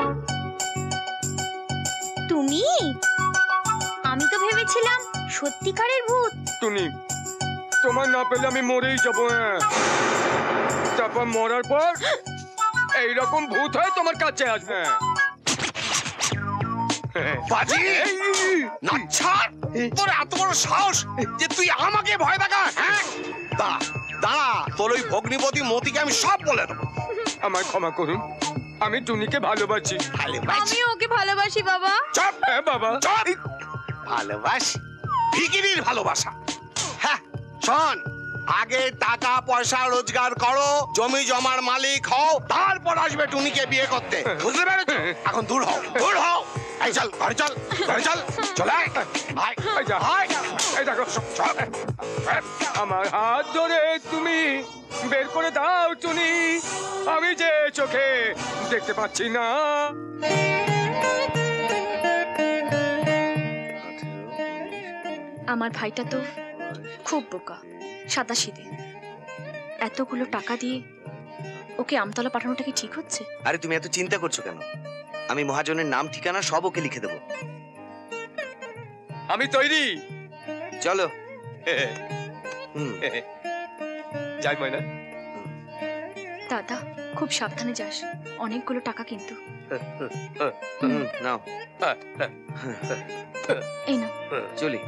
তুমি? আমি তো ভেবেছিলাম সত্যিকারের ভূত। টুনি, তোমার না পেলে আমি মরেই যাবো। তারপর মরার পর এইরকম ভূত হয়ে তোমার কাছে আসবে। বাজি নাচ্ছা, তোর এত বড় সাহস যে তুই আমাকে ভয় দেখাস? হ্যাঁ, দাঁড়া দাঁড়া, তোর ওই ভগ্নিপতি মতিকে আমি সব বলে দেবো। আমায় ক্ষমা করুন, আমি টুনিকে ভালোবাসি। আমি ওকে ভালোবাসি বাবা। চুপ! হ্যাঁ বাবা। চুপ! ভালোবাসি? ভিখিরির ভালোবাসা? হ্যাঁ, শোন, আগে টাকা পয়সা রোজগার করো, জমি জমার মালিক হও, তারপর আসবে টুনিকে বিয়ে করতে, বুঝতে পেরেছো? এখন দূর হও, দূর হও। এই চল, ঘরে চল, ঘরে চল, চলে আয়, আয়, আয়, এই দেখো, আমার হাত ধরে তুমি বের করে দাও টুনি, আমি যে চোখে দেখতে পাচ্ছি না। আমার ভাইটা তো খুব বোকা, সাদাসিধে। এতগুলো টাকা দিয়ে ওকে আমতলা পাঠানোটা কি ঠিক হচ্ছে? আরে তুমি এত চিন্তা করছো কেন? আমি মহাজনের নাম ঠিকানা সব ওকে লিখে দেবো। আমি তৈরি, চলো। যাই ময়না। দাদা, খুব সাবধানে যাস, অনেকগুলো টাকা কিন্তু। নাও, এই না, চলি।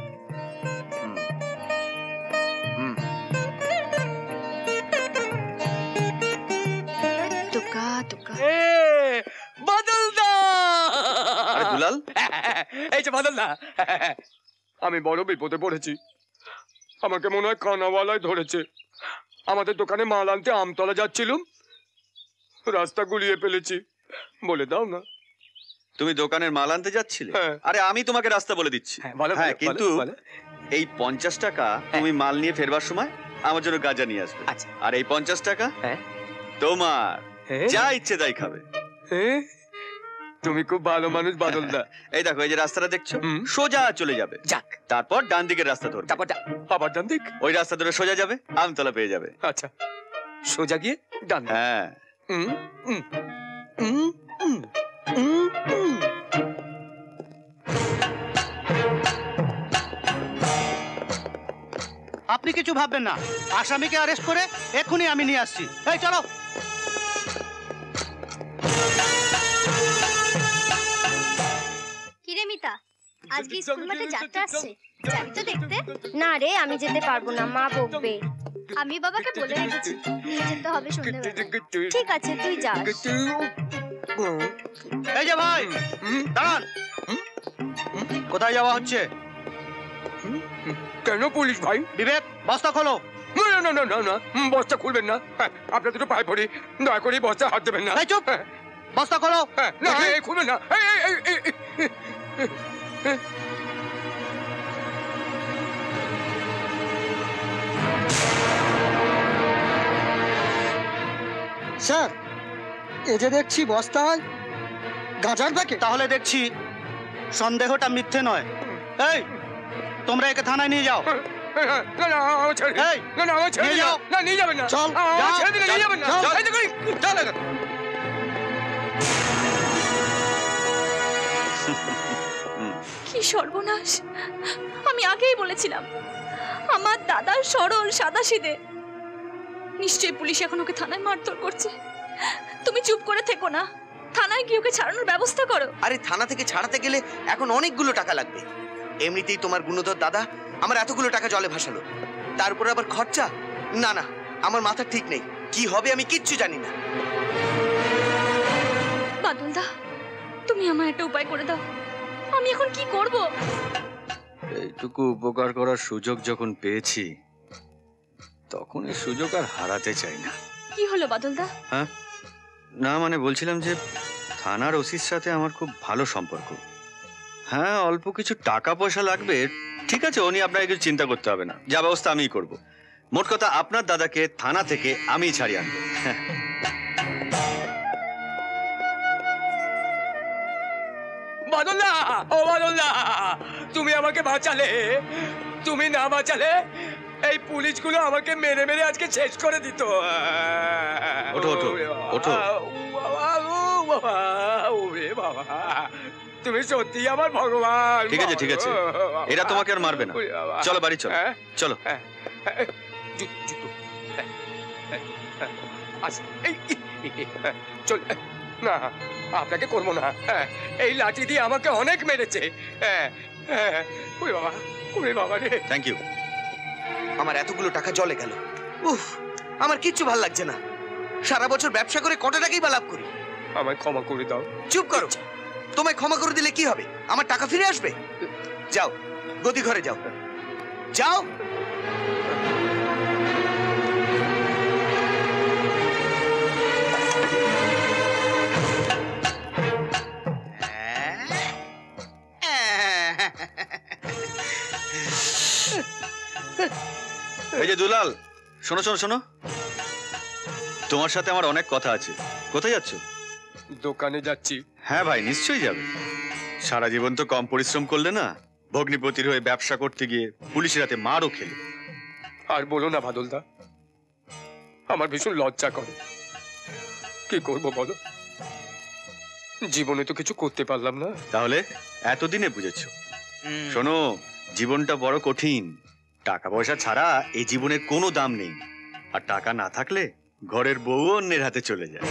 টুকা টুকা। বাদল দা! আরে দুলাল, এই যে বাদল দা, আমি বড় বিপদে পড়েছি। আমাকে মনে হয় কানাওয়ালায় ধরেছে। আমাদের দোকানে মাল আনতে আমতলা যাচ্ছিলাম, রাস্তা গুলিয়ে ফেলেছি। বলে দাও না। তুমি দোকানের মাল আনতে যাচ্ছিলে? আরে আমি তোমাকে রাস্তা বলে দিচ্ছি। হ্যাঁ, কিন্তু এই পঞ্চাশ টাকা তুমি মাল নিয়ে ফেরবার সময় আমার জন্য গাঁজা নিয়ে আসবে। আর এই পঞ্চাশ টাকা তোমার, যা ইচ্ছে তাই খাবে। তুমি খুব ভালো মানুষ বাদল দা। এই দেখো, এই যে রাস্তাটা দেখছো, সোজা চলে যাবে। যাক, তারপর ডান দিকের রাস্তা ধরবে। তারপর আবার ডান দিক? ওই রাস্তা ধরে সোজা যাবে, আমতলা পেয়ে যাবে। আচ্ছা, সোজা গিয়ে ডান। হ্যাঁ। আপনি কিছু ভাববেন না, আসামিকে অ্যারেস্ট করে এক্ষুনি আমি নিয়ে আসছি। এই চলো। কিরে মিতা, আজকে স্কুল মাঠে যাত্রা আসছে, যাবি তো দেখতে? না রে, আমি যেতে পারবো না, মা বকবে। আমি বাবাকে বলে রেখেছি নিয়ে যেতে হবে সন্ধ্যাবেলা। ঠিক আছে, তুই যাস। এই যে ভাই, দাঁড়ান। কোথায় যাওয়া হচ্ছে? কেন পুলিশ ভাই? বিবেক, বস্তা খোলো। না না না না না, বস্তা খুলবেন না। আপনার দুটো পায়ে পড়ি, দয়া করে বস্তা হাত দেবেন না। চুপ, বস্তা খোলো। না, খুলবেন না। স্যার, এই যে দেখছি বস্তায় গাঁজার প্যাকেট। তাহলে দেখছি সন্দেহটা মিথ্যে নয়। এই, তোমরা একে থানায় নিয়ে যাও। না না, আমার ছেড়ে দিন। না না, আমার ছেড়ে দিন। না, নিয়ে যাবেন না। চল, আমার ছেড়ে দিন, নিয়ে যাবেন না। এই দেখুন, চল। কি সর্বনাশ! আমি আগেই বলেছিলাম আমার দাদা সরল সাদাসিধে। নিশ্চয়ই পুলিশ এখন ওকে থানায় মারধর করছে। তুমি চুপ করে থেকো না, থানায় গিয়ে ওকে ছাড়ানোর ব্যবস্থা করো। আরে থানা থেকে ছাড়াতে গেলে এখন অনেকগুলো টাকা লাগবে। এমনিতেই তোমার গুণধর দাদা আমার এতগুলো টাকা জলে ভাসালো, তার উপরে আবার খরচা। না না, আমার মাথা ঠিক নেই, কি হবে আমি কিচ্ছু জানি না। বাদলদা, তুমি আমার একটা উপায় করে দাও, আমি এখন কি করব? এইটুকু উপকার করার সুযোগ যখন পেয়েছি, তখন এই সুযোগ আর হারাতে চাই না। কি হলো বাদলদা? হ্যাঁ, না মানে বলছিলাম যে থানার ওসির সাথে আমার খুব ভালো সম্পর্ক। হ্যাঁ, অল্প কিছু টাকা পয়সা লাগবে, ঠিক আছে, ও নিয়ে আপনাকে কিছু চিন্তা করতে হবে না, যা ব্যবস্থা আমিই করব। মোট কথা, আপনার দাদাকে থানা থেকে আমিই ছাড়িয়ে আনবো। বাদলদা, ও বাদলদা, তুমি আমাকে বাঁচালে। তুমি না বাঁচালে এই পুলিশগুলো আমাকে মেরে মেরে আজকে শেষ করে দিত। ওঠো ওঠো ওঠো। বাবা, তুমি সত্যি আমার ভগবান। ঠিক আছে ঠিক আছে, এরা তোমাকে আর মারবে না। চলো বাড়ি চলো, চলো। চল, না আপনাকে করবো না। হ্যাঁ, এই লাঠি দিয়ে আমাকে অনেক মেরেছে। হ্যাঁ হ্যাঁ, ওরে বাবা, ওরে বাবা রে। Thank you. আমার এতগুলো টাকা জলে গেল। উফ, আমার কিচ্ছু ভাল লাগছে না। সারা বছর ব্যবসা করে কত টাকাই বা লাভ করি। আমায় ক্ষমা করে দাও। চুপ করো। তোমায় ক্ষমা করে দিলে কি হবে? আমার টাকা ফিরে আসবে। যাও, গদি ঘরে যাও, যাও। এই যে দুলাল, শোনো শোনো শোনো, তোমার সাথে আমার অনেক কথা আছে। কোথায় যাচ্ছ? দোকানে যাচ্ছি। হ্যাঁ ভাই, নিশ্চয়ই যাবে। সারা জীবন তো কম পরিশ্রম করলে না, ভগ্নিপতির হয়ে ব্যবসা করতে গিয়ে পুলিশের হাতে মারও খেলে। আর বলো না বাদলদা, আমার ভীষণ লজ্জা করে। কি করব বলো, জীবনে তো কিছু করতে পারলাম না। তাহলে এতদিনে বুঝেছো? শোনো, জীবনটা বড় কঠিন। টাকা পয়সা ছাড়া এই জীবনের কোনো দাম নেই। আর টাকা না থাকলে ঘরের বউ অন্যের হাতে চলে যায়।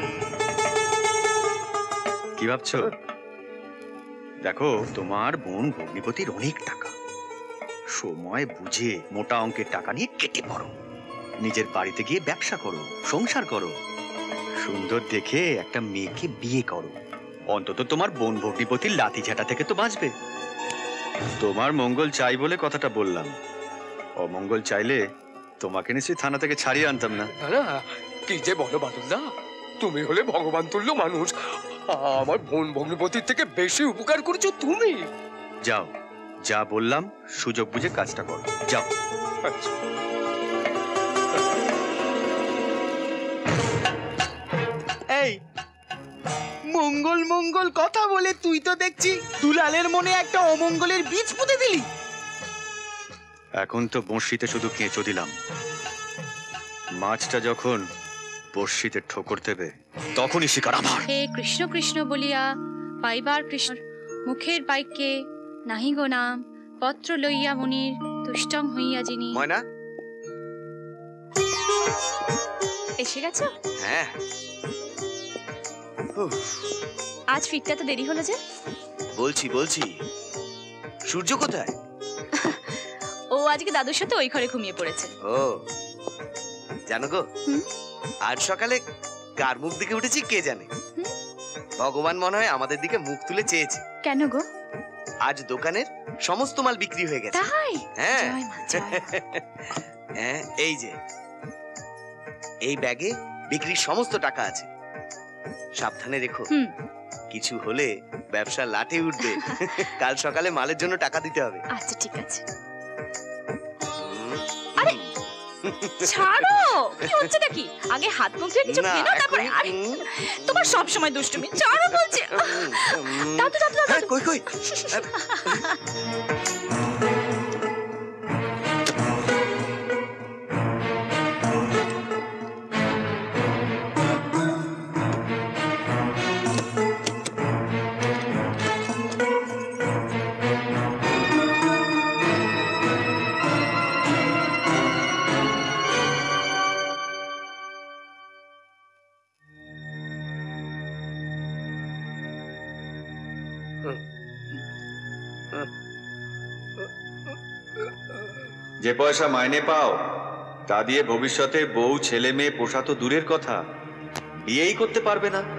কি ভাবছো? দেখো, তোমার বোন ভগ্নিপতির অনেক টাকা। সময় বুঝে মোটা অঙ্কের টাকা নিয়ে কেটে পড়ো। নিজের বাড়িতে গিয়ে ব্যবসা করো, সংসার করো, সুন্দর দেখে একটা মেয়েকে বিয়ে করো। অন্তত তোমার বোন ভগ্নিপতির লাঠি ঝাঁটা থেকে তো বাঁচবে। তোমার মঙ্গল চাই বলে কথাটা বললাম। অমঙ্গল চাইলে তোমাকে নিশ্চয়ই থানা থেকে ছাড়িয়ে আনতাম না। না, কি যে বলো বাদলদা, তুমি হলে ভগবান তুল্য মানুষ। আমার বোন ভগ্নিপতির থেকে বেশি উপকার করেছো তুমি। যাও, যা বললাম সুযোগ বুঝে কাজটা করো, যাও। এই মঙ্গল মঙ্গল কথা বলে তুই তো দেখছি দুলালের মনে একটা অমঙ্গলের বীজ পুঁতে দিলি। এখন তো বড়শিতে শুধু কেঁচো দিলাম। মাছটা যখন বড়শিতে ঠোকর দেবে তখনই শিকার আমার। হে কৃষ্ণ কৃষ্ণ বলিয়া পাইবার কৃষ্ণ মুখের বাক্যে নাহি গো নাম পত্র লইয়া মুনির তুষ্টং হইয়া যিনি। ময়না, এসে গেছো? হ্যাঁ। আজ ফিরতে তো দেরি হলো যে? বলছি বলছি সূর্য কোথায়? ও আজকে দাদুর সাথে ওই ঘরে ঘুমিয়ে পড়েছে। ও জানো গো, আজ সকালে কার মুখ দিকে উঠেছি কে জানে। ভগবান মনে হয় আমাদের দিকে মুখ তুলে চেয়েছে। কেন গো? আজ দোকানের সমস্ত মাল বিক্রি হয়ে গেছে। তাই? হ্যাঁ হ্যাঁ, এই যে এই ব্যাগে বিক্রির সমস্ত টাকা আছে। সাবধানে রেখো, কিছু হলে ব্যবসা লাটে উঠবে। কাল সকালে মালের জন্য টাকা দিতে হবে। আচ্ছা ঠিক আছে। আরে ছাড়ো, কি হচ্ছে নাকি? আগে হাত মুখ ধুয়ে কিছু খেয়ে নাও, তারপরে। আরে তোমার সব সময় দুষ্টুমি। ছাড়ো বলছি। দাও তো, দাও তো, দাও তো। কই কই যে পয়সা মাইনে পাও তা দিয়ে ভবিষ্যতে বউ ছেলে মেয়ে পোষা তো দূরের কথা, বিয়েই করতে পারবে না।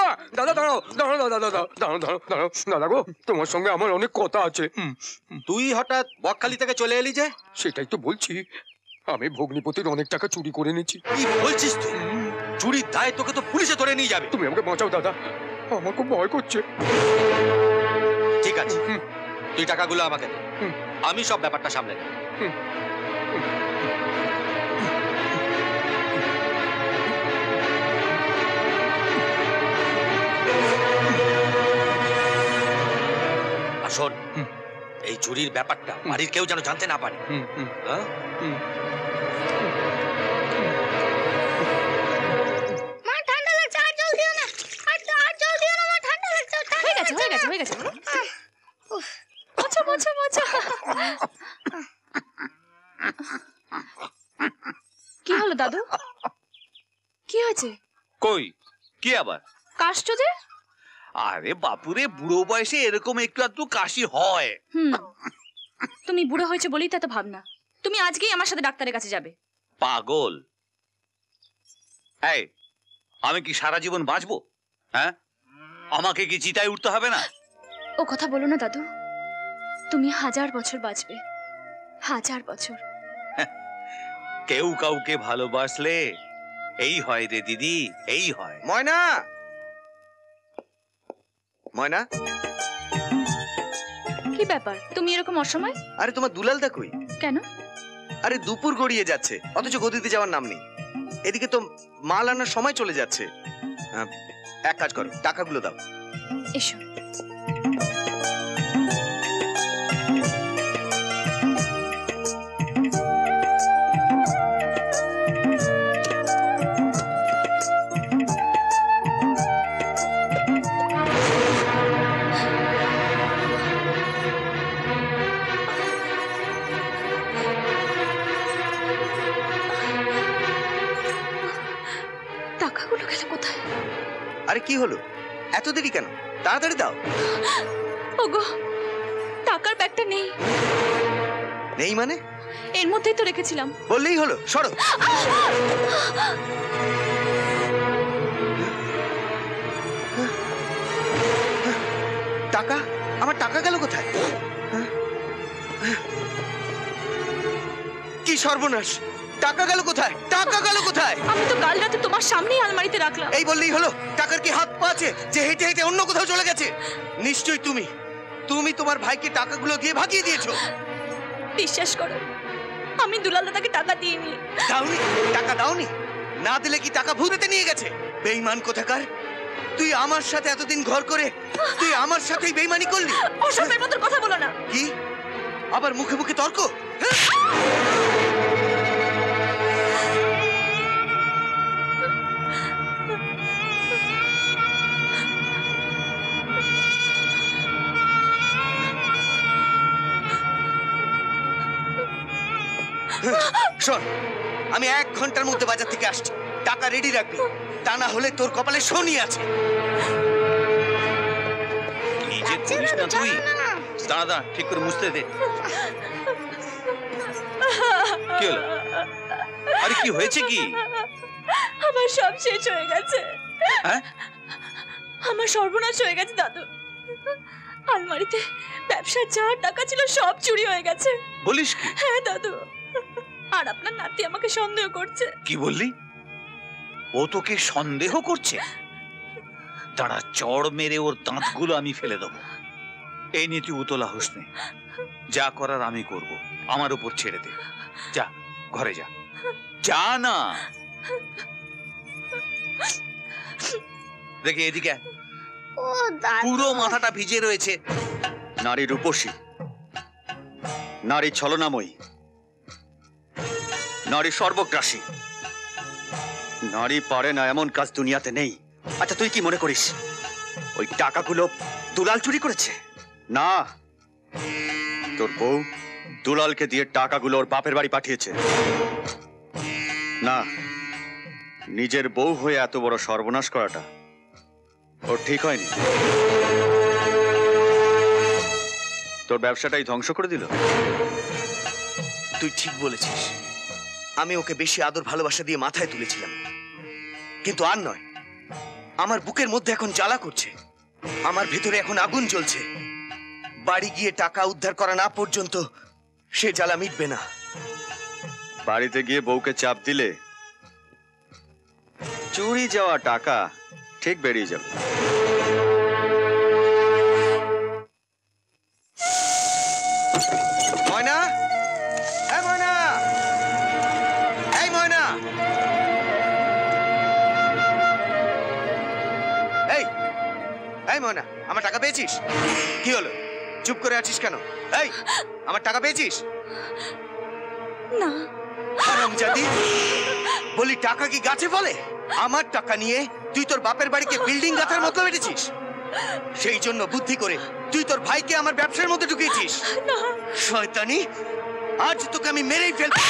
দাদা দাঁড়াও দাঁড়াও দাদা দাদা দাঁড়াও দাঁড়াও দাঁড়াও দাদা গো, তোমার সঙ্গে আমার অনেক কথা আছে। তুই হঠাৎ বকখালি থেকে চলে এলি যে? সেটাই তো বলছি, আমি ভগ্নিপতির অনেক টাকা চুরি করে নিয়েছি। কি বলছিস তুই? চুরির দায় তোকে তো পুলিশে ধরে নিয়ে যাবে। তুমি আমাকে বাঁচাও দাদা, আমার খুব ভয় করছে। ঠিক আছে, তুই টাকাগুলো আমাকে দে, আমি সব ব্যাপারটা সামলে নেব। আর শোন, এই চুরির ব্যাপারটা বাড়ির কেউ যেন জানতে না পারে। হ্যাঁ? মা ঠান্ডা লাগছে, আর জল দিও না, আর আর জল দিও না, মা ঠান্ডা লাগছে। হয়ে গেছে হয়ে গেছে হয়ে গেছে মোছো মোছো মোছো। কি হলো দাদু, কি হয়েছে? কই কি আবার কাশছো যে? আরে বাপুরে, বুড়ো বয়সে এরকম একটু আধটু কাশি হয়। হুম, তুমি বুড়ো হয়েছে বলেই তো এত ভাবনা। তুমি আজকেই আমার সাথে ডাক্তারের কাছে যাবে। পাগল, এই আমি কি সারা জীবন বাঁচবো? হ্যাঁ, আমাকে কি চিতায় উঠতে হবে না? ও কথা বলো না দাদু, তুমি হাজার বছর বাঁচবে, হাজার বছর। কেউ কাউকে ভালোবাসলে এই হয় রে দিদি, এই হয়। ময়না, ময়না, কি ব্যাপার তুমি এরকম অসময়? আরে তোমার দুলাল দা কই? কেন? আরে দুপুর গড়িয়ে যাচ্ছে, অথচ গদিতে যাওয়ার নাম নেই। এদিকে তো মাল আনার সময় চলে যাচ্ছে। এক কাজ করো, টাকাগুলো দাও। এসো। টাকাগুলো গেল কোথায়? আরে কি হলো, এত দেরি কেন? তাড়াতাড়ি দাও। ওগো, টাকার ব্যাগটা নেই। নেই মানে? এর মধ্যেই তো রেখেছিলাম। বললেই হলো, সরো। টাকা, আমার টাকা গেল কোথায়? কি সর্বনাশ, টাকা গেল কোথায়? টাকা গেল কোথায়? আমি তো কাল রাতে তোমার সামনেই আলমারিতে রাখলাম। এই বললেই হলো? টাকার কি হাত পা আছে যে হেঁটে হেঁটে অন্য কোথাও চলে গেছে? নিশ্চয়ই তুমি তুমি তোমার ভাইকে টাকাগুলো দিয়ে ভাগিয়ে দিয়েছো। বিশ্বাস করো, আমি দুলাল দাদাকে টাকা দিইনি। দাওনি? টাকা দাওনি? না দিলে কি টাকা ভূতেতে নিয়ে গেছে? বেঈমান কোথাকার, তুই আমার সাথে এতদিন ঘর করে তুই আমার সাথেই বেঈমানি করলি। ওসবের মতো কথা বলো না। কি আবার মুখে মুখে তর্ক? শোন, আমি এক ঘন্টার মধ্যে বাজার থেকে আসছি, টাকা রেডি রাখবি, তা না হলে তোর কপালে শনি আছে। কি যে করিস না তুই? দাঁড়া দাঁড়া, ঠিক করে মুছতে দে। কি হলো? আরে কি হয়েছে কি? আমার সব শেষ হয়ে গেছে। হ্যাঁ, আমার সর্বনাশ হয়ে গেছে দাদু। আলমারিতে ব্যবসার যা টাকা ছিল সব চুরি হয়ে গেছে। বলিস কি? হ্যাঁ দাদু, আর আপনার নাতি আমাকে সন্দেহ করছে। কি বললি? ও তোকে সন্দেহ করছে? দাঁড়া, চড় মেরে ওর দাঁতগুলো আমি ফেলে দেবো। এই নিয়ে তুই উতলা হোস নে, যা করার আমি করব, আমার উপর ছেড়ে দে। যা ঘরে যা, যা না। দেখে এদিকে, পুরো মাথাটা ভিজে রয়েছে। নারী রূপসী, নারী ছলনাময়ী, নারী সর্বগ্রাসী, নারী পারে না এমন কাজ দুনিয়াতে নেই। আচ্ছা, তুই কি মনে করিস ওই টাকাগুলো দুলাল চুরি করেছে? না, তোর বউ দুলালকে দিয়ে টাকাগুলো ওর বাপের বাড়ি পাঠিয়েছে। না, নিজের বউ হয়ে এত বড় সর্বনাশ করাটা ওর ঠিক হয়নি। তোর ব্যবসাটাই ধ্বংস করে দিল। তুই ঠিক বলেছিস, আমি ওকে বেশি আদর ভালোবাসা দিয়ে মাথায় তুলেছিলাম, কিন্তু আর নয়, আমার বুকের মধ্যে এখন জ্বালা করছে, আমার ভিতরে এখন আগুন জ্বলছে। বাড়ি গিয়ে টাকা উদ্ধার করা না পর্যন্ত সে জ্বালা মিটবে না। বাড়িতে গিয়ে বউকে চাপ দিলে চুরি যাওয়া টাকা ঠিক বেরিয়ে যাবে। ময়না, এই ময়না, এই ময়না, এই এই ময়না, আমার টাকা পেয়েছিস? কি হলো, চুপ করে আছিস কেন? এই, আমার টাকা পেয়েছিস? না। হারামজাদি, বলি টাকা কি গাছে ফলে? আমার টাকা নিয়ে তুই তোর বাপের বাড়িকে বিল্ডিং গাঁথার মতো বেড়েছিস। সেই জন্য বুদ্ধি করে তুই তোর ভাইকে আমার ব্যবসার মধ্যে ঢুকিয়েছিস। শয়তানি, আজ তোকে আমি মেরেই ফেলবো।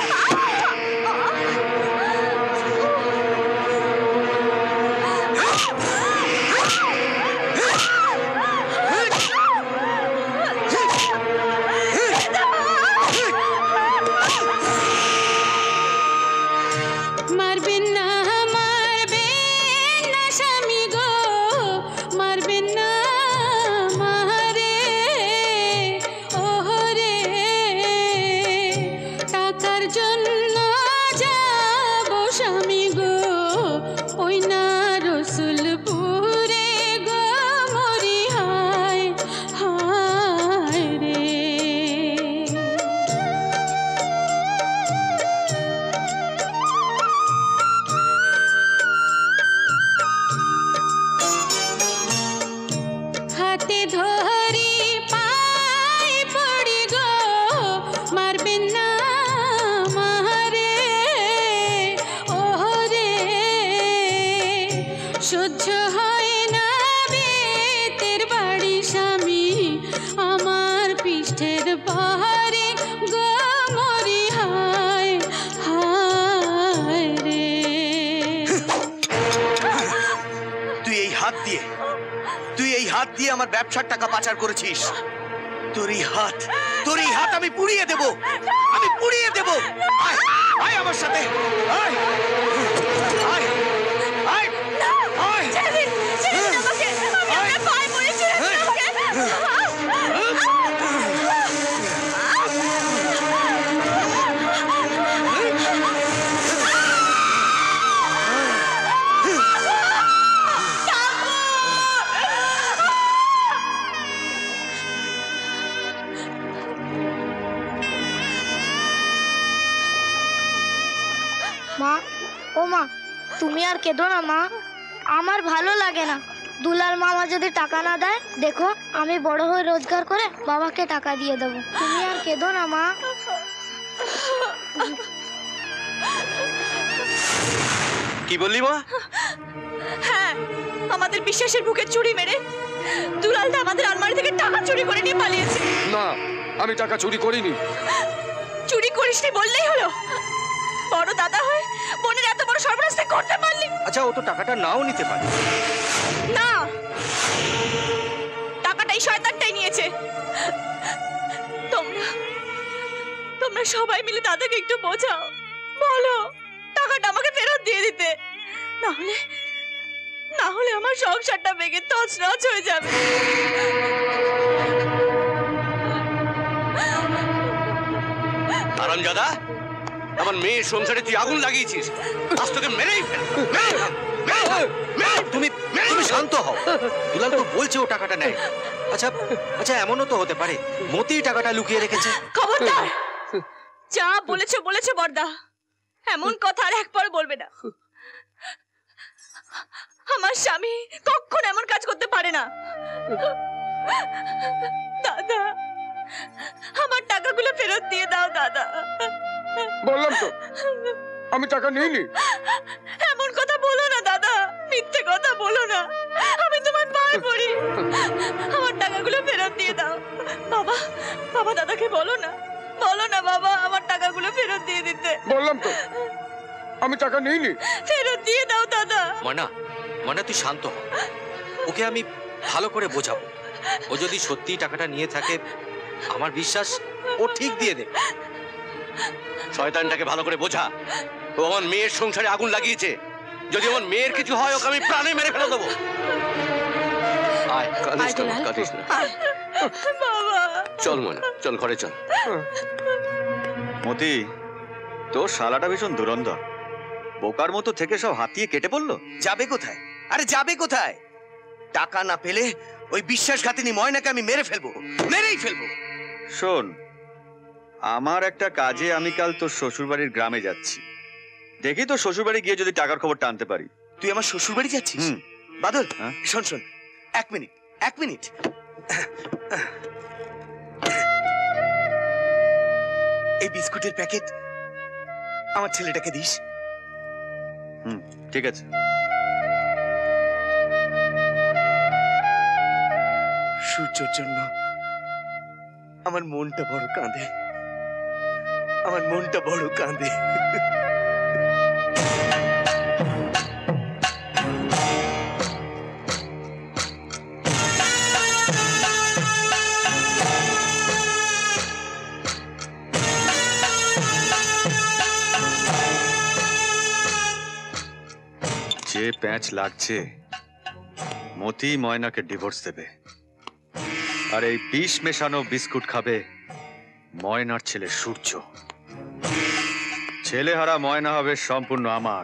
মারবেন না, মারবেন না স্বামী গো, মারবেন না মারে ওরে, টাকার জন্য যাব স্বামী গো ওই না রসুলপুরে গো মরি হায় হায় রে। হাতে ধরি পাই পড়ি গো, মারবেন না মারে ওরে, সহ্য হয় না বেতের বাড়ি স্বামী আমার পৃষ্ঠের পাহাড়ে গো মরি হায় হায় রে। তুই এই হাত দিয়ে তুই এই হাত দিয়ে আমার ব্যবসার টাকা পাচার করেছিস। তোর এই হাত তোর এই হাত আমি পুড়িয়ে দেব, আমি পুড়িয়ে দেব। আয়, আয় আমার সাথে, আয়, আয়, আয়, আয়। মা, ও মা, তুমি আর কেঁদো না মা, আমার ভালো লাগে না। দুলাল মামা যদি টাকা না দেয়, দেখো আমি বড় হয়ে রোজগার করে বাবাকে টাকা দিয়ে দেবো। তুমি আর কেঁদো না মা। কি বললি মা? হ্যাঁ, আমাদের বিশ্বাসের বুকে চুরি মেরে দুলালদা আমাদের আলমারি থেকে টাকা চুরি করে নিয়ে পালিয়েছে। না, আমি টাকা চুরি করিনি। চুরি করিসনি বললেই হলো? বড় দাদা হয়ে বোনের এত বড় সর্বনাশ করতে পারলি? আচ্ছা, ও তো টাকাটা নাও নিতে পারে। না, টাকাটা এই শয়তানটাই নিয়েছে। তোমরা তোমরা সবাই মিলে দাদাকে একটু বোঝাও, বলো টাকাটা আমাকে ফেরত দিয়ে দিতে, না হলে না হলে আমার সংসারটা ভেঙে তছনছ হয়ে যাবে। হারামজাদা, আমার মেয়ের সংসারে তুই আগুন লাগিয়েছিস, আজ তোকে মেরেই ফেল। তুমি তুমি শান্ত হও। দুলাল তো বলছে ও টাকাটা নেয়। আচ্ছা আচ্ছা, এমনও তো হতে পারে মতি টাকাটা লুকিয়ে রেখেছে। খবরদার, যা বলেছো বলেছো বড়দা, এমন কথা আর একবার বলবে না। আমার স্বামী কখনো এমন কাজ করতে পারে না। দাদা, আমার টাকাগুলো ফেরত দিয়ে দাও দাদা। বললাম তো আমি টাকা নিইনি। এমন কথা বলো না দাদা, মিথ্যে কথা বলো না, আমি তোমার পায়ে পড়ি, আমার টাকাগুলো ফেরত দিয়ে দাও। বাবা, বাবা দাদাকে বলো না, বলো না বাবা, আমার টাকাগুলো ফেরত দিয়ে দিতে। বললাম তো আমি টাকা নিইনি। ফেরত দিয়ে দাও দাদা। ময়না, ময়না তুই শান্ত হ, ওকে আমি ভালো করে বোঝাবো। ও যদি সত্যি টাকাটা নিয়ে থাকে, আমার বিশ্বাস ও ঠিক দিয়ে দেবে। শয়তানটাকে ভালো করে বোঝা, ও আমার মেয়ের সংসারে আগুন লাগিয়েছে, যদি আমার মেয়ের কিছু হয় ওকে আমি প্রাণে মেরে ফেলে দেবো। আয়, কাঁদিস না, কাঁদিস না। চল ময়না, চল ঘরে চল। মতি, তোর শালাটা ভীষণ দুরন্তর। বোকার মতো থেকে সব হাতিয়ে কেটে পড়লো। যাবে কোথায়? আরে যাবে কোথায়? টাকা না পেলে ওই বিশ্বাসঘাতিনী ময়নাকে আমি মেরে ফেলবো, মেরেই ফেলবো। শোন, আমার একটা কাজে আমি কাল তোর শ্বশুরবাড়ির গ্রামে যাচ্ছি। দেখি তোর শ্বশুরবাড়ি গিয়ে যদি টাকার খবরটা আনতে পারি। তুই আমার শ্বশুরবাড়ি যাচ্ছিস? বাদল, শোন শোন, এক মিনিট এক মিনিট এই বিস্কুটের প্যাকেট আমার ছেলেটাকে দিস। হুম, ঠিক আছে। সূর্যর জন্য আমার মনটা বড় কাঁদে, আমার মনটা বড় কাঁদে। যে প্যাঁচ লাগছে মতি ময়নাকে ডিভোর্স দেবে, আর এই বিষ মেশানো বিস্কুট খাবে ময়নার ছেলে সূর্য। ছেলেহারা ময়না হবে সম্পূর্ণ আমার।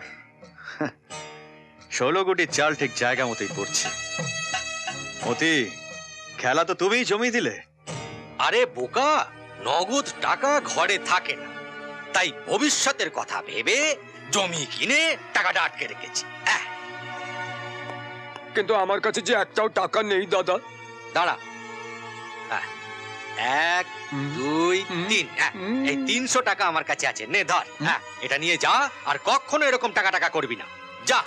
ষোলো কোটি চাল ঠিক জায়গা মতোই পড়ছে। মতি, খেলা তো তুমিই জমি দিলে। আরে বোকা, নগদ টাকা ঘরে থাকে না, তাই ভবিষ্যতের কথা ভেবে জমি কিনে টাকাটা আটকে রেখেছি। কিন্তু আমার কাছে যে একটাও টাকা নেই দাদা। দাঁড়া, এক দুই তিন, এই তিনশো টাকা আমার কাছে আছে, নে ধর। হ্যাঁ, এটা নিয়ে যা, আর কখনো এরকম টাকা টাকা করবি না, যা।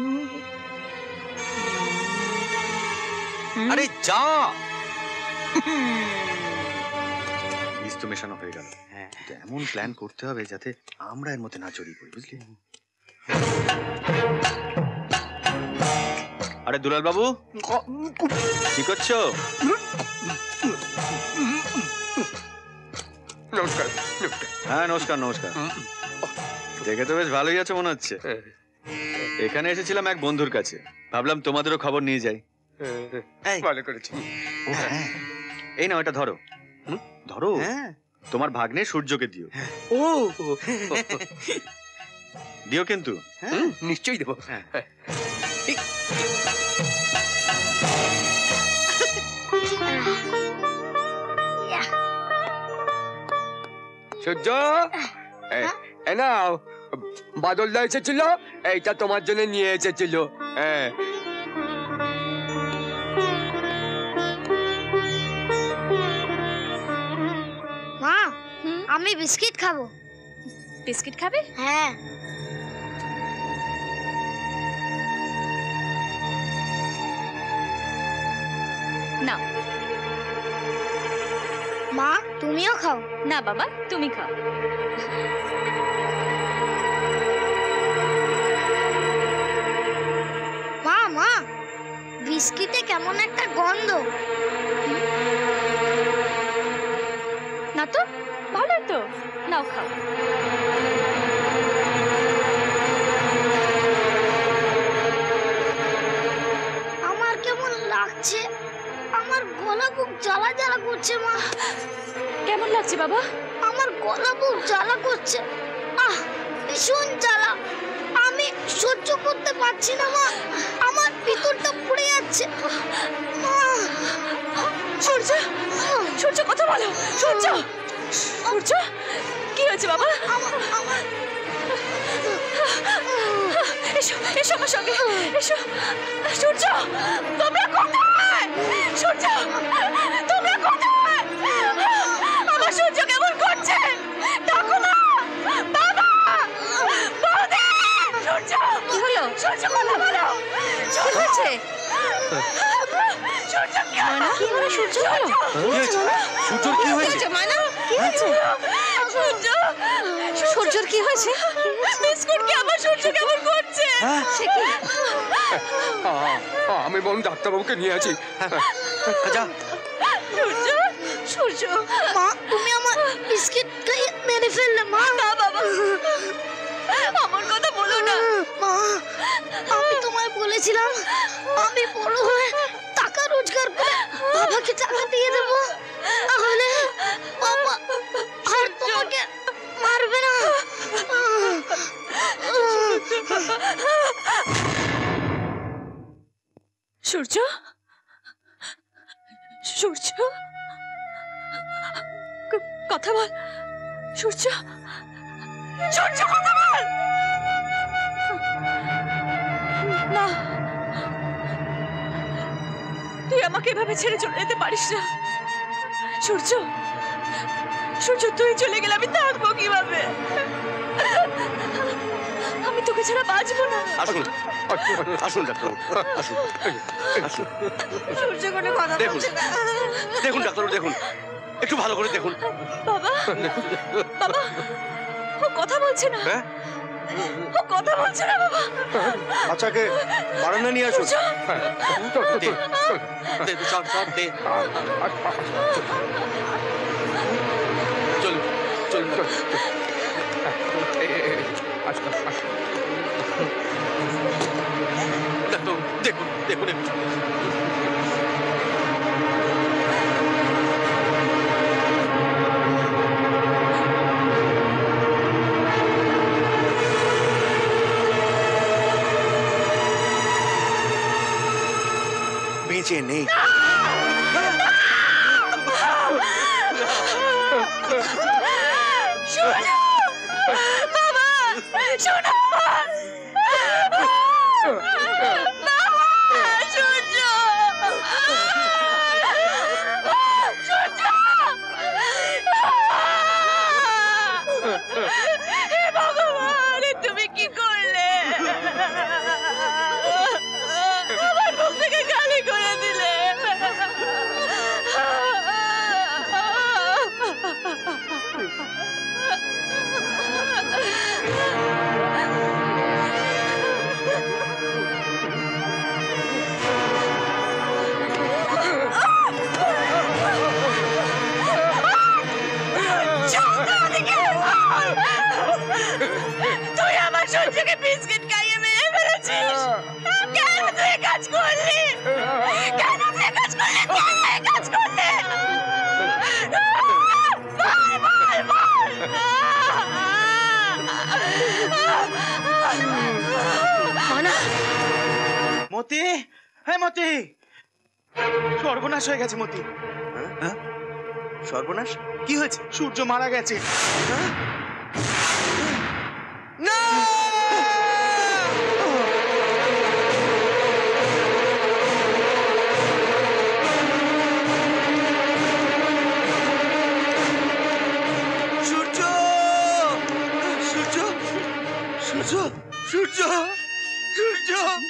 আরে যা। বীজ তো মেশানো হয়ে গেল। হ্যাঁ, এমন প্ল্যান করতে হবে যাতে আমরা এর মধ্যে না জড়িয়ে পড়ি, বুঝলি? আরে দুলাল বাবু, কি করছো? নমস্কার। হ্যাঁ, নমস্কার নমস্কার। দেখে তো বেশ ভালোই আছে মনে হচ্ছে। এখানে এসেছিলাম এক বন্ধুর কাছে, ভাবলাম তোমাদেরও খবর নিয়ে যাই। ভালো করেছি। এই নাও, এটা ধরো ধরো। তোমার ভাগ্নে সূর্যকে দিও। ও দিও কিন্তু। নিশ্চয়ই দেবো। সূর্য, এ নাও, বাদলদা এসেছিল, এইটা তোমার জন্য নিয়ে এসেছিল। হ্যাঁ, মা, আমি বিস্কিট খাবো। বিস্কিট খাবে? হ্যাঁ। না। মা, তুমিও খাও। না বাবা, তুমি খাও। মা মা, বিস্কিটে কেমন একটা গন্ধ। না তো, ভালো তো, নাও খাও। আমার কেমন লাগছে, আমার গলা বুক জ্বালা জ্বালা করছে। মা, কেমন লাগছে বাবা? আমার গলা বুক জ্বালা করছে, আহ ভীষণ জ্বালা, আমি সহ্য করতে পারছি না। মা, আমার ভিতরটা পুড়ে যাচ্ছে। সূর্য, সূর্য কথা বলো। সূর্য, সূর্য, কি হয়েছে বাবা? এসো, এসো আমার সঙ্গে, এসো। সূর্য, তোমরা কোথায়? সূর্য, তোমরা কোথায়? আমার সূর্য কেমন করছে? ডাকো না, বাবা, বৌদি। সূর্য, কি হলো? সূর্য কথা বলো। কি হয়েছে? সূর্য কি হলো? কি হলো সূর্য? সূর্য কি হয়েছে? মানা, কি হয়েছে? সূর্য, সূর্যর কি হয়েছে? বিস্কুট কি আমার সূর্য কেমন করছে? সে কি? আমি বোন ডাক্তারবাবুকে নিয়ে আছি। যা। সূর্য, সূর্য, মা, তুমি আমার বিস্কিট খেয়ে মেরে ফেললে। মা, না বাবা, আমার কথা বলো না। মা, আমি তোমায় বলেছিলাম আমি বড় হয়ে টাকা রোজগার করে বাবাকে টাকা দিয়ে দেবো, তাহলে বাবা আর তোমাকে মারবে না। সূর্য, সূর্য, ক- কথা বল সূর্য, সূর্য কথা বল। না, তুই আমাকে এভাবে ছেড়ে চলে যেতে পারিস না সূর্য। সূর্য, তুই চলে গেলে আমি থাকবো কিভাবে? আমি তোকে ছাড়া বাঁচবো না। আসুন আসুন ডাক্তারবাবু, আসুন আসুন। সূর্য কোনো কথা দেখুন বলছে না। দেখুন ডাক্তারবাবু, দেখুন একটু ভালো করে দেখুন। বাবা, বাবা, ও কথা বলছে না। হ্যাঁ, ও কথা বলছে না বাবা। বাচ্চাকে বারান্দা নিয়ে আসুন। সূর্য! দে, দে, দে, সব সব দে। চল চল চল। ডাক্তার, দেখুন দেখুন একটু। বেঁচে নেই। সূর্য! বাবা, শোনো! বাবা, সূর্য! সূর্য! হে ভগবান, তুমি কি করলে? আমার মুখ থেকে গালি করে দিলে। তুই আমার সূর্যকে বিস্কিট খাইয়ে মেরে ফেলেছিস। কেন তুই এ কাজ করলি? কেন তুই এ কাজ করলি? কেন এ কাজ করলি? বল, বল, বল। মতি, হ্যাঁ মতি, সর্বনাশ হয়ে গেছে মতি। হ্যাঁ, সর্বনাশ? কি হয়েছে? সূর্য মারা গেছে। না! সূর্য! সূর্য! সূর্য! সূর্য! সূর্য!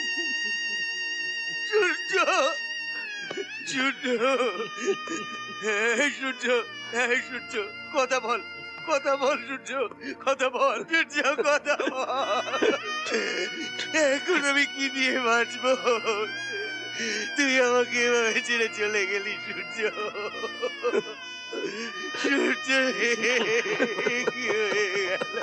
সূর্য! সূর্য! হ্যাঁ সূর্য, হ্যাঁ সূর্য, কথা বল, কথা বল সূর্য, কথা বল সূর্য, কথা বল। এখন আমি কি দিয়ে বাঁচবো? তুই আমাকে এভাবে ছেড়ে চলে গেলি সূর্য। সূর্য কি হয়ে গেল?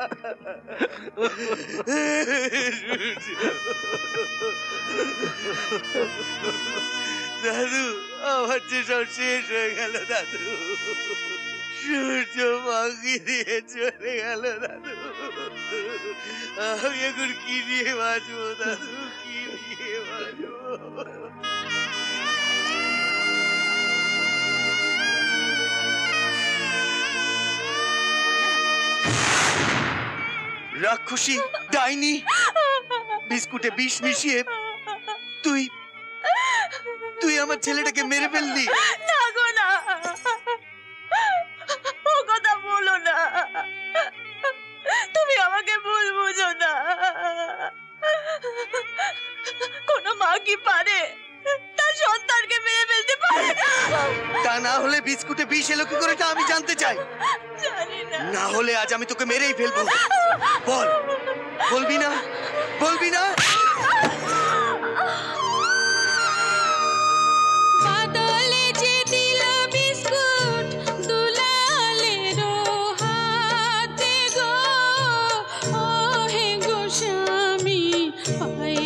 দাদু, আমার যে সব শেষ হয়ে গেল দাদু। সূর্য ভাঙি দিয়ে চলে গেল দাদু। আমি এখন কি দিয়ে বাঁচবো দাদু, কি দিয়ে বাঁচবো? রাক্ষসী ডাইনি বিস্কুটে বিষ মিশিয়ে তুই তুই আমার ছেলেটাকে মেরে ফেললি। থাকো না, ও কথা বলো না। তুমি আমাকে ভুল বুঝো না। কোন মা কি পারে তার সন্তানকে মেরে ফেলতে পারে না? তা না হলে বিস্কুটে বিষ এলো কি করে তা আমি জানতে চাই। জানি না। না হলে আজ আমি তোকে মেরেই ফেলবো। বল, বলবি না? বলবি না? বাদলে যে দিল বিস্কুট দুলালেরও হাতে গো, ও হে গোস্বামী পায়ে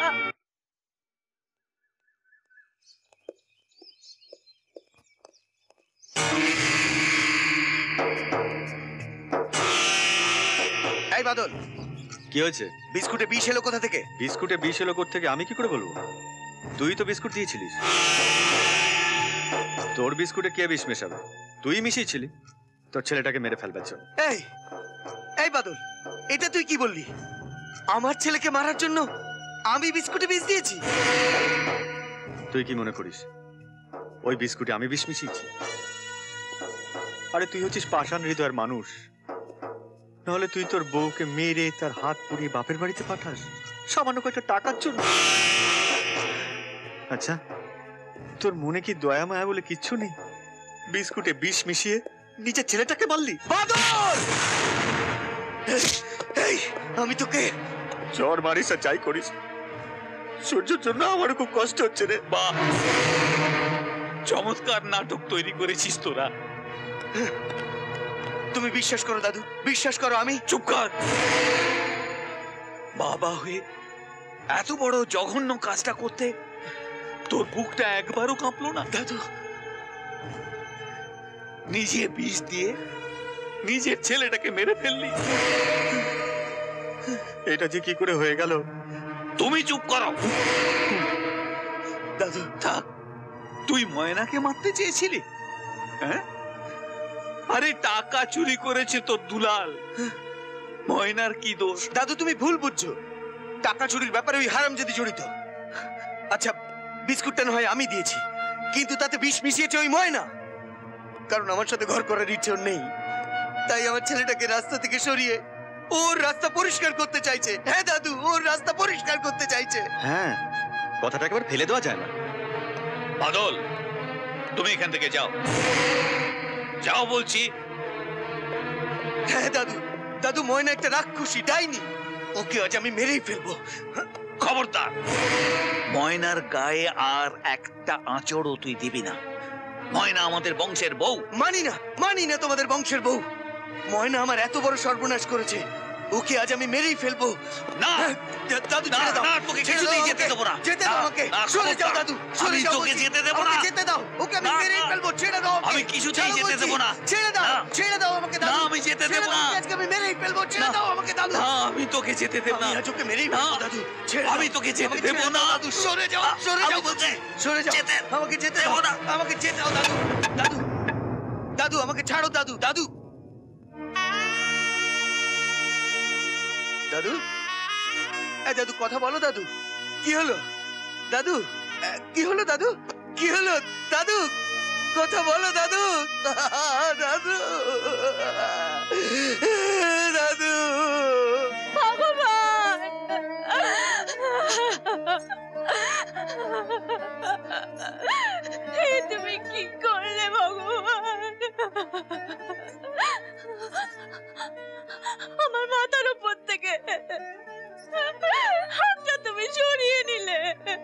এই বাদল, কি হয়েছে? বিস্কুটে বিষ এলো কোথা থেকে? বিস্কুটে বিষ এলো কোথা থেকে আমি কি করে বলবো? তুই তো বিস্কুট দিয়েছিলিস। তোর বিস্কুটে কে বিষ মেশাবে? তুই মিশিয়েছিলি তোর ছেলেটাকে মেরে ফেলবার জন্য। এই এই বাদল, এটা তুই কি বললি? আমার ছেলেকে মারার জন্য আমি বিস্কুটে বিষ দিয়েছি? তুই কি মনে করিস ওই বিস্কুটে আমি বিষ মিশিয়েছি? আরে তুই হচ্ছিস পাষাণ হৃদয়ের মানুষ, নাহলে তুই তোর বউকে মেরে তার হাত পুড়িয়ে বাপের বাড়িতে পাঠাস সামান্য কয়েকটা টাকার জন্য? আচ্ছা, তোর মনে কি দয়া মায়া বলে কিচ্ছু নেই? বিস্কুটে বিষ মিশিয়ে নিজের ছেলেটাকে মারলি। বাদল, এই আমি তোকে জ্বর মারিস আর যাই করিস, সূর্যের জন্য আমারও খুব কষ্ট হচ্ছে রে। বাহ, চমৎকার নাটক তৈরি করেছিস তোরা। তুমি বিশ্বাস করো দাদু, বিশ্বাস করো। আমি চুপ কর। বাবা হয়ে এত বড় জঘন্য কাজটা করতে তোর বুকটা একবারও কাঁপলো না? দাদু, নিজে বিষ দিয়ে নিজের ছেলেটাকে মেরে ফেললি। এটা যে কি করে হয়ে গেল? তুমি চুপ করো। দাদু থাক, তুই ময়নাকে মারতে চেয়েছিলি? হ্যাঁ, আরে টাকা চুরি করেছে তোর দুলাল, ময়নার কি দোষ? দাদু তুমি ভুল বুঝছো, টাকা চুরির ব্যাপারে ওই হারামজাদি জড়িত। আচ্ছা, বিস্কুটটা না হয় আমি দিয়েছি, কিন্তু তাতে বিষ মিশিয়েছে ওই ময়না। কারণ আমার সাথে ঘর করার ইচ্ছে ওর নেই, তাই আমার ছেলেটাকে রাস্তা থেকে সরিয়ে ওর রাস্তা পরিষ্কার করতে চাইছে। হ্যাঁ দাদু, ওর রাস্তা পরিষ্কার করতে চাইছে। হ্যাঁ, কথাটা একবার ফেলে দেওয়া যায় না। বাদল, তুমি এখান থেকে যাও, যাও বলছি। হ্যাঁ দাদু, দাদু ময়না একটা রাক্ষসী ডাইনি, ওকে আজ আমি মেরেই ফেলবো। খবরদার, ময়নার গায়ে আর একটা আঁচড়ও তুই দিবি না। ময়না আমাদের বংশের বউ। মানি না, মানি না তোমাদের বংশের বউ। ময়না আমার এত বড় সর্বনাশ করেছে, ওকে আজ আমি মেরেই ফেলবো। না দাদু, না, ছেড়ে দাও। না, তোকে ছেড়ে কিছুতেই দাও যেতে আমাকে। দেবো না। যেতে দাও না, আমাকে। না, সরে যাও খবরদার। দাদু, সরে আমি যাও তোকে বলছি। যেতে দেবো না। আমাকে যেতে দাও, ওকে আমি না, মেরেই না। ফেলবো। ছেড়ে দাও আমাকে। আমি কিছুতেই ছাড়ো যেতে বলছি। দেবো না। ছেড়ে দাও, না। ছেড়ে দাও আমাকে দাদু। না, আমি যেতে ছেড়ে দেবো দাও, না। আজকে আমি মেরেই ফেলবো। ছেড়ে না। দাও আমাকে দাদু। না, আমি তোকে যেতে দেব না। আমি আজ ওকে মেরেই ফেলবো দাদু। ছেড়ে দাও। আমি তোকে যেতে আমাকে দেব ছেড়ে না। দাও দাদু, সরে যাও, সরে আমি যাও বলছি। সরে যাও, আমাকে যেতে দাও না। আমাকে যেতে দাও দাদু। দাদু, দাদু আমাকে ছাড়ো দাদু। দাদু, দাদু, এই দাদু কথা বলো দাদু। কি হলো দাদু? এ, কি হলো দাদু? কি হলো দাদু? কথা বলো দাদু। দাদু, দাদু, ভগবান, এ তুমি কি করলে ভগবান? আমার মাথার উপর থেকে হাতটা তুমি সরিয়ে নিলে।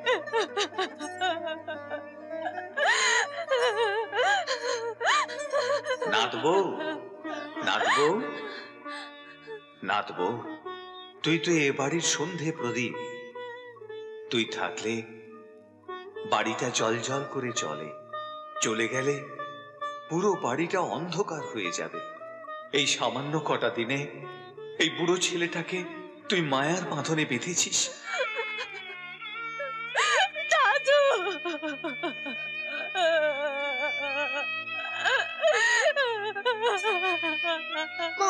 নাথ বউ, নাথ বউ, নাথ বউ, তুই তো এ বাড়ির সন্ধে প্রদীপ। তুই থাকলে বাড়িটা জল জল করে চলে, চলে গেলে পুরো বাড়িটা অন্ধকার হয়ে যাবে। এই সামান্য কটা দিনে এই বুড়ো ছেলেটাকে তুই মায়ার বাঁধনে বেঁধেছিস। দাদু, মা,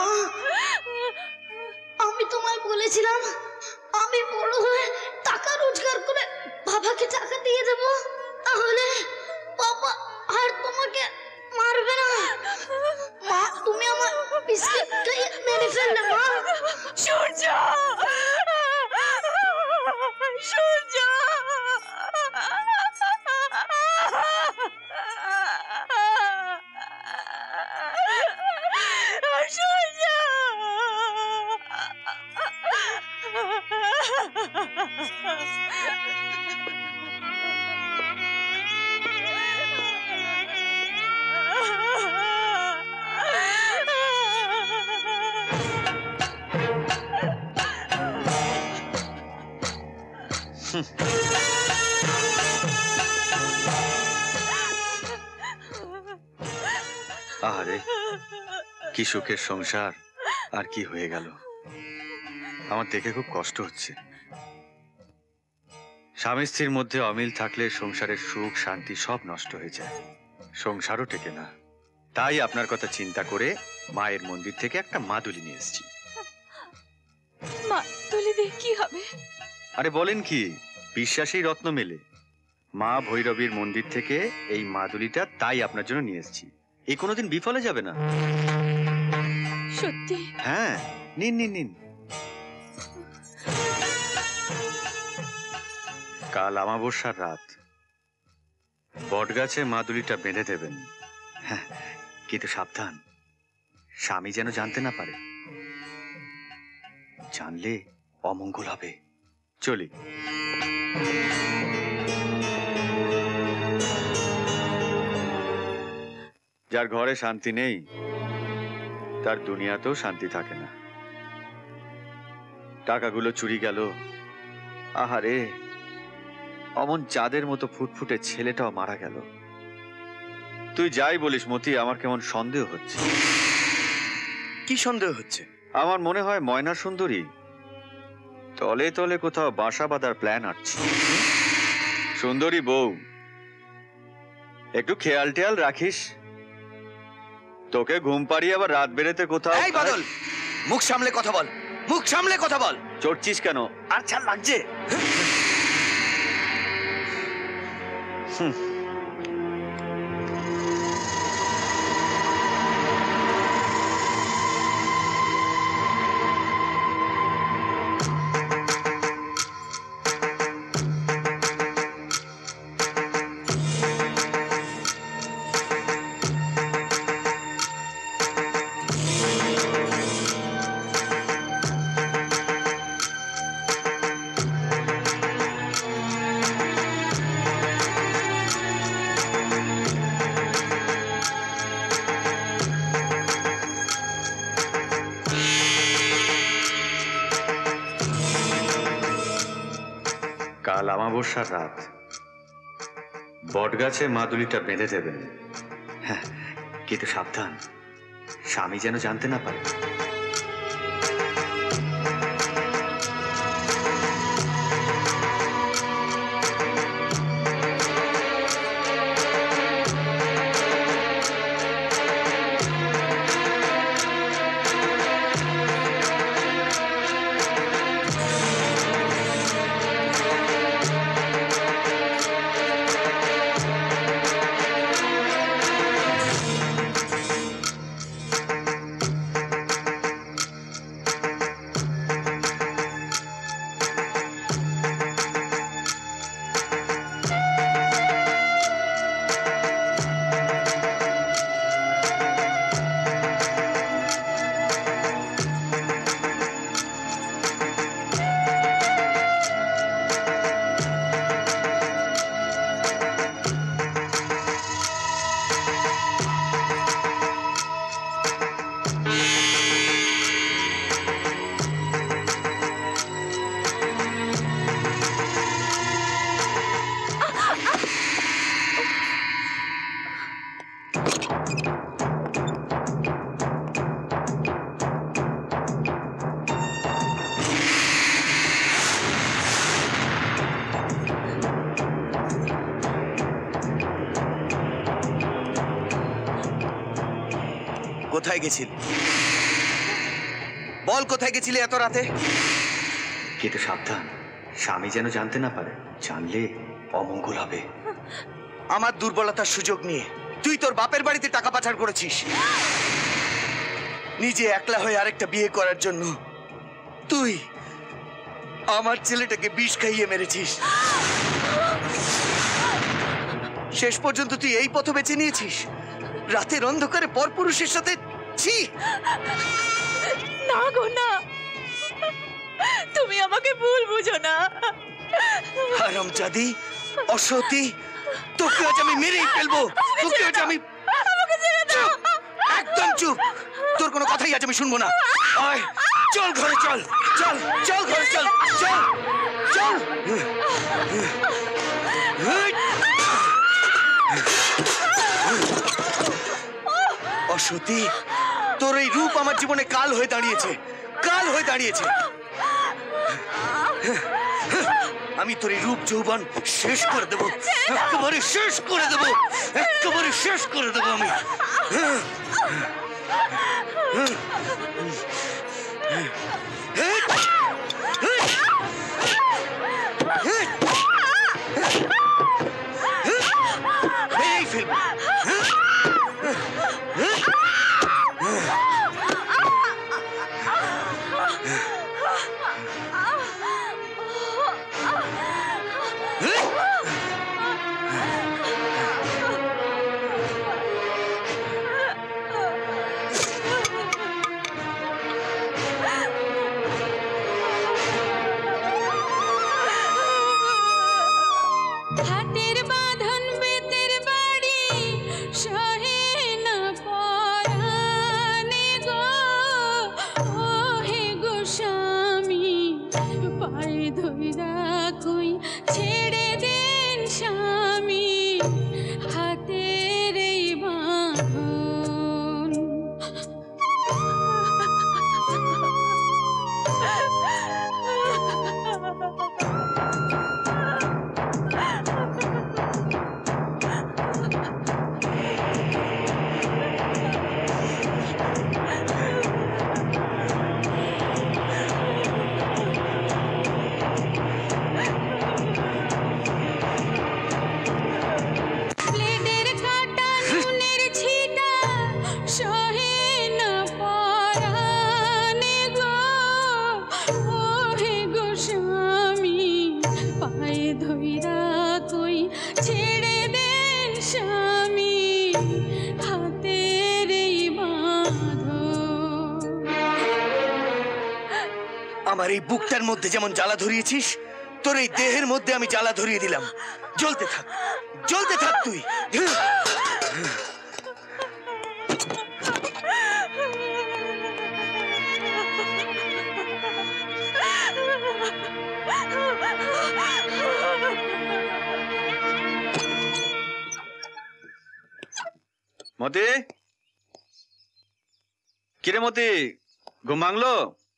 আমি তোমায় বলেছিলাম আমি বড় হয়ে টাকা রোজগার করে বাবাকে টাকা দিয়ে দেব, তাহলে বাবা আর তোমাকে মারবে না। মা, তুমি আমার বিস্কিট খাইয়ে মেরে ফেললে। মা, সূর্য, সূর্য, আরে কি সুখের সংসার আর কি হয়ে গেল। আমার দেখে খুব কষ্ট হচ্ছে। স্বামী স্ত্রীর মধ্যে অমিল থাকলে সংসারের সুখ শান্তি সব নষ্ট হয়ে যায়, সংসারও টেকে না। তাই আপনার কথা চিন্তা করে মায়ের মন্দির থেকে একটা মাদুলি নিয়ে এসেছি। মাদুলি দিয়ে কি হবে? আরে বলেন কি, বিশ্বাসেই রত্ন মেলে। মা ভৈরবীর মন্দির থেকে এই মাদুলিটা তাই আপনার জন্য নিয়ে এসেছি। এই কোনোদিন বিফলে যাবে না। সত্যি? হ্যাঁ, নিন নিন নিন। কাল আমাবস্যার রাত বটগাছে মাদুলিটা বেঁধে দেবেন। হ্যাঁ, কিন্তু সাবধান, স্বামী যেন জানতে না পারে। জানলে অমঙ্গল হবে। চলি। যার ঘরে শান্তি নেই তার দুনিয়াতেও শান্তি থাকে না। টাকাগুলো চুরি গেল, আহারে অমন চাঁদের মতো ফুটফুটে ছেলেটাও মারা গেল। তুই যাই বলিস মতি, আমার কেমন সন্দেহ হচ্ছে। কি সন্দেহ হচ্ছে? আমার মনে হয় ময়না সুন্দরী তলে তলে কোথাও বাসা বাঁধার প্ল্যান আটছে। সুন্দরী বউ, একটু খেয়াল টেয়াল রাখিস। তোকে ঘুম পাড়িয়ে আবার রাত বেরেতে কোথাও। এই বাদল, মুখ সামলে কথা বল, মুখ সামলে কথা বল। চড়ছিস কেন? আর ছাড় লাগছে। হুম। কাল আমাবস্যার রাত বটগাছে মাদুলিটা বেঁধে দেবেন। হ্যাঁ, কিন্তু সাবধান, স্বামী যেন জানতে না পারে। কোথায় গেছিল? বল, কোথায় গেছিলে এত রাতে? কিন্তু সাবধান, স্বামী যেন জানতে না পারে। জানলে অমঙ্গল হবে। আমার দুর্বলতার সুযোগ নিয়ে তুই তোর বাপের বাড়িতে টাকা পাচার করেছিস। নিজে একলা হয়ে আরেকটা বিয়ে করার জন্য তুই আমার ছেলেটাকে বিষ খাইয়ে মেরেছিস। শেষ পর্যন্ত তুই এই পথ বেছে নিয়েছিস, রাতের অন্ধকারে পরপুরুষের সাথে। ছি! না গো না, তুমি আমাকে ভুল বুঝো না। হারামজাদি, অসতী, তোকে আজ আমি মেরেই ফেলবো। তোকে আজ আমি। চুপ, একদম চুপ। তোর কোনো কথাই আজ আমি শুনবো না। আয়, চল ঘরে চল, চল চল ঘরে চল, চল চল। অসতী, তোর এই রূপ আমার জীবনে কাল হয়ে দাঁড়িয়েছে, কাল হয়ে দাঁড়িয়েছে। আমি তোর এই রূপ যৌবন শেষ করে দেবো, একেবারে শেষ করে দেবো, একেবারে শেষ করে দেবো আমি। মেরেই ফেলবো। হাতের বাঁধন বেতের বাড়ি সহে না পরানে গো, ও হে গো স্বামী পায়ে ধইরা কই ছেড়ে দেন স্বামী হাতের এই বাঁধন। প্লেটের কাটা নুনের ছিটা সহে না পরানে গো, ও হে গো স্বামী পায়ে ধইরা কই ছেড়ে দেন স্বামী হাতের এই বাঁধন। আমার এই বুকটার মধ্যে যেমন জ্বালা ধরিয়েছিস, তোর এই দেহের মধ্যে আমি জ্বালা ধরিয়ে দিলাম। জ্বলতে থাক, জ্বলতে থাক তুই। মতি, কিরে মতি, ঘুম ভাঙলো?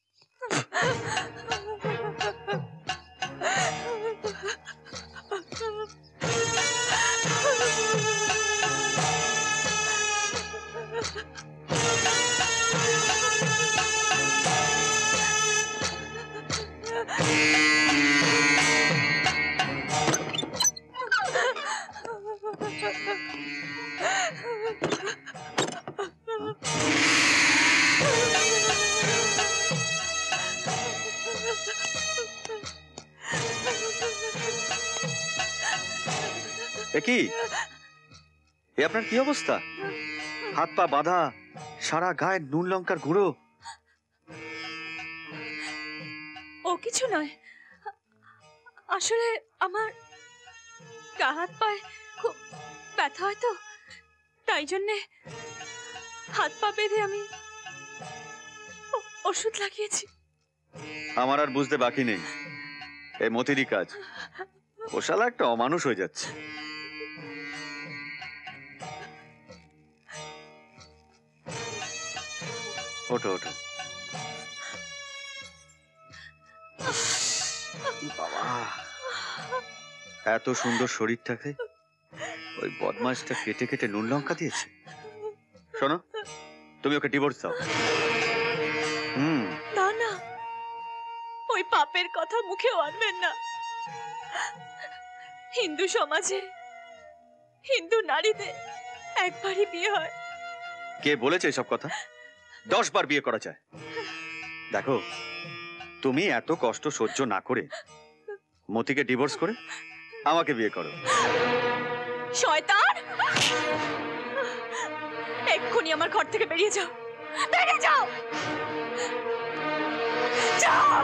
কি এ আপনার কি অবস্থা? হাত পা বাঁধা, সারা গায়ে নুন লঙ্কার গুঁড়ো। ও কিছু নয়, আসলে আমার গা হাত পায়ে খুব ব্যথা হয় তো, তাই জন্যে হাত পা বেঁধে আমি ওষুধ লাগিয়েছি। আমার আর বুঝতে বাকি নেই, এই মতিরই কাজ। ও শালা একটা অমানুষ হয়ে যাচ্ছে। ওঠো ওঠো। বাবা, এত সুন্দর শরীরটাকে ওই বদমাশটা কেটে কেটে নুন লঙ্কা দিয়েছে। শোনো, তুমি ওকে ডিভোর্স দাও। হুম। না না, ওই পাপের কথা মুখেও আনবেন না। হিন্দু সমাজে হিন্দু নারীদের একবারই বিয়ে হয়। কে বলেছে এসব কথা? দশ বার বিয়ে করা যায়। দেখো, তুমি এত কষ্ট সহ্য না করে মতিকে ডিভোর্স করে আমাকে বিয়ে করো। শয়তান, এক্ষুনি আমার ঘর থেকে বেরিয়ে যাও, বেরিয়ে যাও, যাও।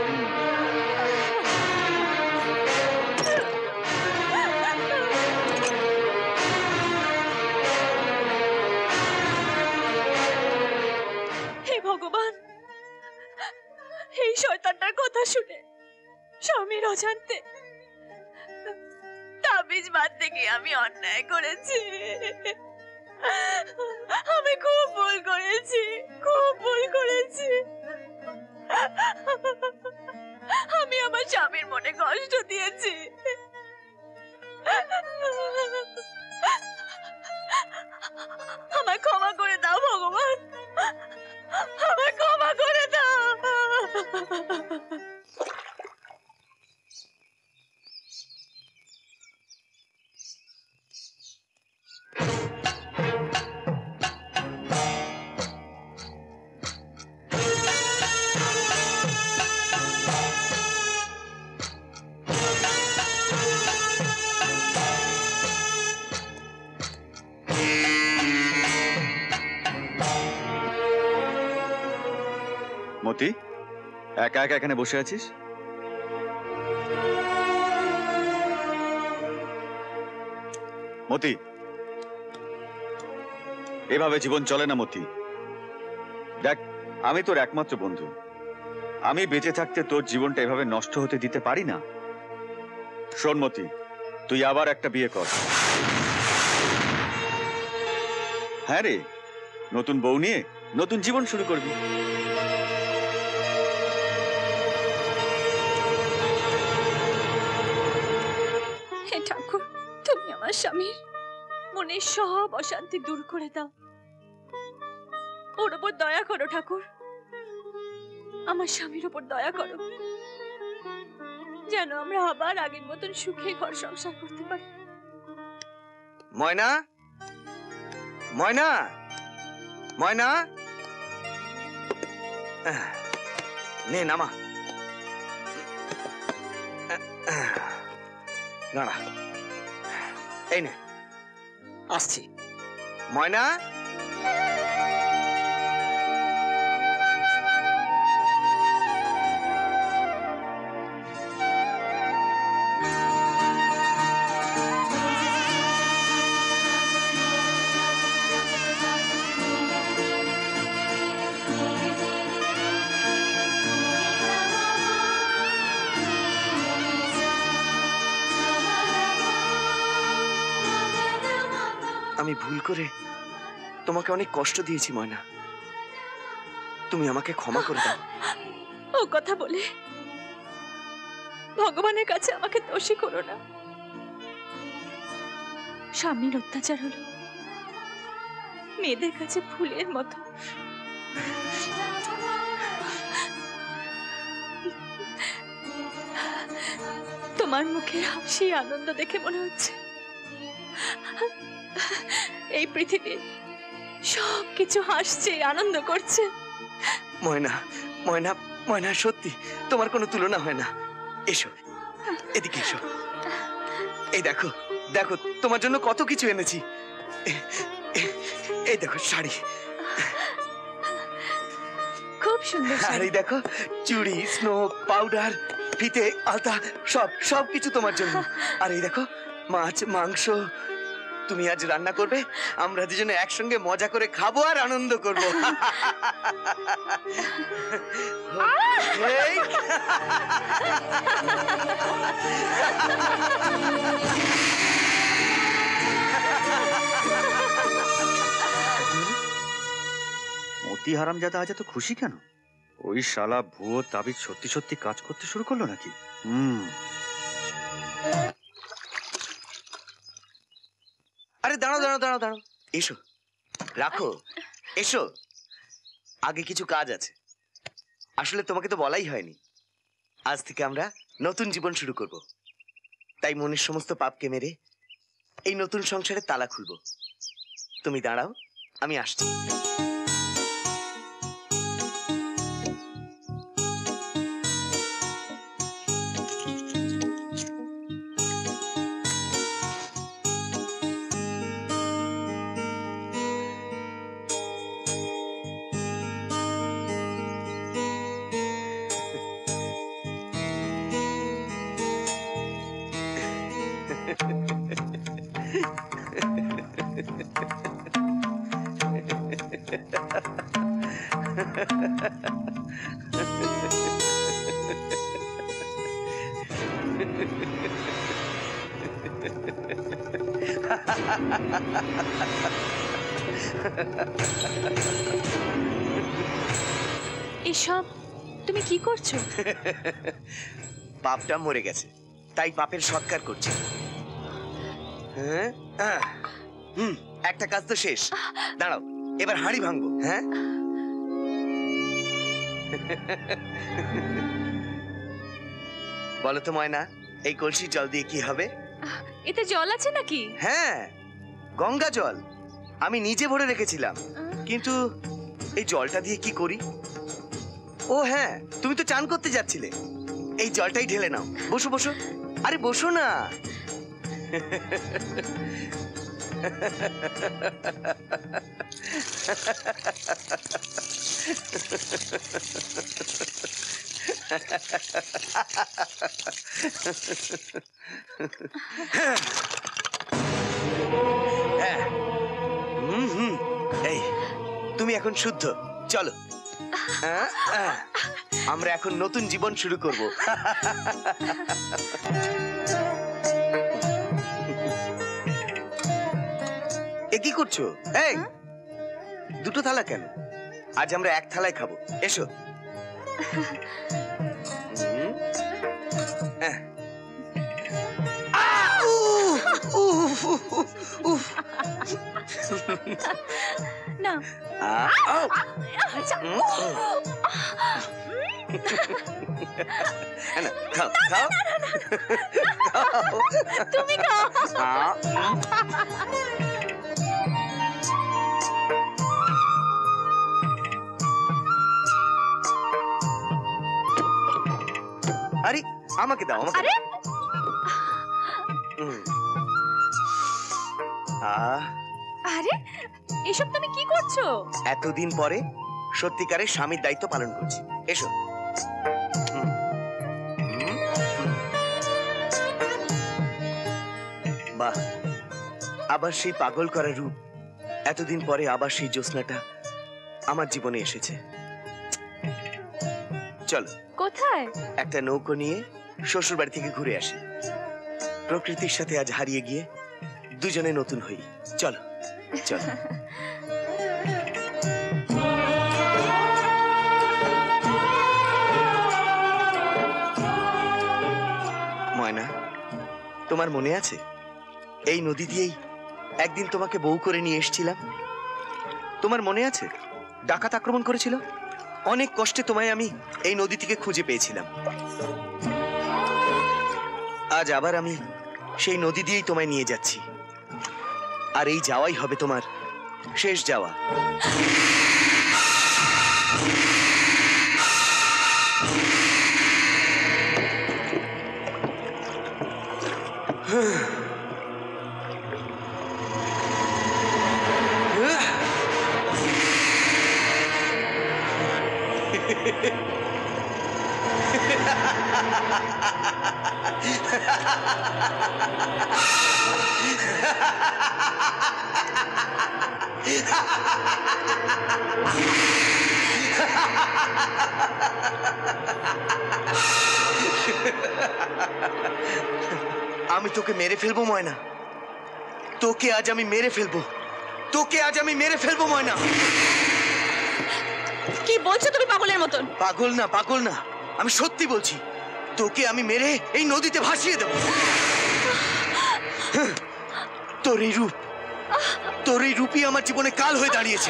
হে ভগবান, এই শয়তানটার কথা শুনে স্বামীর অজান্তে বীজ বাঁধতে গিয়ে আমি অন্যায় করেছি। আমি খুব ভুল করেছি, খুব ভুল করেছি। আমি আমার স্বামীর মনে কষ্ট দিয়েছি। আমায় ক্ষমা করে দাও ভগবান, আমায় ক্ষমা করে দাও। মতি, একা একা এখানে বসে আছিস? মতি, এভাবে জীবন চলে না মতি। দেখ, আমি তোর একমাত্র বন্ধু। আমি বেঁচে থাকতে তোর জীবনটা এভাবে নষ্ট হতে দিতে পারি না। শোন মতি, তুই আবার একটা বিয়ে কর। হ্যাঁ রে, নতুন বউ নিয়ে নতুন জীবন শুরু করবি। হে ঠাকুর, তুমি আমার স্বামীর মনের সব অশান্তি দূর করে দাও। ওর ওপর দয়া করো ঠাকুর, আমার স্বামীর ওপর দয়া করো, যেন আমরা আবার আগের মতন সুখে ঘর সংসার করতে পারি। ময়না, ময়না, ময়না, নে নামা। দাঁড়া, এই নে আসছি। ময়না, আমি ভুল করে তোমাকে অনেক কষ্ট দিয়েছি ময়না, তুমি আমাকে ক্ষমা করে দাও। ও কথা বলে ভগবানের কাছে আমাকে দোষী করো না। স্বামীর অত্যাচার হলো মেয়েদের কাছে ফুলের মতো। তোমার মুখের হাসি আনন্দ দেখে মনে হচ্ছে এই পৃথিবীর সব কিছু হাসছে, আনন্দ করছে। ময়না, ময়না, ময়না, সত্যি তোমার কোনো তুলনা হয় না। এসো, এদিকে এসো। এই দেখো, দেখো তোমার জন্য কত কিছু এনেছি। এই দেখো শাড়ি, খুব সুন্দর। আর এই দেখো চুড়ি, স্নো, পাউডার, ফিতে, আলতা, সব সব কিছু তোমার জন্য। আর এই দেখো মাছ, মাংস। তুমি আজ রান্না করবে, আমরা দুজনে একসঙ্গে মজা করে খাবো আর আনন্দ করবো। মতি হারামজাদা আজ এত খুশি কেন? ওই শালা ভুয়ো তাবিজ সত্যি সত্যি কাজ করতে শুরু করলো নাকি? হুম। আরে দাঁড়াও দাঁড়াও দাঁড়াও দাঁড়াও, এসো, রাখো, এসো। আগে কিছু কাজ আছে। আসলে তোমাকে তো বলাই হয়নি, আজ থেকে আমরা নতুন জীবন শুরু করব। তাই মনের সমস্ত পাপকে মেরে এই নতুন সংসারে তালা খুলব। তুমি দাঁড়াও, আমি আসছি। এসব তুমি কি করছো? পাপটা মরে গেছে, তাই পাপের সৎকার করছি। হ্যাঁ, আহ, হুম, একটা কাজ তো শেষ। দাঁড়াও, এবার হাঁড়ি ভাঙবো। হ্যাঁ, বলো তো ময়না, এই কলসির জল দিয়ে কি হবে? এতে জল আছে নাকি? হ্যাঁ, গঙ্গা জল। আমি নিজে ভরে রেখেছিলাম, কিন্তু এই জলটা দিয়ে কি করি? ও হ্যাঁ, তুমি তো চান করতে যাচ্ছিলে, এই জলটাই ঢেলে নাও। বসো বসো, আরে বসো না। হ্যাঁ, হুম হুম, এই তুমি এখন শুদ্ধ। চলো, আহ, আহ, আমরা এখন নতুন জীবন শুরু করব। এ কি করছো? এই দুটো থালা কেন? আজ আমরা এক থালায় খাবো, এসো। হুম, আহ। আহ, উফ, উফ, উফ, উফ। না, আহ, আউ। হুম, হুম। না, খাও খাও খাও। তুমি খাও। আহ, উম। আরে আমাকে দাও, আমাকে দাও। হুম। আহ, আরে এসব তুমি কি করছো? এতদিন পরে সত্যিকারের স্বামীর দায়িত্ব পালন করছি, এসো। হুম। হুম, হুম। বাহ, আবার সেই পাগল করা রূপ। এতদিন পরে আবার সেই জ্যোৎস্নাটা আমার জীবনে এসেছে। চলো, কোথায়? একটা নৌকো নিয়ে শ্বশুর বাড়ি থেকে ঘুরে আসি। প্রকৃতির সাথে আজ হারিয়ে গিয়ে দুজনে নতুন হই। চলো চলো। ময়না, তোমার মনে আছে এই নদী দিয়েই একদিন তোমাকে বউ করে নিয়ে এসেছিলাম? তোমার মনে আছে ডাকাত আক্রমণ করেছিল? অনেক কষ্টে তোমায় আমি এই নদী থেকে খুঁজে পেয়েছিলাম। আজ আবার আমি সেই নদী দিয়েই তোমায় নিয়ে যাচ্ছি, আর এই যাওয়াই হবে তোমার শেষ যাওয়া। আমি তোকে মেরে ফেলবো ময়না, তোকে আজ আমি মেরে ফেলবো, তোকে আজ আমি মেরে ফেলবো ময়না। কি বলছো তুমি পাগলের মতন? পাগল না, পাগল না, আমি সত্যি বলছি। তোকে আমি মেরে এই নদীতে ভাসিয়ে দেব। তোর এই রূপ, তোর এই রূপই আমার জীবনে কাল হয়ে দাঁড়িয়েছে।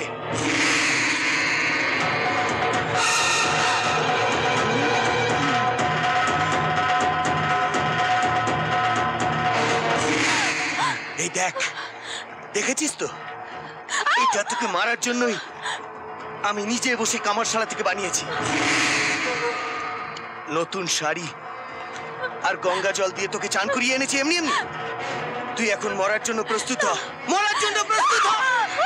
এই দেখ, দেখেছিস তো, এটা তোকে মারার জন্যই আমি নিজে বসে কামারশালা থেকে বানিয়েছি। নতুন শাড়ি আর গঙ্গা জল দিয়ে তোকে চান করিয়ে এনেছি এমনি এমনি। তুই এখন মরার জন্য প্রস্তুত হ, মরার জন্য প্রস্তুত হ।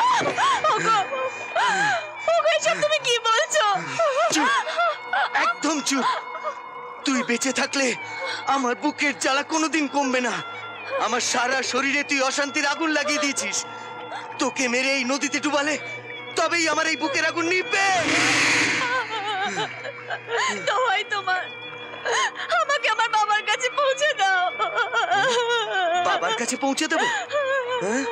তুমি কি বলছো? চুপ, একদম চুপ। তুই বেঁচে থাকলে আমার বুকের জ্বালা কোনোদিন কমবে না। আমার সারা শরীরে তুই অশান্তির আগুন লাগিয়ে দিয়েছিস। তোকে মেরে এই নদীতে ডুবালে তবেই আমার এই বুকের আগুন নিভবে। দোহাই তোমার, আমাকে আমার বাবার কাছে পৌঁছে দাও। বাবা বাবার কাছে পৌঁছে দেবো? হ্যাঁ?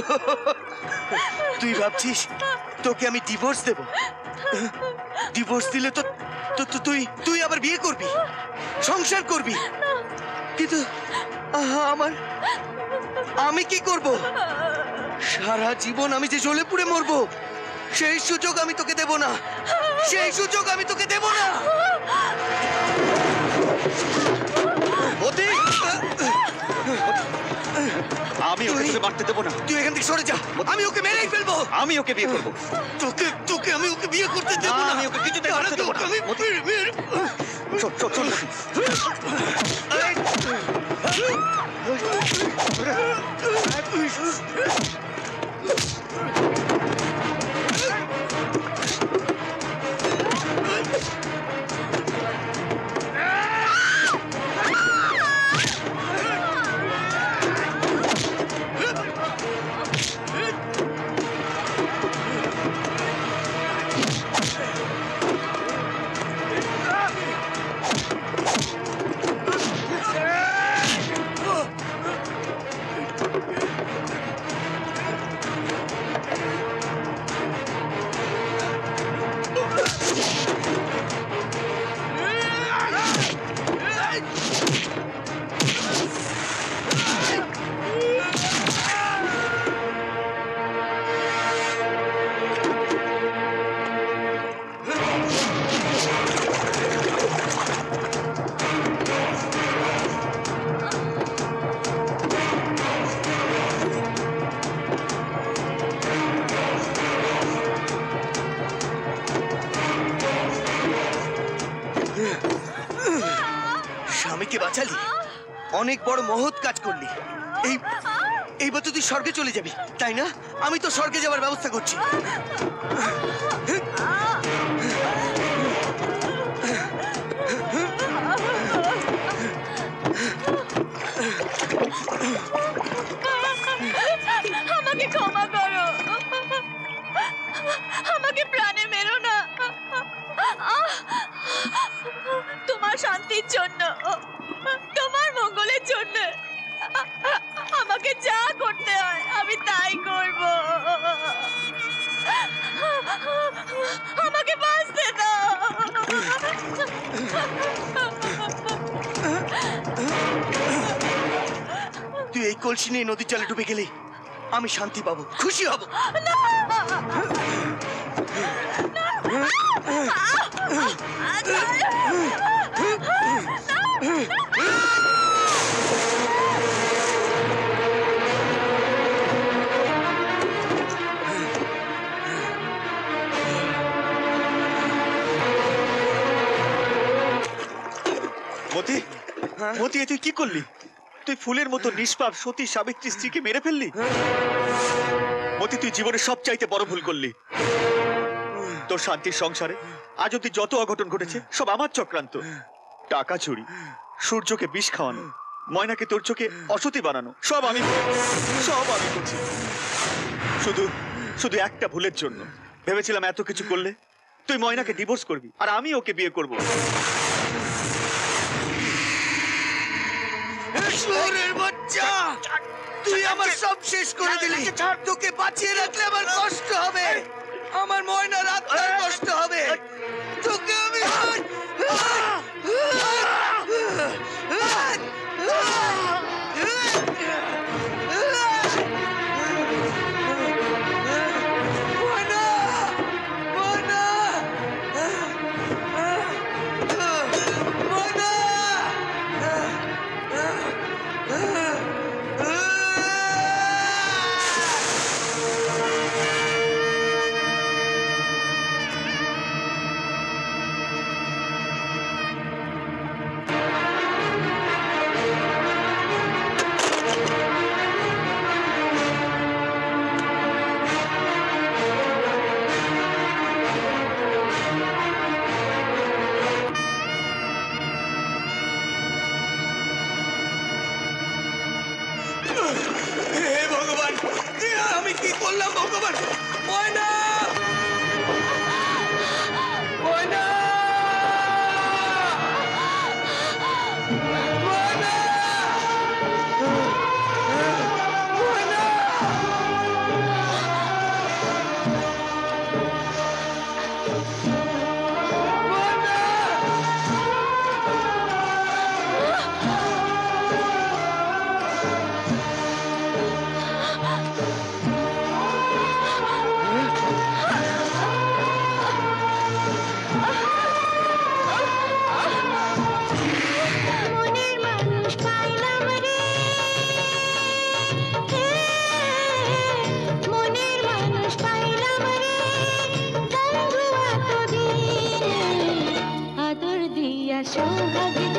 তুই ভাবছিস তোকে আমি ডিভোর্স দেব? ডিভোর্স দিলে তো তো- তো তুই তুই আবার বিয়ে করবি, সংসার করবি, কিন্তু আহা, আমার আমি কি করব? সারা জীবন আমি যে জ্বলে পুড়ে মরবো, সেই সুযোগ আমি তোকে দেব না, সেই সুযোগ আমি তোকে দেব না। মতি, আমি ওকে তোকে মারতে দেবো না। তুই এখান থেকে সরে যা, আমি ওকে মেরেই ফেলবো। আমি ওকে বিয়ে করবো। তোকে তোকে আমি ওকে বিয়ে করতে দেব না, আমি ওকে কিছুতেই মারতে দেব না। আমি মেরে মেরে চল চল চল। স্বামীকে বাঁচালি, অনেক বড় মহৎ কাজ করলি। এই এইবার তো তুই স্বর্গে চলে যাবি, তাই না? আমি তো স্বর্গে যাওয়ার ব্যবস্থা করছি। আমাকে ক্ষমা করো, আমাকে প্রাণে মেরো না। তোমার শান্তির জন্য, তোমার মঙ্গলের জন্য আমাকে যা করতে হয় আমি তাই করব। আমাকে বাঁচতে দাও। তুই এই কলসি নিয়ে নদীর জলে ডুবে গেলি আমি শান্তি পাবো, খুশি হব। মতি, মতি, তুই কি করলি? তুই ফুলের মতো নিষ্পাপ সতী সাবিত্রী স্ত্রীকে মেরে ফেললি। মতি, তুই জীবনের সবচাইতে বড় ভুল করলি। তোর শান্তির সংসারে আজ অব্দি যত অঘটন ঘটেছে সব আমার চক্রান্ত। টাকা চুরি, সূর্যকে বিষ খাওয়ানো, ময়নাকে তোর চোখে অসতী বানানো, সব আমি সব আমি করছি। শুধু শুধু একটা ভুলের জন্য ভেবেছিলাম এত কিছু করলে তুই ময়নাকে ডিভোর্স করবি আর আমি ওকে বিয়ে করবো। শুয়োরের বাচ্চা, তুই আমার সব শেষ করে দিলি। তোকে বাঁচিয়ে রাখলে আমার কষ্ট হবে, আমার ময়নার আত্মার কষ্ট হবে। তোকে আমি সোহাগ